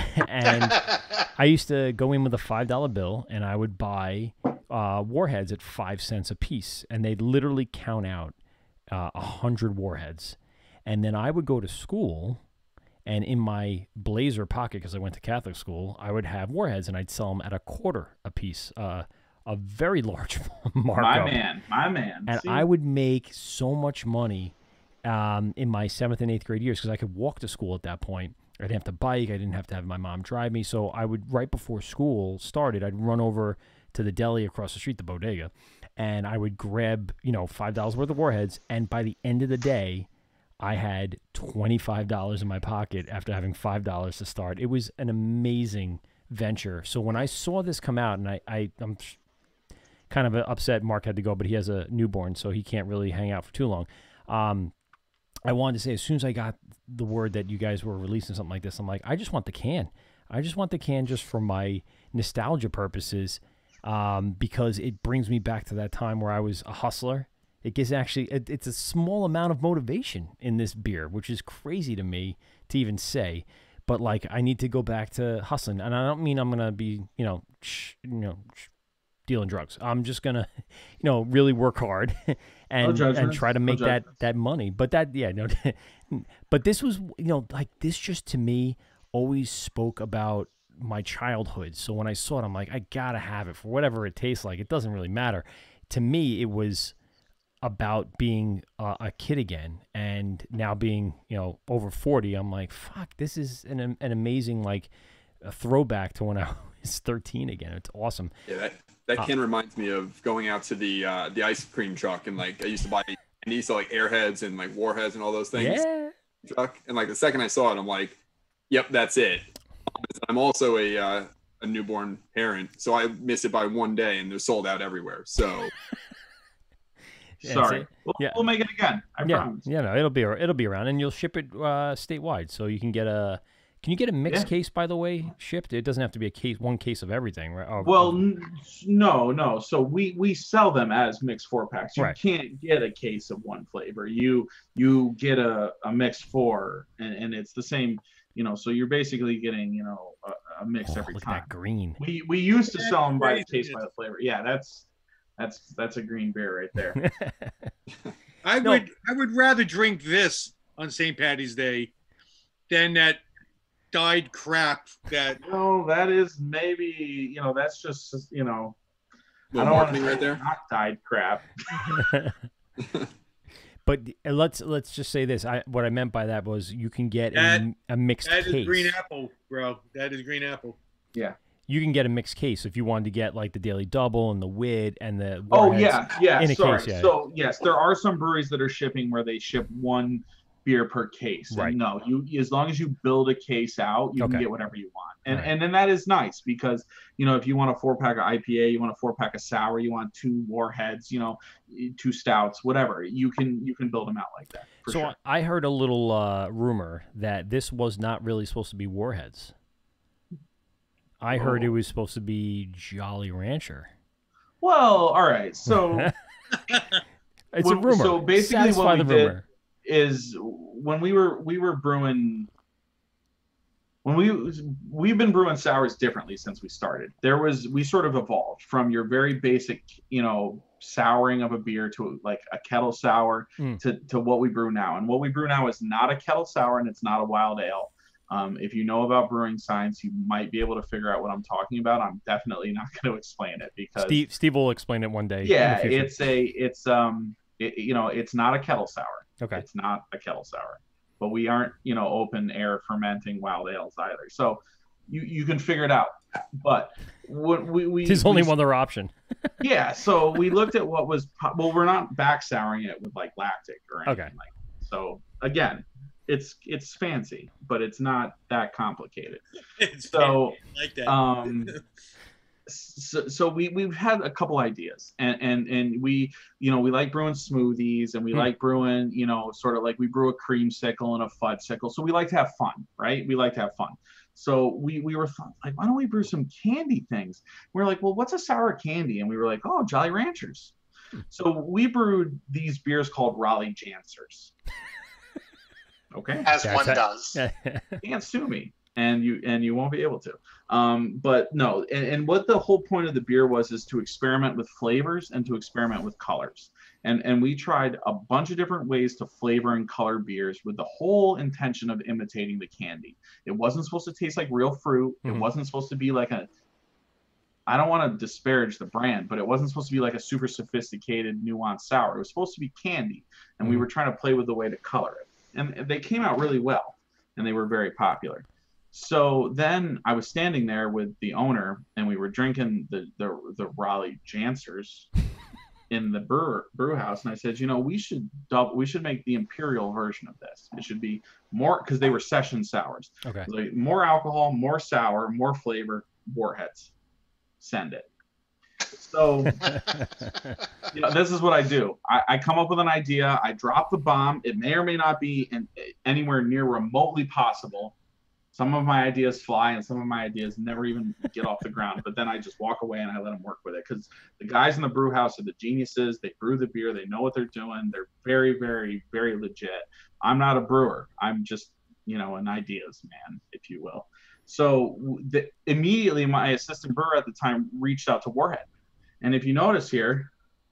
And I used to go in with a five dollar bill, and I would buy uh, Warheads at five cents a piece. And they'd literally count out uh, one hundred Warheads. And then I would go to school, and in my blazer pocket, because I went to Catholic school, I would have Warheads, and I'd sell them at a quarter a piece. Uh A very large markup. My man, my man. And See? I would make so much money um, in my seventh and eighth grade years because I could walk to school at that point. I didn't have to bike. I didn't have to have my mom drive me. So I would, right before school started, I'd run over to the deli across the street, the bodega, and I would grab, you know, five dollars worth of Warheads. And by the end of the day, I had twenty-five dollars in my pocket after having five dollars to start. It was an amazing venture. So when I saw this come out, and I, I, I'm kind of upset Mark had to go, but he has a newborn, so he can't really hang out for too long. Um, I wanted to say, as soon as I got the word that you guys were releasing something like this, I'm like, I just want the can. I just want the can just for my nostalgia purposes, um, because it brings me back to that time where I was a hustler. It gives actually, it, it's a small amount of motivation in this beer, which is crazy to me to even say. But like, I need to go back to hustling, and I don't mean I'm gonna be, you know, sh- you know, sh- dealing drugs. I'm just gonna, you know, really work hard and No and try to make no that that money. But that, yeah, no. But this was, you know, like this just to me always spoke about my childhood. So when I saw it, I'm like, I gotta have it for whatever it tastes like. It doesn't really matter. To me, it was about being uh, a kid again, and now being, you know, over forty, I'm like, fuck, this is an an amazing, like, a throwback to when I was thirteen again. It's awesome. Yeah, that, that Uh, can reminds me of going out to the uh, the ice cream truck, and like I used to buy and used to like Airheads and like Warheads and all those things. Yeah. Truck, and like the second I saw it, I'm like, yep, that's it. I'm also a uh, a newborn parent, so I missed it by one day, and they're sold out everywhere. So. Yeah, Sorry, see? we'll, Yeah. we'll make it again. I yeah, promise. yeah, no, it'll be it'll be around, and you'll ship it uh, statewide, so you can get a. Can you get a mixed Yeah. case, by the way, shipped? It doesn't have to be a case, one case of everything, right? Of- Well, of- n- no, no. So we we sell them as mixed four packs. You Right. can't get a case of one flavor. You you get a, a mixed four, and, and it's the same. You know, so you're basically getting, you know, a, a mix oh, every look time. at that green. We we used to sell them by the crazy. taste by the flavor. Yeah, that's that's that's a green beer right there. I No. would I would rather drink this on Saint Patty's Day than that dyed crap that No, that is maybe, you know, that's just, you know, I Little don't want to marketing right there. not dyed crap. But uh, let's let's just say this. I what I meant by that was you can get That- a, a mixed that case. is green apple, bro. That is green apple. Yeah. You can get a mixed case if you wanted to get like the Daily Double and the Wid and the. Oh Warheads yeah, yeah. in a Sorry. case, yeah. So yes, there are some breweries that are shipping where they ship one beer per case. And Right. no, you as long as you build a case out, you Okay. can get whatever you want. And Right. and then that is nice because, you know, if you want a four pack of I P A, you want a four pack of sour, you want two Warheads, you know, two stouts, whatever. You can you can build them out like that. For So sure. I I heard a little uh, rumor that this was not really supposed to be Warheads. I heard it Oh. was supposed to be Jolly Rancher. Well, all right. So It's a when- rumor. So basically, Satisfy what we the did rumor. is when we were we were brewing. When we we've been brewing sours differently since we started. There was we sort of evolved from your very basic, you know, souring of a beer to like a kettle sour Mm. to to what we brew now. And what we brew now is not a kettle sour and it's not a wild ale. Um, if you know about brewing science, you might be able to figure out what I'm talking about. I'm definitely not going to explain it because Steve Steve will explain it one day. in the yeah, future. it's a it's um it, you know it's not a kettle sour. Okay. It's not a kettle sour, but we aren't, you know, open air fermenting wild ales either. So you you can figure it out. But what we we There's only we- one other option. Yeah, so we looked at what was po- well, we're not back souring it with like lactic or anything Okay. like. So again, it's it's fancy, but it's not that complicated. It's So like that. um so, so we we've had a couple ideas and and and we you know we like brewing smoothies and we Hmm. like brewing, you know, sort of like we brew a creamsicle and a fudgesicle, so we like to have fun, right? We like to have fun. So we we were thought, like, why don't we brew some candy things? We are like, well, what's a sour candy? And we were like, oh, Jolly Ranchers. So we brewed these beers called Raleigh Jansers. Okay. as Yeah, one that- does. You can't sue me and you and you won't be able to. Um, but no, and, and what the whole point of the beer was is to experiment with flavors and to experiment with colors. And and we tried a bunch of different ways to flavor and color beers with the whole intention of imitating the candy. It wasn't supposed to taste like real fruit. Mhm. It wasn't supposed to be like a I don't want to disparage the brand, but it wasn't supposed to be like a super sophisticated, nuanced sour. It was supposed to be candy, and we Mhm. were trying to play with the way to color it. And they came out really well, and they were very popular. So then I was standing there with the owner, and we were drinking the the, the Raleigh Jansers, in the brewer brew house, and I said, you know, we should double, we should make the imperial version of this. It should be more, because they were session sours. Okay. Like more alcohol, more sour, more flavor, Warheads. Send it. So, you know, this is what I do. I, I come up with an idea. I drop the bomb. It may or may not be in, anywhere near remotely possible. Some of my ideas fly, and some of my ideas never even get off the ground. But then I just walk away and I let them work with it, because the guys in the brew house are the geniuses. They brew the beer. They know what they're doing. They're very, very, very legit. I'm not a brewer. I'm just, you know, an ideas man, if you will. So the, immediately my assistant brewer at the time reached out to Warhead. And if you notice here,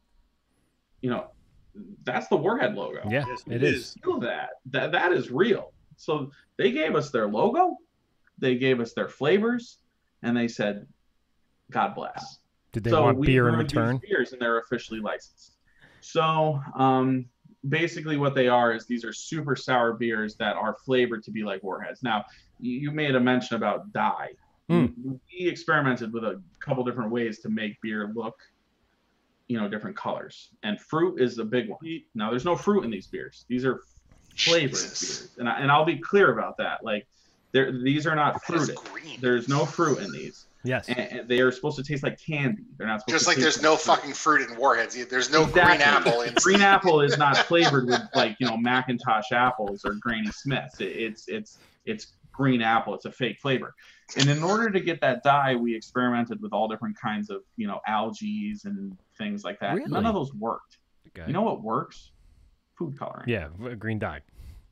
you know, that's the Warhead logo. Yeah, Yes, it is. Feel that. That that is real. So they gave us their logo, they gave us their flavors, and they said, God bless. Did they so want we beer in brewed these return? Beers, and they're officially licensed. So um, basically what they are is these are super sour beers that are flavored to be like Warheads. Now, you, you made a mention about dye. Mm. We experimented with a couple different ways to make beer look, you know, different colors. And fruit is a big one. Now, there's no fruit in these beers. These are flavored Jesus. beers, and, I, and I'll be clear about that. Like, these are not fruited. There's no fruit in these. Yes. And, and they are supposed to taste like candy. They're not supposed Just to like taste there's no fruit. fucking fruit in Warheads. There's no Exactly. green apple in Green apple is not flavored with, like, you know, Macintosh apples or Granny Smiths. It, it's it's it's green apple. It's a fake flavor. And in order to get that dye, we experimented with all different kinds of, you know, algae and things like that. Really? None of those worked. Okay. You know what works? Food coloring. Yeah, green dye.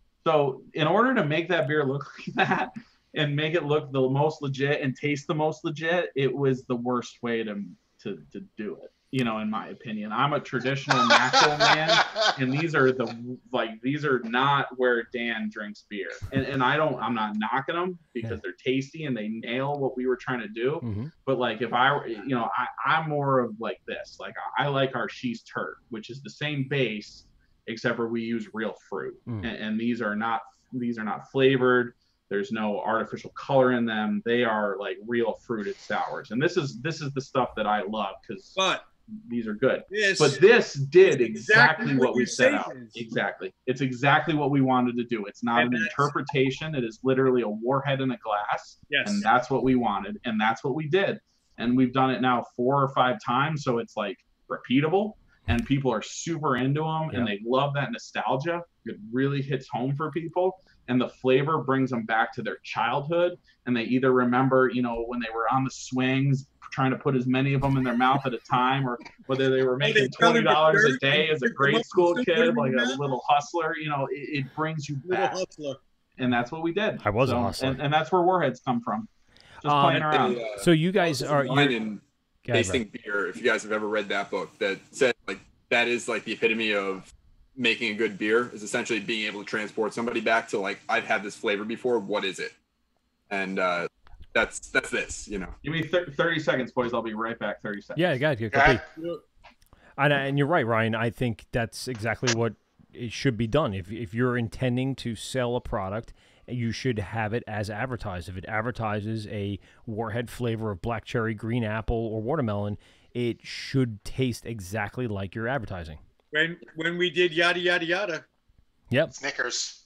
So in order to make that beer look like that and make it look the most legit and taste the most legit, it was the worst way to to, to do it, you know, in my opinion. I'm a traditional natural man, and these are the, like, these are not where Dan drinks beer. And, and I don't, I'm not knocking them because Yeah. they're tasty and they nail what we were trying to do. Mm-hmm. But like, if I were, you know, I, I'm more of like this, like I like our She's Turd, which is the same base, except for we use real fruit. Mm. And, and these are not, these are not flavored. There's no artificial color in them. They are like real fruited sours. And this is, this is the stuff that I love, because But these are good. this, But this did It's exactly, exactly what what we you set say out. it is. Exactly. It's exactly what we wanted to do. It's not And an that's- interpretation. It is literally a warhead in a glass. Yes. And that's what we wanted. And that's what we did. And we've done it now four or five times. So it's like repeatable. And people are super into them. Yeah. And they love that nostalgia. It really hits home for people. And the flavor brings them back to their childhood. And they either remember, you know, when they were on the swings, trying to put as many of them in their mouth at a time, or whether they were making twenty dollars a day as a grade school kid, like a little hustler. You know, it, it brings you little back. hustler. And that's what we did. I was a So- hustler. And, and that's where Warheads come from. Just Um, playing around. They, uh, So you guys are Wine you're, and Go ahead, tasting beer. If you guys have ever read that book, that said like that is like the epitome of making a good beer, is essentially being able to transport somebody back to like, I've had this flavor before. What is it? And uh, that's that's this. You know. Give me thir- thirty seconds, boys. I'll be right back. thirty seconds. Yeah, guys, get a Okay. copy. And, and you're right, Ryan. I think that's exactly what it should be done. If if you're intending to sell a product, you should have it as advertised. If it advertises a Warhead flavor of black cherry, green apple, or watermelon, it should taste exactly like you're advertising. When when we did yada yada yada, Yep. Snickers.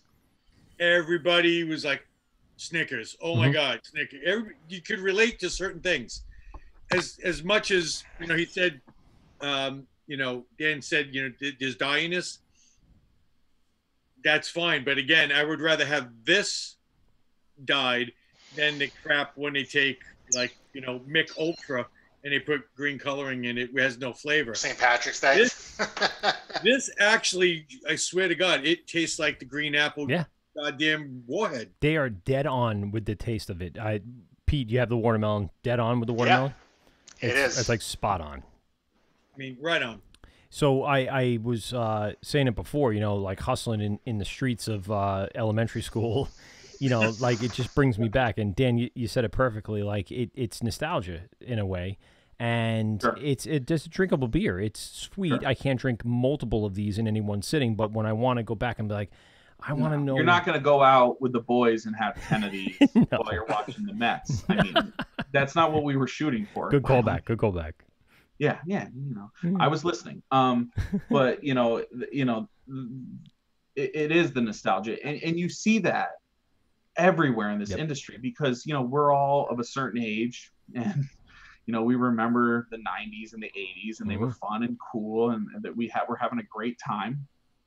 everybody was like, Snickers. Oh my Mhm. God, Snickers. Every, you could relate to certain things, as as much as you know. He said, um, you know, Dan said, you know, th- there's dye in this. That's fine, but again, I would rather have this dyed than the crap when they take like you know Mick Ultra and they put green coloring in it. It has no flavor. Saint Patrick's Day. This- This actually, I swear to God, it tastes like the green apple. Yeah. Goddamn Warhead. They are dead on with the taste of it. I, Pete, you have the watermelon dead on with the watermelon? It it's, is. It's like spot on. I mean, right on. So I, I was uh, saying it before, you know, like hustling in, in the streets of uh, elementary school, you know, like it just brings me back. And Dan, you, you said it perfectly. Like it, it's nostalgia in a way. And Sure. it's it, just a drinkable beer. It's sweet. Sure. I can't drink multiple of these in any one sitting. But when I want to go back and be like, I want to know. You're not going to go out with the boys and have ten of these No. while you're watching the Mets. I mean, that's not what we were shooting for. Good callback. Good callback. Yeah, yeah, you know, Mm. I was listening. Um, but you know, you know, it, it is the nostalgia, and and you see that everywhere in this Yep. industry because you know we're all of a certain age, and you know we remember the nineties and the eighties, and they were fun and cool, and, and that we had we're having a great time,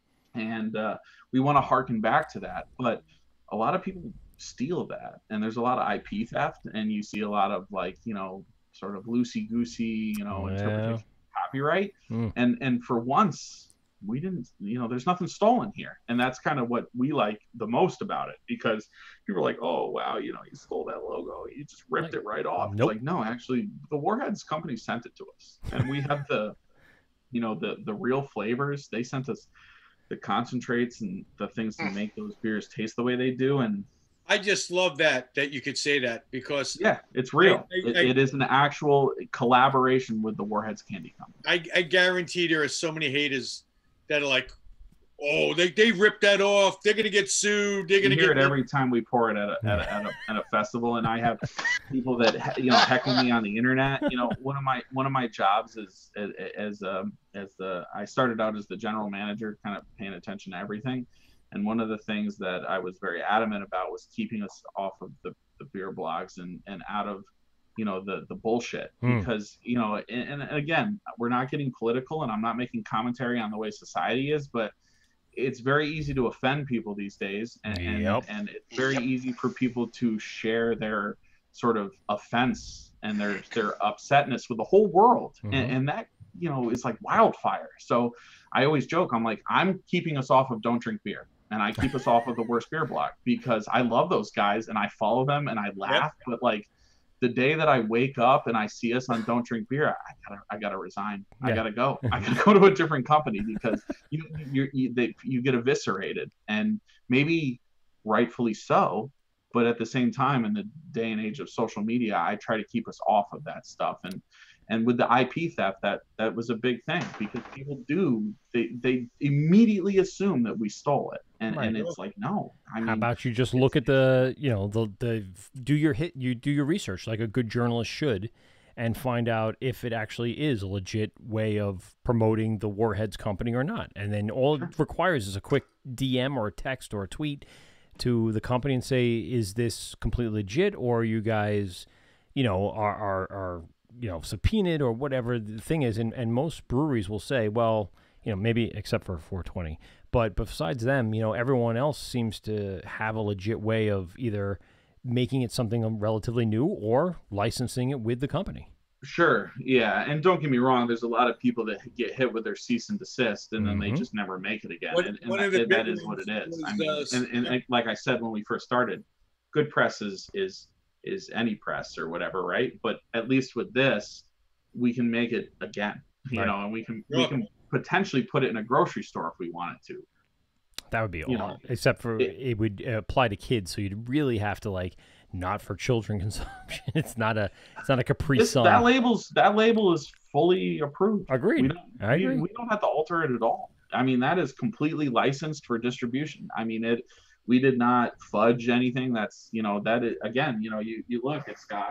and uh, we want to harken back to that. But a lot of people steal that, and there's a lot of I P theft, and you see a lot of like you know sort of loosey goosey you know Well. interpretation of copyright, Mm. and and for once we didn't you know there's nothing stolen here, and that's kind of what we like the most about it, because people are like, oh wow, you know you stole that logo, you just ripped Like, it right off. nope. It's like, no, actually the Warheads company sent it to us, and we have the you know the the real flavors. They sent us the concentrates and the things to make those beers taste the way they do, and I just love that that you could say that because yeah, it's real. I- I- it, I- it is an actual collaboration with the Warheads Candy Company. I, I guarantee there are so many haters that are like, oh, they, they ripped that off. They're gonna get sued. They're You gonna hear get it every time we pour it at a, at a, at a, at a festival, and I have people that you know heckle me on the internet. You know, one of my one of my jobs is as as um, as the I started out as the general manager, kind of paying attention to everything. And one of the things that I was very adamant about was keeping us off of the, the beer blogs and, and out of, you know, the, the bullshit. Hmm. Because, you know, and, and again, we're not getting political, and I'm not making commentary on the way society is, but it's very easy to offend people these days. And, Yep. and, and it's very easy for people to share their sort of offense and their, their upsetness with the whole world. Mhm. And, and that, you know, is like wildfire. So I always joke, I'm like, I'm keeping us off of Don't Drink Beer. And I keep us off of the Worst Beer Blog because I love those guys and I follow them and I laugh. Yep. But like the day that I wake up and I see us on Don't Drink Beer, I gotta, I gotta resign. Yeah. I gotta go. I gotta go to a different company because you, you, you, they, you get eviscerated, and maybe rightfully so. But at the same time, in the day and age of social media, I try to keep us off of that stuff. And And with the I P theft, that that was a big thing because people do they they immediately assume that we stole it, and Right. and it's like, no. I mean, How about you just look at the you know the the do your hit you do your research like a good journalist should, and find out if it actually is a legit way of promoting the Warheads company or not. And then all it requires is a quick D M or a text or a tweet to the company and say, is this completely legit, or you guys, you know, are are are you know, subpoenaed or whatever the thing is. And, and most breweries will say, well, you know, maybe except for four twenty, but besides them, you know, everyone else seems to have a legit way of either making it something relatively new or licensing it with the company. Sure. Yeah. And don't get me wrong, there's a lot of people that get hit with their cease and desist, and then Mhm. they just never make it again. One- and and one that, of the that big is what ones it is. was, I mean, uh, and, and like- like I said when we first started, good press is is is any press or whatever, right? But at least with this, we can make it again, you Right. know, and we can Yeah. we can potentially put it in a grocery store if we wanted to. That would be You all, know, except for it, it- would uh, apply to kids. So you'd really have to like, not for children consumption. It's not a, it's not a Capri This, Sun. that label's that label is fully approved. Agreed. We don't, I we, agree. we don't have to alter it at all. I mean, that is completely licensed for distribution. I mean, it. We did not fudge anything. That's you know that is, again, you know, you you look, it's got,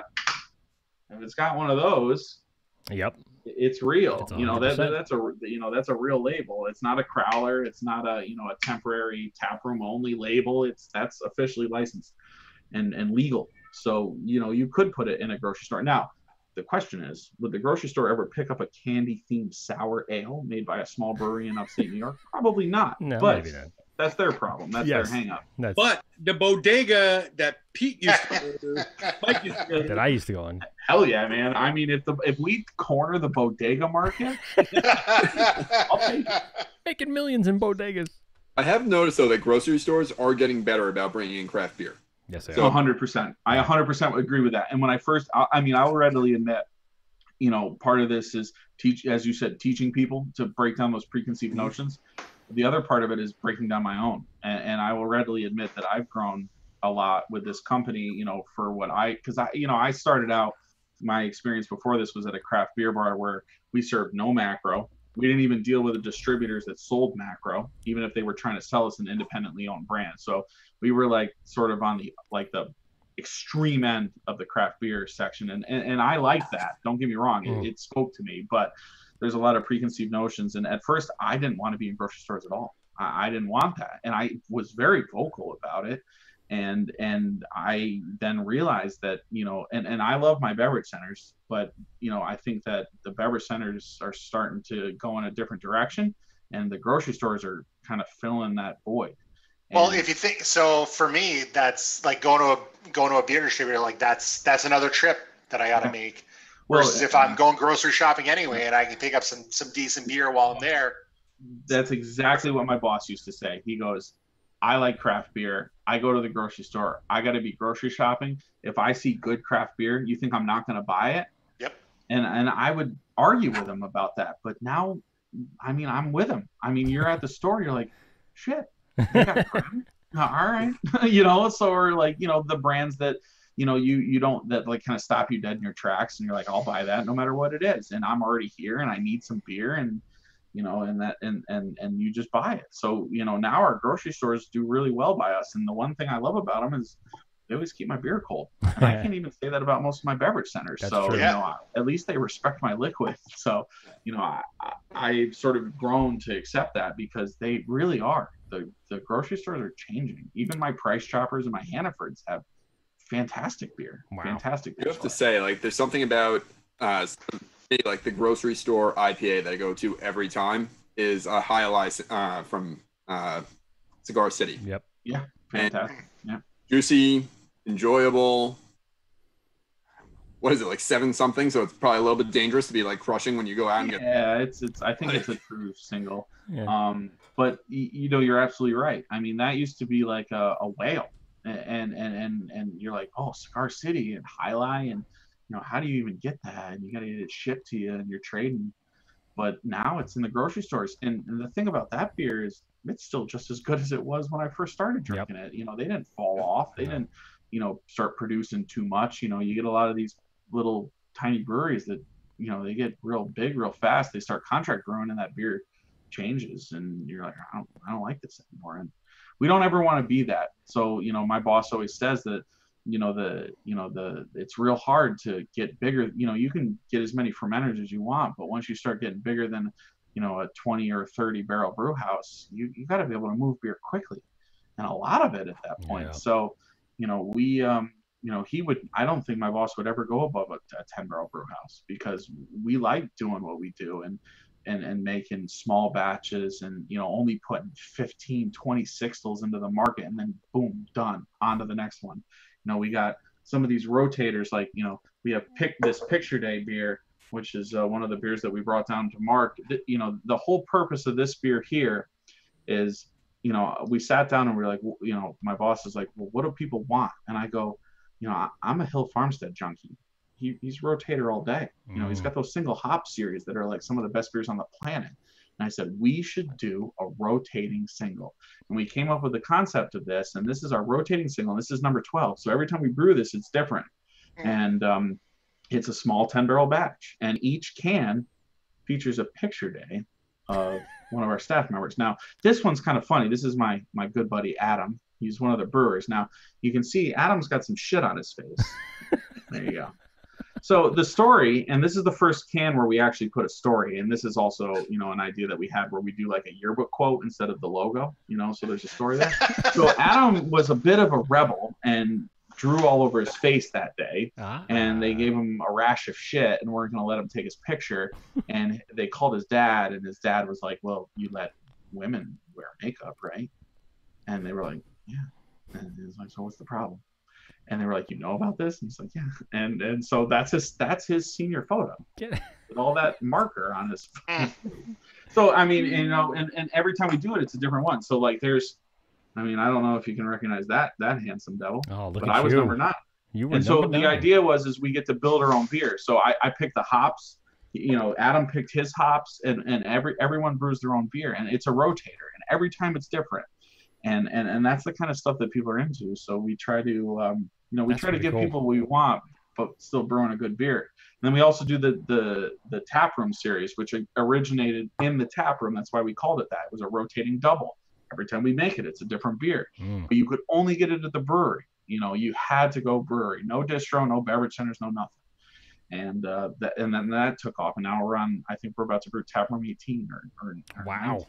if it's got one of those, Yep. it's real. It's you know that, that one hundred that's a you know that's a real label. It's not a crowler. It's not a you know a temporary taproom only label. It's that's officially licensed and and legal. So you know you could put it in a grocery store. Now the question is, would the grocery store ever pick up a candy themed sour ale made by a small brewery in upstate New York? Probably not. No, but maybe not. that's their problem. That's Yes. their hang up. That's, But the bodega that Pete used to, Mike used to go to, that I used to go on. Hell yeah, man. I mean, if the if we corner the bodega market, I'll take it. Making millions in bodegas. I have noticed though that grocery stores are getting better about bringing in craft beer. Yes, they So are. one hundred percent. I one hundred percent agree with that. And when I first, I, I mean, I will readily admit, you know, part of this is teach, as you said, teaching people to break down those preconceived Mm-hmm. notions. The other part of it is breaking down my own. And, and I will readily admit that I've grown a lot with this company, you know, for what I, because I, you know, I started out, my experience before this was at a craft beer bar where we served no macro. We didn't even deal with the distributors that sold macro, even if they were trying to sell us an independently owned brand. So we were like sort of on the, like the, extreme end of the craft beer section, and and, and I like that. Don't get me wrong, Mm. it, it spoke to me, but there's a lot of preconceived notions, and at first I didn't want to be in grocery stores at all. I, I didn't want that, and I was very vocal about it. And and I then realized that, you know, and, and I love my beverage centers, but, you know, I think that the beverage centers are starting to go in a different direction, and the grocery stores are kind of filling that void. And Well, if you think so, for me, that's like going to a going to a beer distributor. Like that's that's another trip that I got to Yeah. make. Well, Versus if I'm going grocery shopping anyway, and I can pick up some some decent beer while I'm there. that's exactly what my boss used to say. He goes, I like craft beer. I go to the grocery store. I got to be grocery shopping. If I see good craft beer, you think I'm not going to buy it? Yep. And and I would argue with him about that. But now, I mean, I'm with him. I mean, you're at the store. You're like, shit. They got craft? All right. You know, so we're like, you know, the brands that, you know, you you don't, that like kind of stop you dead in your tracks, and you're like, I'll buy that no matter what it is. And I'm already here, and I need some beer, and you know, and that, and, and, and you just buy it. So, you know, now our grocery stores do really well by us. And the one thing I love about them is they always keep my beer cold. And I can't even say that about most of my beverage centers. That's so, true. you Yeah. know, I, at least they respect my liquid. So, you know, I, I, I've sort of grown to accept that, because they really are. The, the grocery stores are changing. Even my Price Choppers and my Hannafords have fantastic beer. Wow. Fantastic beer. You have to say, like, there's something about uh, like the grocery store I P A that I go to every time is a High Life uh, from uh, Cigar City. Yep. Yeah. Fantastic. Yeah. Juicy, enjoyable. What is it, like seven something? So it's probably a little bit dangerous to be like crushing when you go out and get. Yeah, it's it's. I think it's a true single. Yeah. Um, but y- you know, you're absolutely right. I mean, that used to be like a, a whale, and and and and you're like, oh, Cigar City and High Life, and you know, how do you even get that? And you got to get it shipped to you, and you're trading. But now it's in the grocery stores, and, and the thing about that beer is it's still just as good as it was when I first started drinking it. You know, they didn't fall off. They No. didn't, you know, start producing too much. You know, you get a lot of these little tiny breweries that, you know, they get real big real fast. They start contract brewing, and that beer changes, and you're like, I don't, I don't like this anymore. And we don't ever want to be that. So, you know, my boss always says that, you know, the, you know, the, it's real hard to get bigger. You know, you can get as many fermenters as you want, but once you start getting bigger than, you know, a twenty or thirty barrel brew house, you, you got to be able to move beer quickly, and a lot of it at that point. Yeah. So, you know, we, um, you know, he would, I don't think my boss would ever go above a, a ten barrel brew house, because we like doing what we do, and, and, and making small batches, and, you know, only putting fifteen, twenty sixtels into the market, and then boom, done, on to the next one. You know, we got some of these rotators, like, you know, we have pick this Picture Day beer, which is uh, one of the beers that we brought down to Mark. You know, the whole purpose of this beer here is, you know, we sat down and we we're like, you know, my boss is like, well, what do people want? And I go, you know, I, I'm a Hill Farmstead junkie. He, he's rotator all day. You know, he's got those single hop series that are like some of the best beers on the planet. And I said, we should do a rotating single. And we came up with the concept of this, and this is our rotating single. And this is number twelve. So every time we brew this, it's different. And um, it's a small ten barrel batch. And each can features a picture day of one of our staff members. Now, this one's kind of funny. This is my, my good buddy, Adam. He's one of the brewers. Now, you can see Adam's got some shit on his face. There you go. So the story, and this is the first can where we actually put a story, and this is also, you know, an idea that we had where we do like a yearbook quote instead of the logo, you know, so there's a story there. So Adam was a bit of a rebel and drew all over his face that day, Ah. and they gave him a rash of shit and weren't going to let him take his picture. And they called his dad, and his dad was like, well, you let women wear makeup, right? And they were like, yeah. And he was like, so what's the problem? And they were like, you know about this? And he's like, yeah. And and so that's his that's his senior photo. Get it. With all that marker on his phone. So I mean, you know, and, and every time we do it, it's a different one. So like there's, I mean, I don't know if you can recognize that that handsome devil. Oh, look but at I was you. number nine. You were And so number the nine. idea was is we get to build our own beer. So I, I picked the hops. You know, Adam picked his hops, and, and every everyone brews their own beer, and it's a rotator, and every time it's different. And and and that's the kind of stuff that people are into. So we try to, um, you know, we That's try to pretty give cool. people what we want, but still brewing a good beer. And then we also do the the the tap room series, which originated in the tap room. That's why we called it that. It was a rotating double. Every time we make it, it's a different beer. Mm. But you could only get it at the brewery. You know, you had to go brewery. No distro, no beverage centers, no nothing. And uh, that, and then that took off. And now we're on, I think we're about to brew Taproom eighteen or, or, or Wow. nineteen.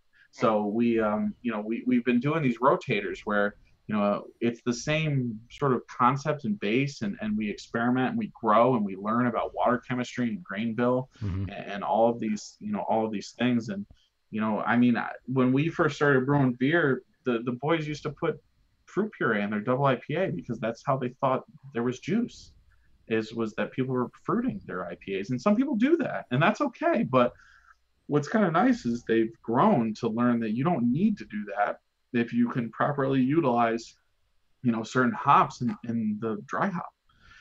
So we, um, you know, we, we've been doing these rotators where, you know, it's the same sort of concept and base, and, and we experiment and we grow and we learn about water chemistry and grain bill Mm-hmm. and, and all of these, you know, all of these things. And, you know, I mean, when we first started brewing beer, the, the boys used to put fruit puree in their double I P A because that's how they thought there was juice, is was that people were fruiting their I P As. And some people do that, and that's okay. But what's kind of nice is they've grown to learn that you don't need to do that if you can properly utilize, you know, certain hops in, in the dry hop.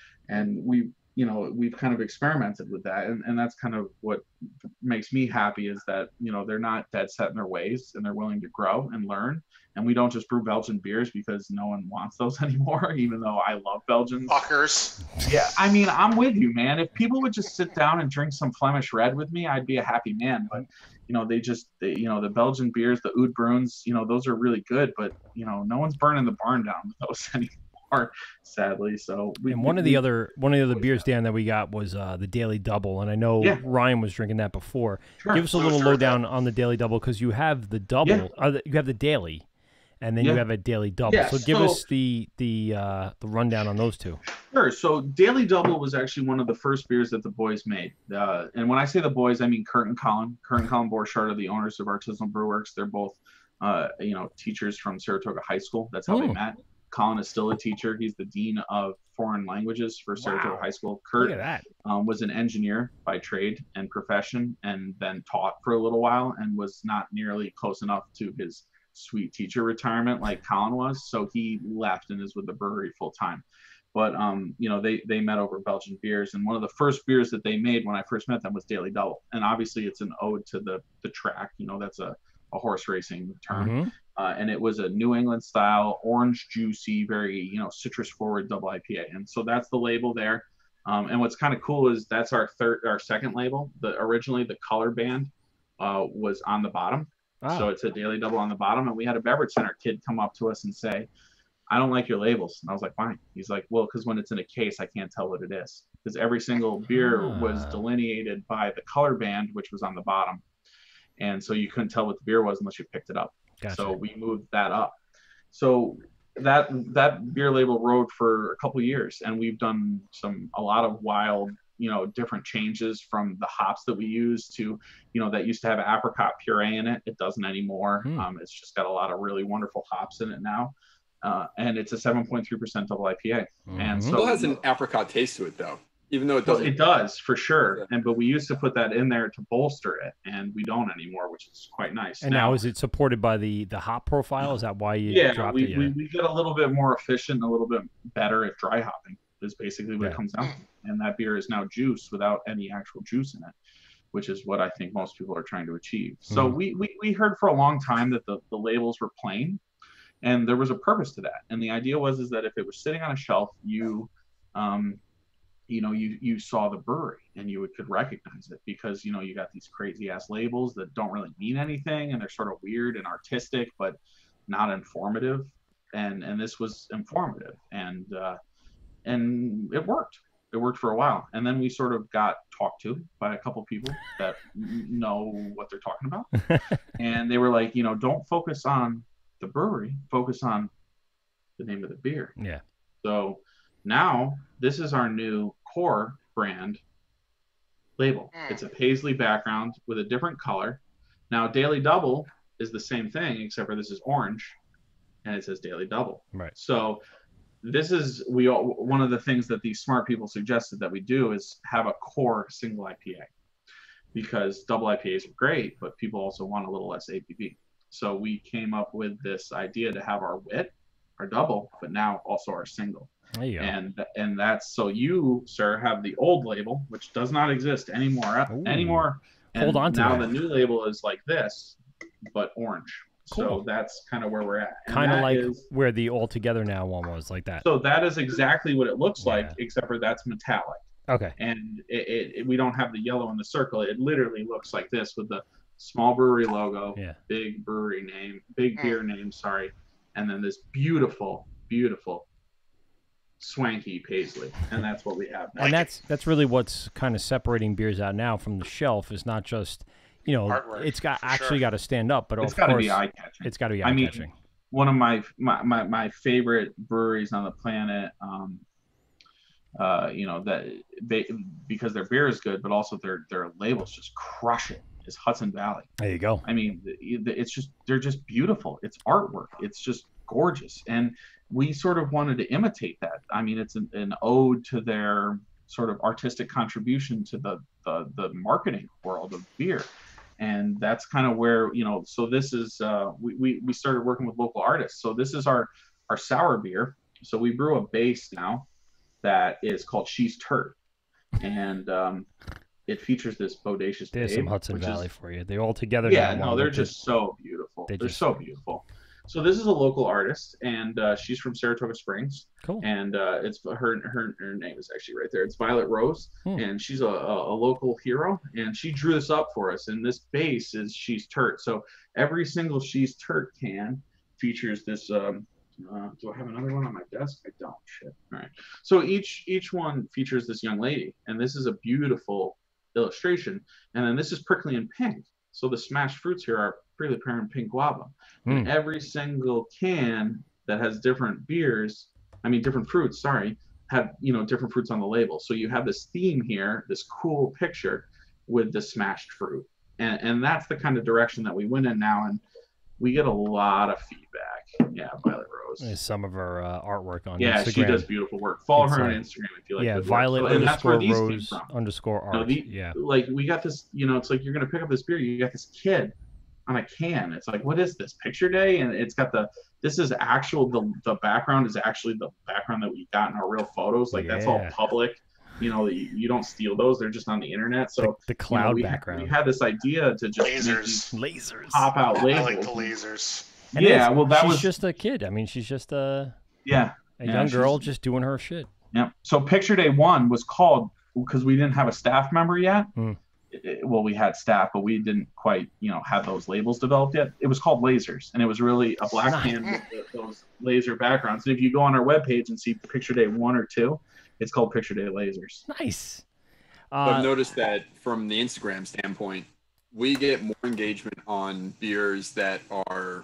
And we, you know, we've kind of experimented with that. And, and that's kind of what makes me happy, is that, you know, they're not dead set in their ways and they're willing to grow and learn. And we don't just brew Belgian beers because no one wants those anymore, even though I love Belgians. Fuckers. Yeah, I mean, I'm with you, man. If people would just sit down and drink some Flemish Red with me, I'd be a happy man. But, you know, they just, they, you know, the Belgian beers, the Oud Bruins, you know, those are really good. But, you know, no one's burning the barn down with those anymore, sadly. So we, and one we, of the other one of the other beers, Dan, that we got was uh, the Daily Double, and I know Yeah. Ryan was drinking that before. Sure. Give us a little lowdown on the Daily Double, because you have the double, Yeah. uh, the- you have the daily, and then Yeah. you have a Daily Double. Yeah, so give so- us the the uh, the rundown on those two. Sure. So Daily Double was actually one of the first beers that the boys made. Uh, and when I say the boys, I mean Kurt and Colin. Kurt and Colin Borchardt are the owners of Artisanal Brew Works. They're both, uh, you know, teachers from Saratoga High School. That's how Oh. they met. Colin is still a teacher. He's the dean of foreign languages for Saratoga Wow. High School. Look Kurt at that. um, was an engineer by trade and profession, and then taught for a little while, and was not nearly close enough to his sweet teacher retirement like Colin was. So he left and is with the brewery full time. But, um, you know, they, they met over Belgian beers. And one of the first beers that they made when I first met them was Daily Double. And obviously it's an ode to the, the track. You know, that's a, a horse racing term. Mhm. Uh, and it was a New England style, orange, juicy, very, you know, citrus forward double I P A. And so that's the label there. Um, and what's kind of cool is that's our third, our second label. The originally the color band uh, was on the bottom. Ah. So it's a Daily Double on the bottom. And we had a beverage center kid come up to us and say, I don't like your labels. And I was like, fine. He's like, well, because when it's in a case, I can't tell what it is. Because every single beer Ah. was delineated by the color band, which was on the bottom. And so you couldn't tell what the beer was unless you picked it up. Gotcha. So we moved that up. So that that beer label rode for a couple of years, and we've done some a lot of wild, you know, different changes from the hops that we use to, you know, that used to have apricot puree in it. It doesn't anymore. Hmm. Um, it's just got a lot of really wonderful hops in it now. Uh, and it's a seven point three percent double I P A. And Mhm. so Still has an apricot taste to it, though, even though it well, doesn't. it does for sure. Yeah. And but we used to put that in there to bolster it, and we don't anymore, which is quite nice. And now, is it supported by the the hop profile? Is that why you yeah, dropped we, it? we, we get a little bit more efficient, a little bit better at dry hopping is basically what Yeah. it comes down to. And that beer is now juice without any actual juice in it, which is what I think most people are trying to achieve. So Mhm. we, we, we heard for a long time that the, the labels were plain, and there was a purpose to that. And the idea was is that if it was sitting on a shelf, you um, you know, you you saw the brewery and you would, could recognize it, because, you know, you got these crazy ass labels that don't really mean anything, and they're sort of weird and artistic, but not informative. And and this was informative, and uh, and it worked. It worked for a while, and then we sort of got talked to by a couple people that n- know what they're talking about, and they were like, you know, don't focus on the brewery, focus on the name of the beer. Yeah. So now this is our new core brand label. Mm. It's a paisley background with a different color. Now Daily Double is the same thing, except for this is orange, and it says Daily Double. Right. So this is we all, one of the things that these smart people suggested that we do is have a core single I P A, because double I P As are great, but people also want a little less A B V. So we came up with this idea to have our wit, our double, but now also our single. There you go. And and that's so you, sir, have the old label, which does not exist anymore Ooh. anymore. And Hold on to now that. the new label is like this, but orange. So Cool. that's kind of where we're at. And Kind of that like is- where the All Together Now one was, like that. so that is exactly what it looks like, Yeah. except for that's metallic. Okay. And it, it, it- we don't have the yellow in the circle. It literally looks like this with the small brewery logo, Yeah. big brewery name, big Mm. beer name, sorry, and then this beautiful, beautiful swanky paisley, and that's what we have now. And that's that's really what's kind of separating beers out now from the shelf is not just, you know, Artwork, it's got actually sure. got to stand up, but It's of got to course be eye catching. it's got to be I eye mean, catching. one of my my, my my favorite breweries on the planet, um, uh, you know, that they, because their beer is good, but also their their labels just crush it, is Hudson Valley. There you go. I mean, it's just they're just beautiful. It's artwork. It's just gorgeous, and we sort of wanted to imitate that. I mean, it's an, an ode to their sort of artistic contribution to the the, the marketing world of beer. And that's kind of where, you know, so this is, uh, we, we, we started working with local artists. So this is our, our sour beer. So we brew a base now that is called She's Turd. And um, it features this bodacious There's babe, some Hudson which Valley is, for you. They all together. yeah, now no, one they're with just so beautiful. They They're just- so beautiful. So this is a local artist, and uh, she's from Saratoga Springs. Cool. And uh, it's her, her her name is actually right there. It's Violet Rose, Hmm. and she's a, a, a local hero. And she drew this up for us. And this base is She's Turt. So every single She's Turt can features this. Um, uh, do I have another one on my desk? I don't. Shit. All right. So each each one features this young lady, and this is a beautiful illustration. And then this is prickly and pink. So the smashed fruits here are prickly pear and pink guava. And Hmm. every single can that has different beers, I mean different fruits, sorry, have, you know, different fruits on the label. So you have this theme here, this cool picture with the smashed fruit. And and that's the kind of direction that we went in now, and we get a lot of feedback. Yeah, Violet Rose. There's some of her uh, artwork on Yeah, Instagram. she does beautiful work. Follow It's her on like- Instagram if you like. yeah, good work. Violet So- and that's underscore where these came Rose from. underscore art. No, the, yeah. like we got this, you know, it's like you're gonna pick up this beer, you got this kid on a can. It's like, what is this, picture day? And it's got the, this is actual, the the background is actually the background that we got in our real photos. Like that's all Yeah. public. You know, you, you don't steal those; they're just on the internet. So The, the you know, cloud we, background. we had this idea to just make Lasers. these Lasers. pop out I labels. like the lasers. And yeah, it's- well, that she's was just a kid. I mean, she's just a, yeah. a Yeah, young girl she's- just doing her shit. Yeah. So picture day one was called, because we didn't have a staff member yet. Hmm. It- well, we had staff, but we didn't quite, you know, have those labels developed yet. It was called Lasers, and it was really a black Nice. can with the- those laser backgrounds. And if you go on our webpage and see picture day one or two, it's called Picture Day Lasers. Nice. I've Uh, noticed that from the Instagram standpoint, we get more engagement on beers that are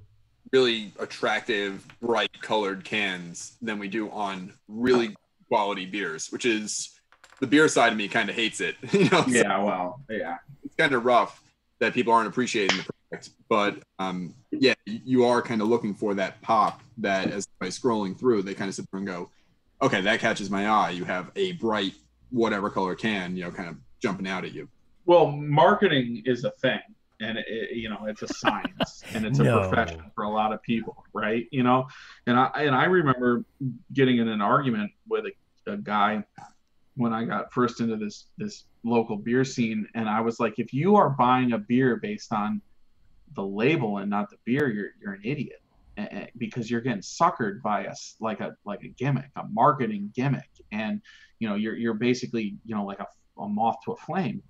really attractive, bright colored cans than we do on really quality beers, which is the beer side of me kind of hates it. You know, so Yeah, well, yeah. it's kind of rough that people aren't appreciating the product. But um, yeah, you are kind of looking for that pop that as by scrolling through, they kind of sit there and go, okay, that catches my eye. You have a bright whatever color can, you know, kind of jumping out at you. Well, marketing is a thing, and it, it- you know, it's a science, and it's a No. profession for a lot of people, right? You know, and I and I remember getting in an argument with a, a guy when I got first into this this local beer scene, and I was like, if you are buying a beer based on the label and not the beer, you're you're an idiot, eh, eh, because you're getting suckered by us like a like a gimmick, a marketing gimmick, and you know, you're you're basically, you know, like a, a moth to a flame.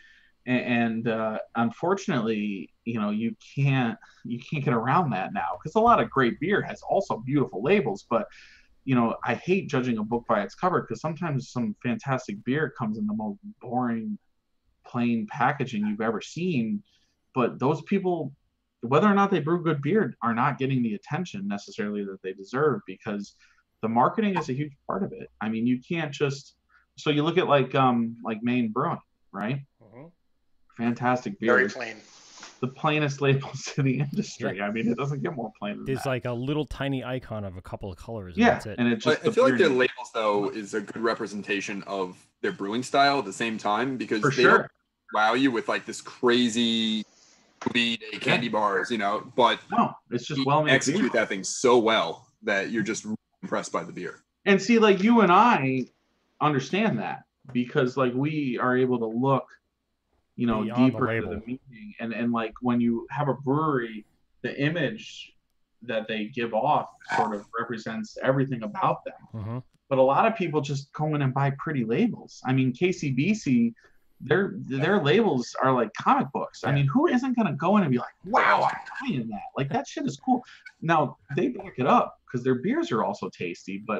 And uh, unfortunately, you know, you can't you can't get around that now, because a lot of great beer has also beautiful labels. But you know, I hate judging a book by its cover, because sometimes some fantastic beer comes in the most boring, plain packaging you've ever seen. But those people, whether or not they brew good beer, are not getting the attention necessarily that they deserve, because the marketing is a huge part of it. I mean, you can't just, so you look at like um like Maine Brewing, right? Mhm. Fantastic Very beers, plain. the plainest labels to the industry. I mean, it doesn't get more plain than There's that. like a little tiny icon of a couple of colors. And yeah, That's it. and it But just I feel like beer- their labels, though, is a good representation of their brewing style at the same time, because for they sure. don't wow you with like this crazy lead candy bars, you know, but No, it's just you well made. execute that thing so well that you're just impressed by the beer. And see, like you and I understand that, because like we are able to look, you know, Beyond the deeper into the label. meaning. And and like when you have a brewery, the image that they give off sort of represents everything about them. Mhm. But a lot of people just go in and buy pretty labels. I mean, K C B C, their their labels are like comic books. I Yeah. mean, who isn't gonna go in and be like, wow, I'm buying that? Like that shit is cool. Now they back it up because their beers are also tasty, but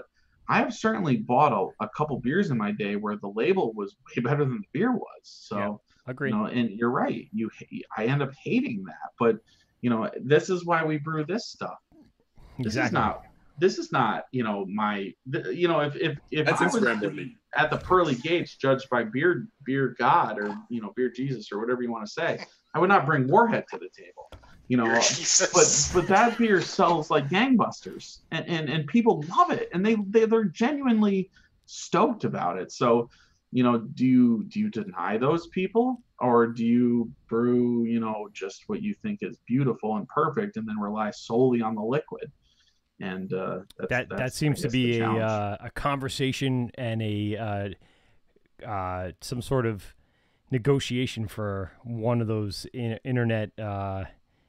I've certainly bought a, a couple beers in my day where the label was way better than the beer was. So, yeah, agree. You know, and you're right. You, I end up hating that, but you know, this is why we brew this stuff. This Exactly. is not. This is not. You know, my. You know, if if if That's I was Instagram at the pearly gates, judged by beer beer God or you know beer Jesus or whatever you want to say, I would not bring Warhead to the table. You know, but but that beer sells like gangbusters, and, and, and people love it, and they, they they're genuinely stoked about it. So, you know, do you do you deny those people, or do you brew, you know, just what you think is beautiful and perfect, and then rely solely on the liquid? And uh, that's, that that's, that seems I to guess, be the a challenge. uh, a conversation and a uh, uh, some sort of negotiation for one of those in- internet. Uh,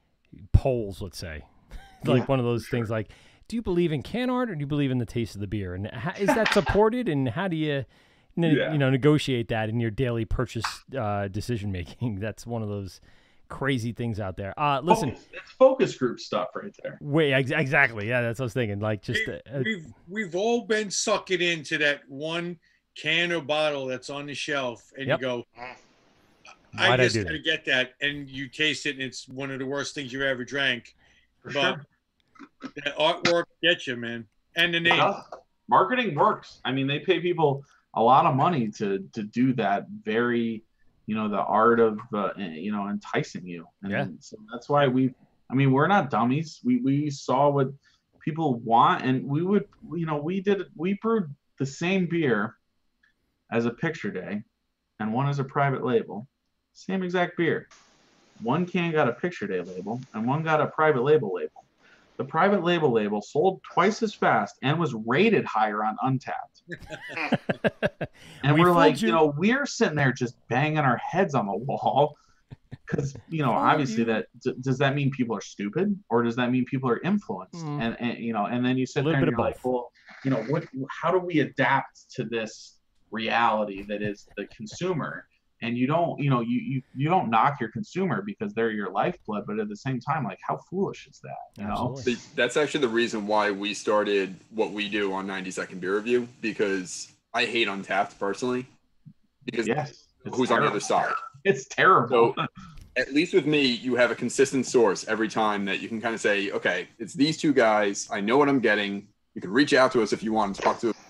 polls, let's say, like Yeah, one of those sure. things like, do you believe in can art or do you believe in the taste of the beer? And how, is that supported? And how do you, ne- Yeah. you know, negotiate that in your daily purchase uh, decision making? That's one of those crazy things out there. Uh, listen, Focus, it's focus group stuff right there. wait, ex- exactly. Yeah, that's what I was thinking. Like just, We- uh, we've we've all been sucking into that one can or bottle that's on the shelf, and Yep. you go, Why'd I I just do gotta that? get that, and you taste it, and it's one of the worst things you ever drank. For But sure. that artwork gets you, man, and the It name. does. Marketing works. I mean, they pay people a lot of money to to do that very, you know, the art of uh, you know enticing you. And Yeah. so that's why we. I mean, we're not dummies. We we saw what people want, and we would, you know, we did we brewed the same beer as a picture day, and one as a private label. Same exact beer. One can got a picture day label, and one got a private label label. The private label label sold twice as fast and was rated higher on Untapped. And We we're fooled like, you. you know, we're sitting there just banging our heads on the wall because, you know, Fooled obviously you. that d- does that mean people are stupid or does that mean people are influenced? Mm. And, and you know, and then you sit A little there and bit you're of like, well, you know, what? How do we adapt to this reality that is the consumer? And you don't, you know, you, you you don't knock your consumer because they're your lifeblood, but at the same time, like, how foolish is that? You know? Absolutely. The- That's actually the reason why we started what we do on ninety second Beer Review, because I hate Untapped personally, because Yes. it's who's on the terrible. other side. It's terrible. So at least with me, you have a consistent source every time that you can kind of say, okay, it's these two guys. I know what I'm getting. You can reach out to us if you want to talk to us.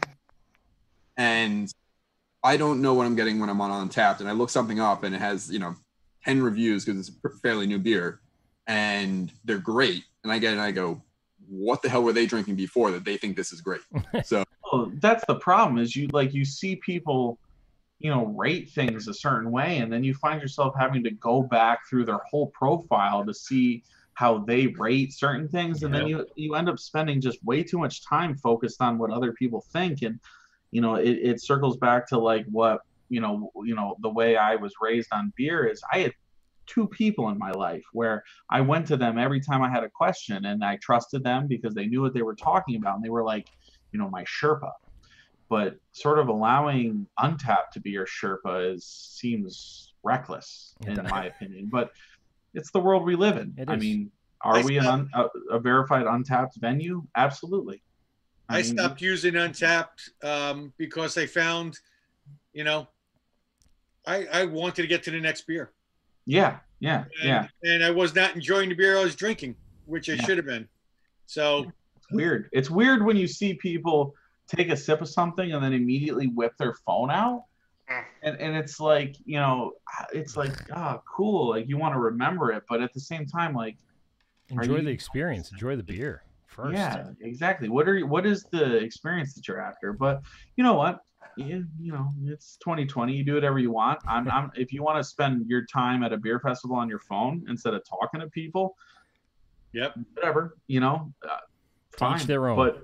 And I don't know what I'm getting when I'm on Untapped, and I look something up and it has, you know, ten reviews because it's a fairly new beer and they're great. And I get it and I go, what the hell were they drinking before that they think this is great? So Well, that's the problem is you like you see people, you know, rate things a certain way, and then you find yourself having to go back through their whole profile to see how they rate certain things, and then you you end up spending just way too much time focused on what other people think, and you know, it, it circles back to like what you know, you know, the way I was raised on beer is I had two people in my life where I went to them every time I had a question, and I trusted them because they knew what they were talking about, and they were like, you know, my Sherpa. But sort of allowing Untapped to be your Sherpa is seems reckless It in does. my opinion. But it's the world we live in. It I is. mean, are I we an stopped- un, a, a verified Untapped venue? Absolutely. I mean, stopped using Untapped um, because I found, you know, I I wanted to get to the next beer. Yeah, yeah, And, yeah. and I was not enjoying the beer I was drinking, which I Yeah. should have been. So It's weird. It's weird when you see people take a sip of something and then immediately whip their phone out. And and it's like, you know, it's like, ah, cool. Like you want to remember it, but at the same time, like, Are Enjoy you- the experience. Enjoy the beer first. yeah, exactly. What are you, what is the experience that you're after? But you know what? Yeah, you know, it's twenty twenty. You do whatever you want. I'm, I'm if you want to spend your time at a beer festival on your phone instead of talking to people, yep. whatever, you know, uh, fine. their own. But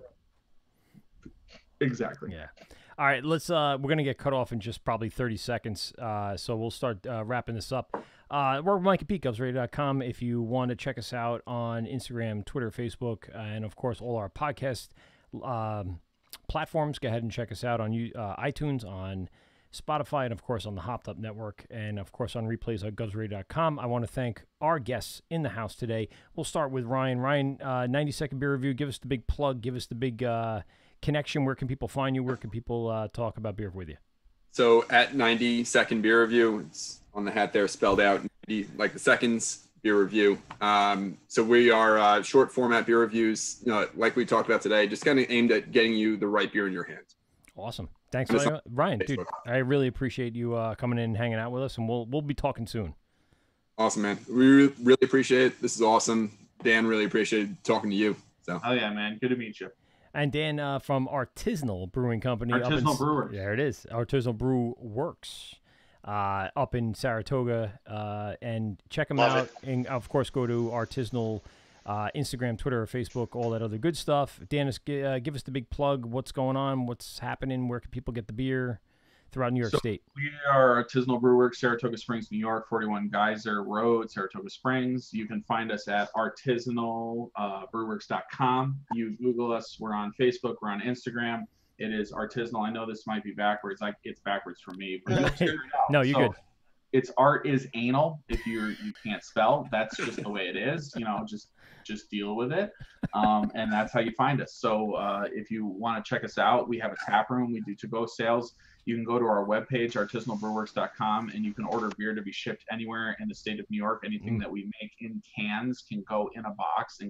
exactly. Yeah. All right, let's. Uh, we're gonna get cut off in just probably thirty seconds. Uh, so we'll start uh, wrapping this up. Uh, we're Mike at Pete, Govs Radio dot com. If you want to check us out on Instagram, Twitter, Facebook, uh, and of course all our podcast um, platforms, go ahead and check us out on you- uh, iTunes, on Spotify, and of course on the Hopped Up Network, and of course on replays at Govs Radio dot com. I want to thank our guests in the house today. We'll start with Ryan. Ryan, uh, ninety second beer review. Give us the big plug. Give us the big. Uh, connection, where can people find you? Where can people uh, talk about beer with you? So at ninety second beer review, it's on the hat there spelled out, ninety, like the seconds beer review. Um, so we are uh, short format beer reviews, you know, like we talked about today, just kind of aimed at getting you the right beer in your hands. Awesome. Thanks, for Ryan. Dude, I really appreciate you uh, coming in and hanging out with us, and we'll we'll be talking soon. Awesome, man. We really appreciate it. This is awesome. Dan, really appreciated talking to you. So. Oh yeah, man. Good to meet you. And Dan uh, from Artisanal Brewing Company. Artisanal up in, Brewers. There it is. Artisanal Brew Works uh, up in Saratoga. Uh, and check them Love out. it. And, of course, go to Artisanal uh, Instagram, Twitter, Facebook, all that other good stuff. Dan, uh, give us the big plug. What's going on? What's happening? Where can people get the beer throughout New York so State? We are Artisanal Brew Works, Saratoga Springs, New York, forty-one Geyser Road, Saratoga Springs. You can find us at artisanal brew works dot com. You Google us. We're on Facebook. We're on Instagram. It is Artisanal. I know this might be backwards. Like it's backwards for me. But you'll figure it out. No, you're So, good. It's art is anal. If you're you can't spell, that's just the way it is. You know, just just deal with it. Um, and that's how you find us. So uh, if you want to check us out, we have a tap room. We do to-go sales. You can go to our webpage, artisanal brew works dot com, and you can order beer to be shipped anywhere in the state of New York. Anything Mm. that we make in cans can go in a box and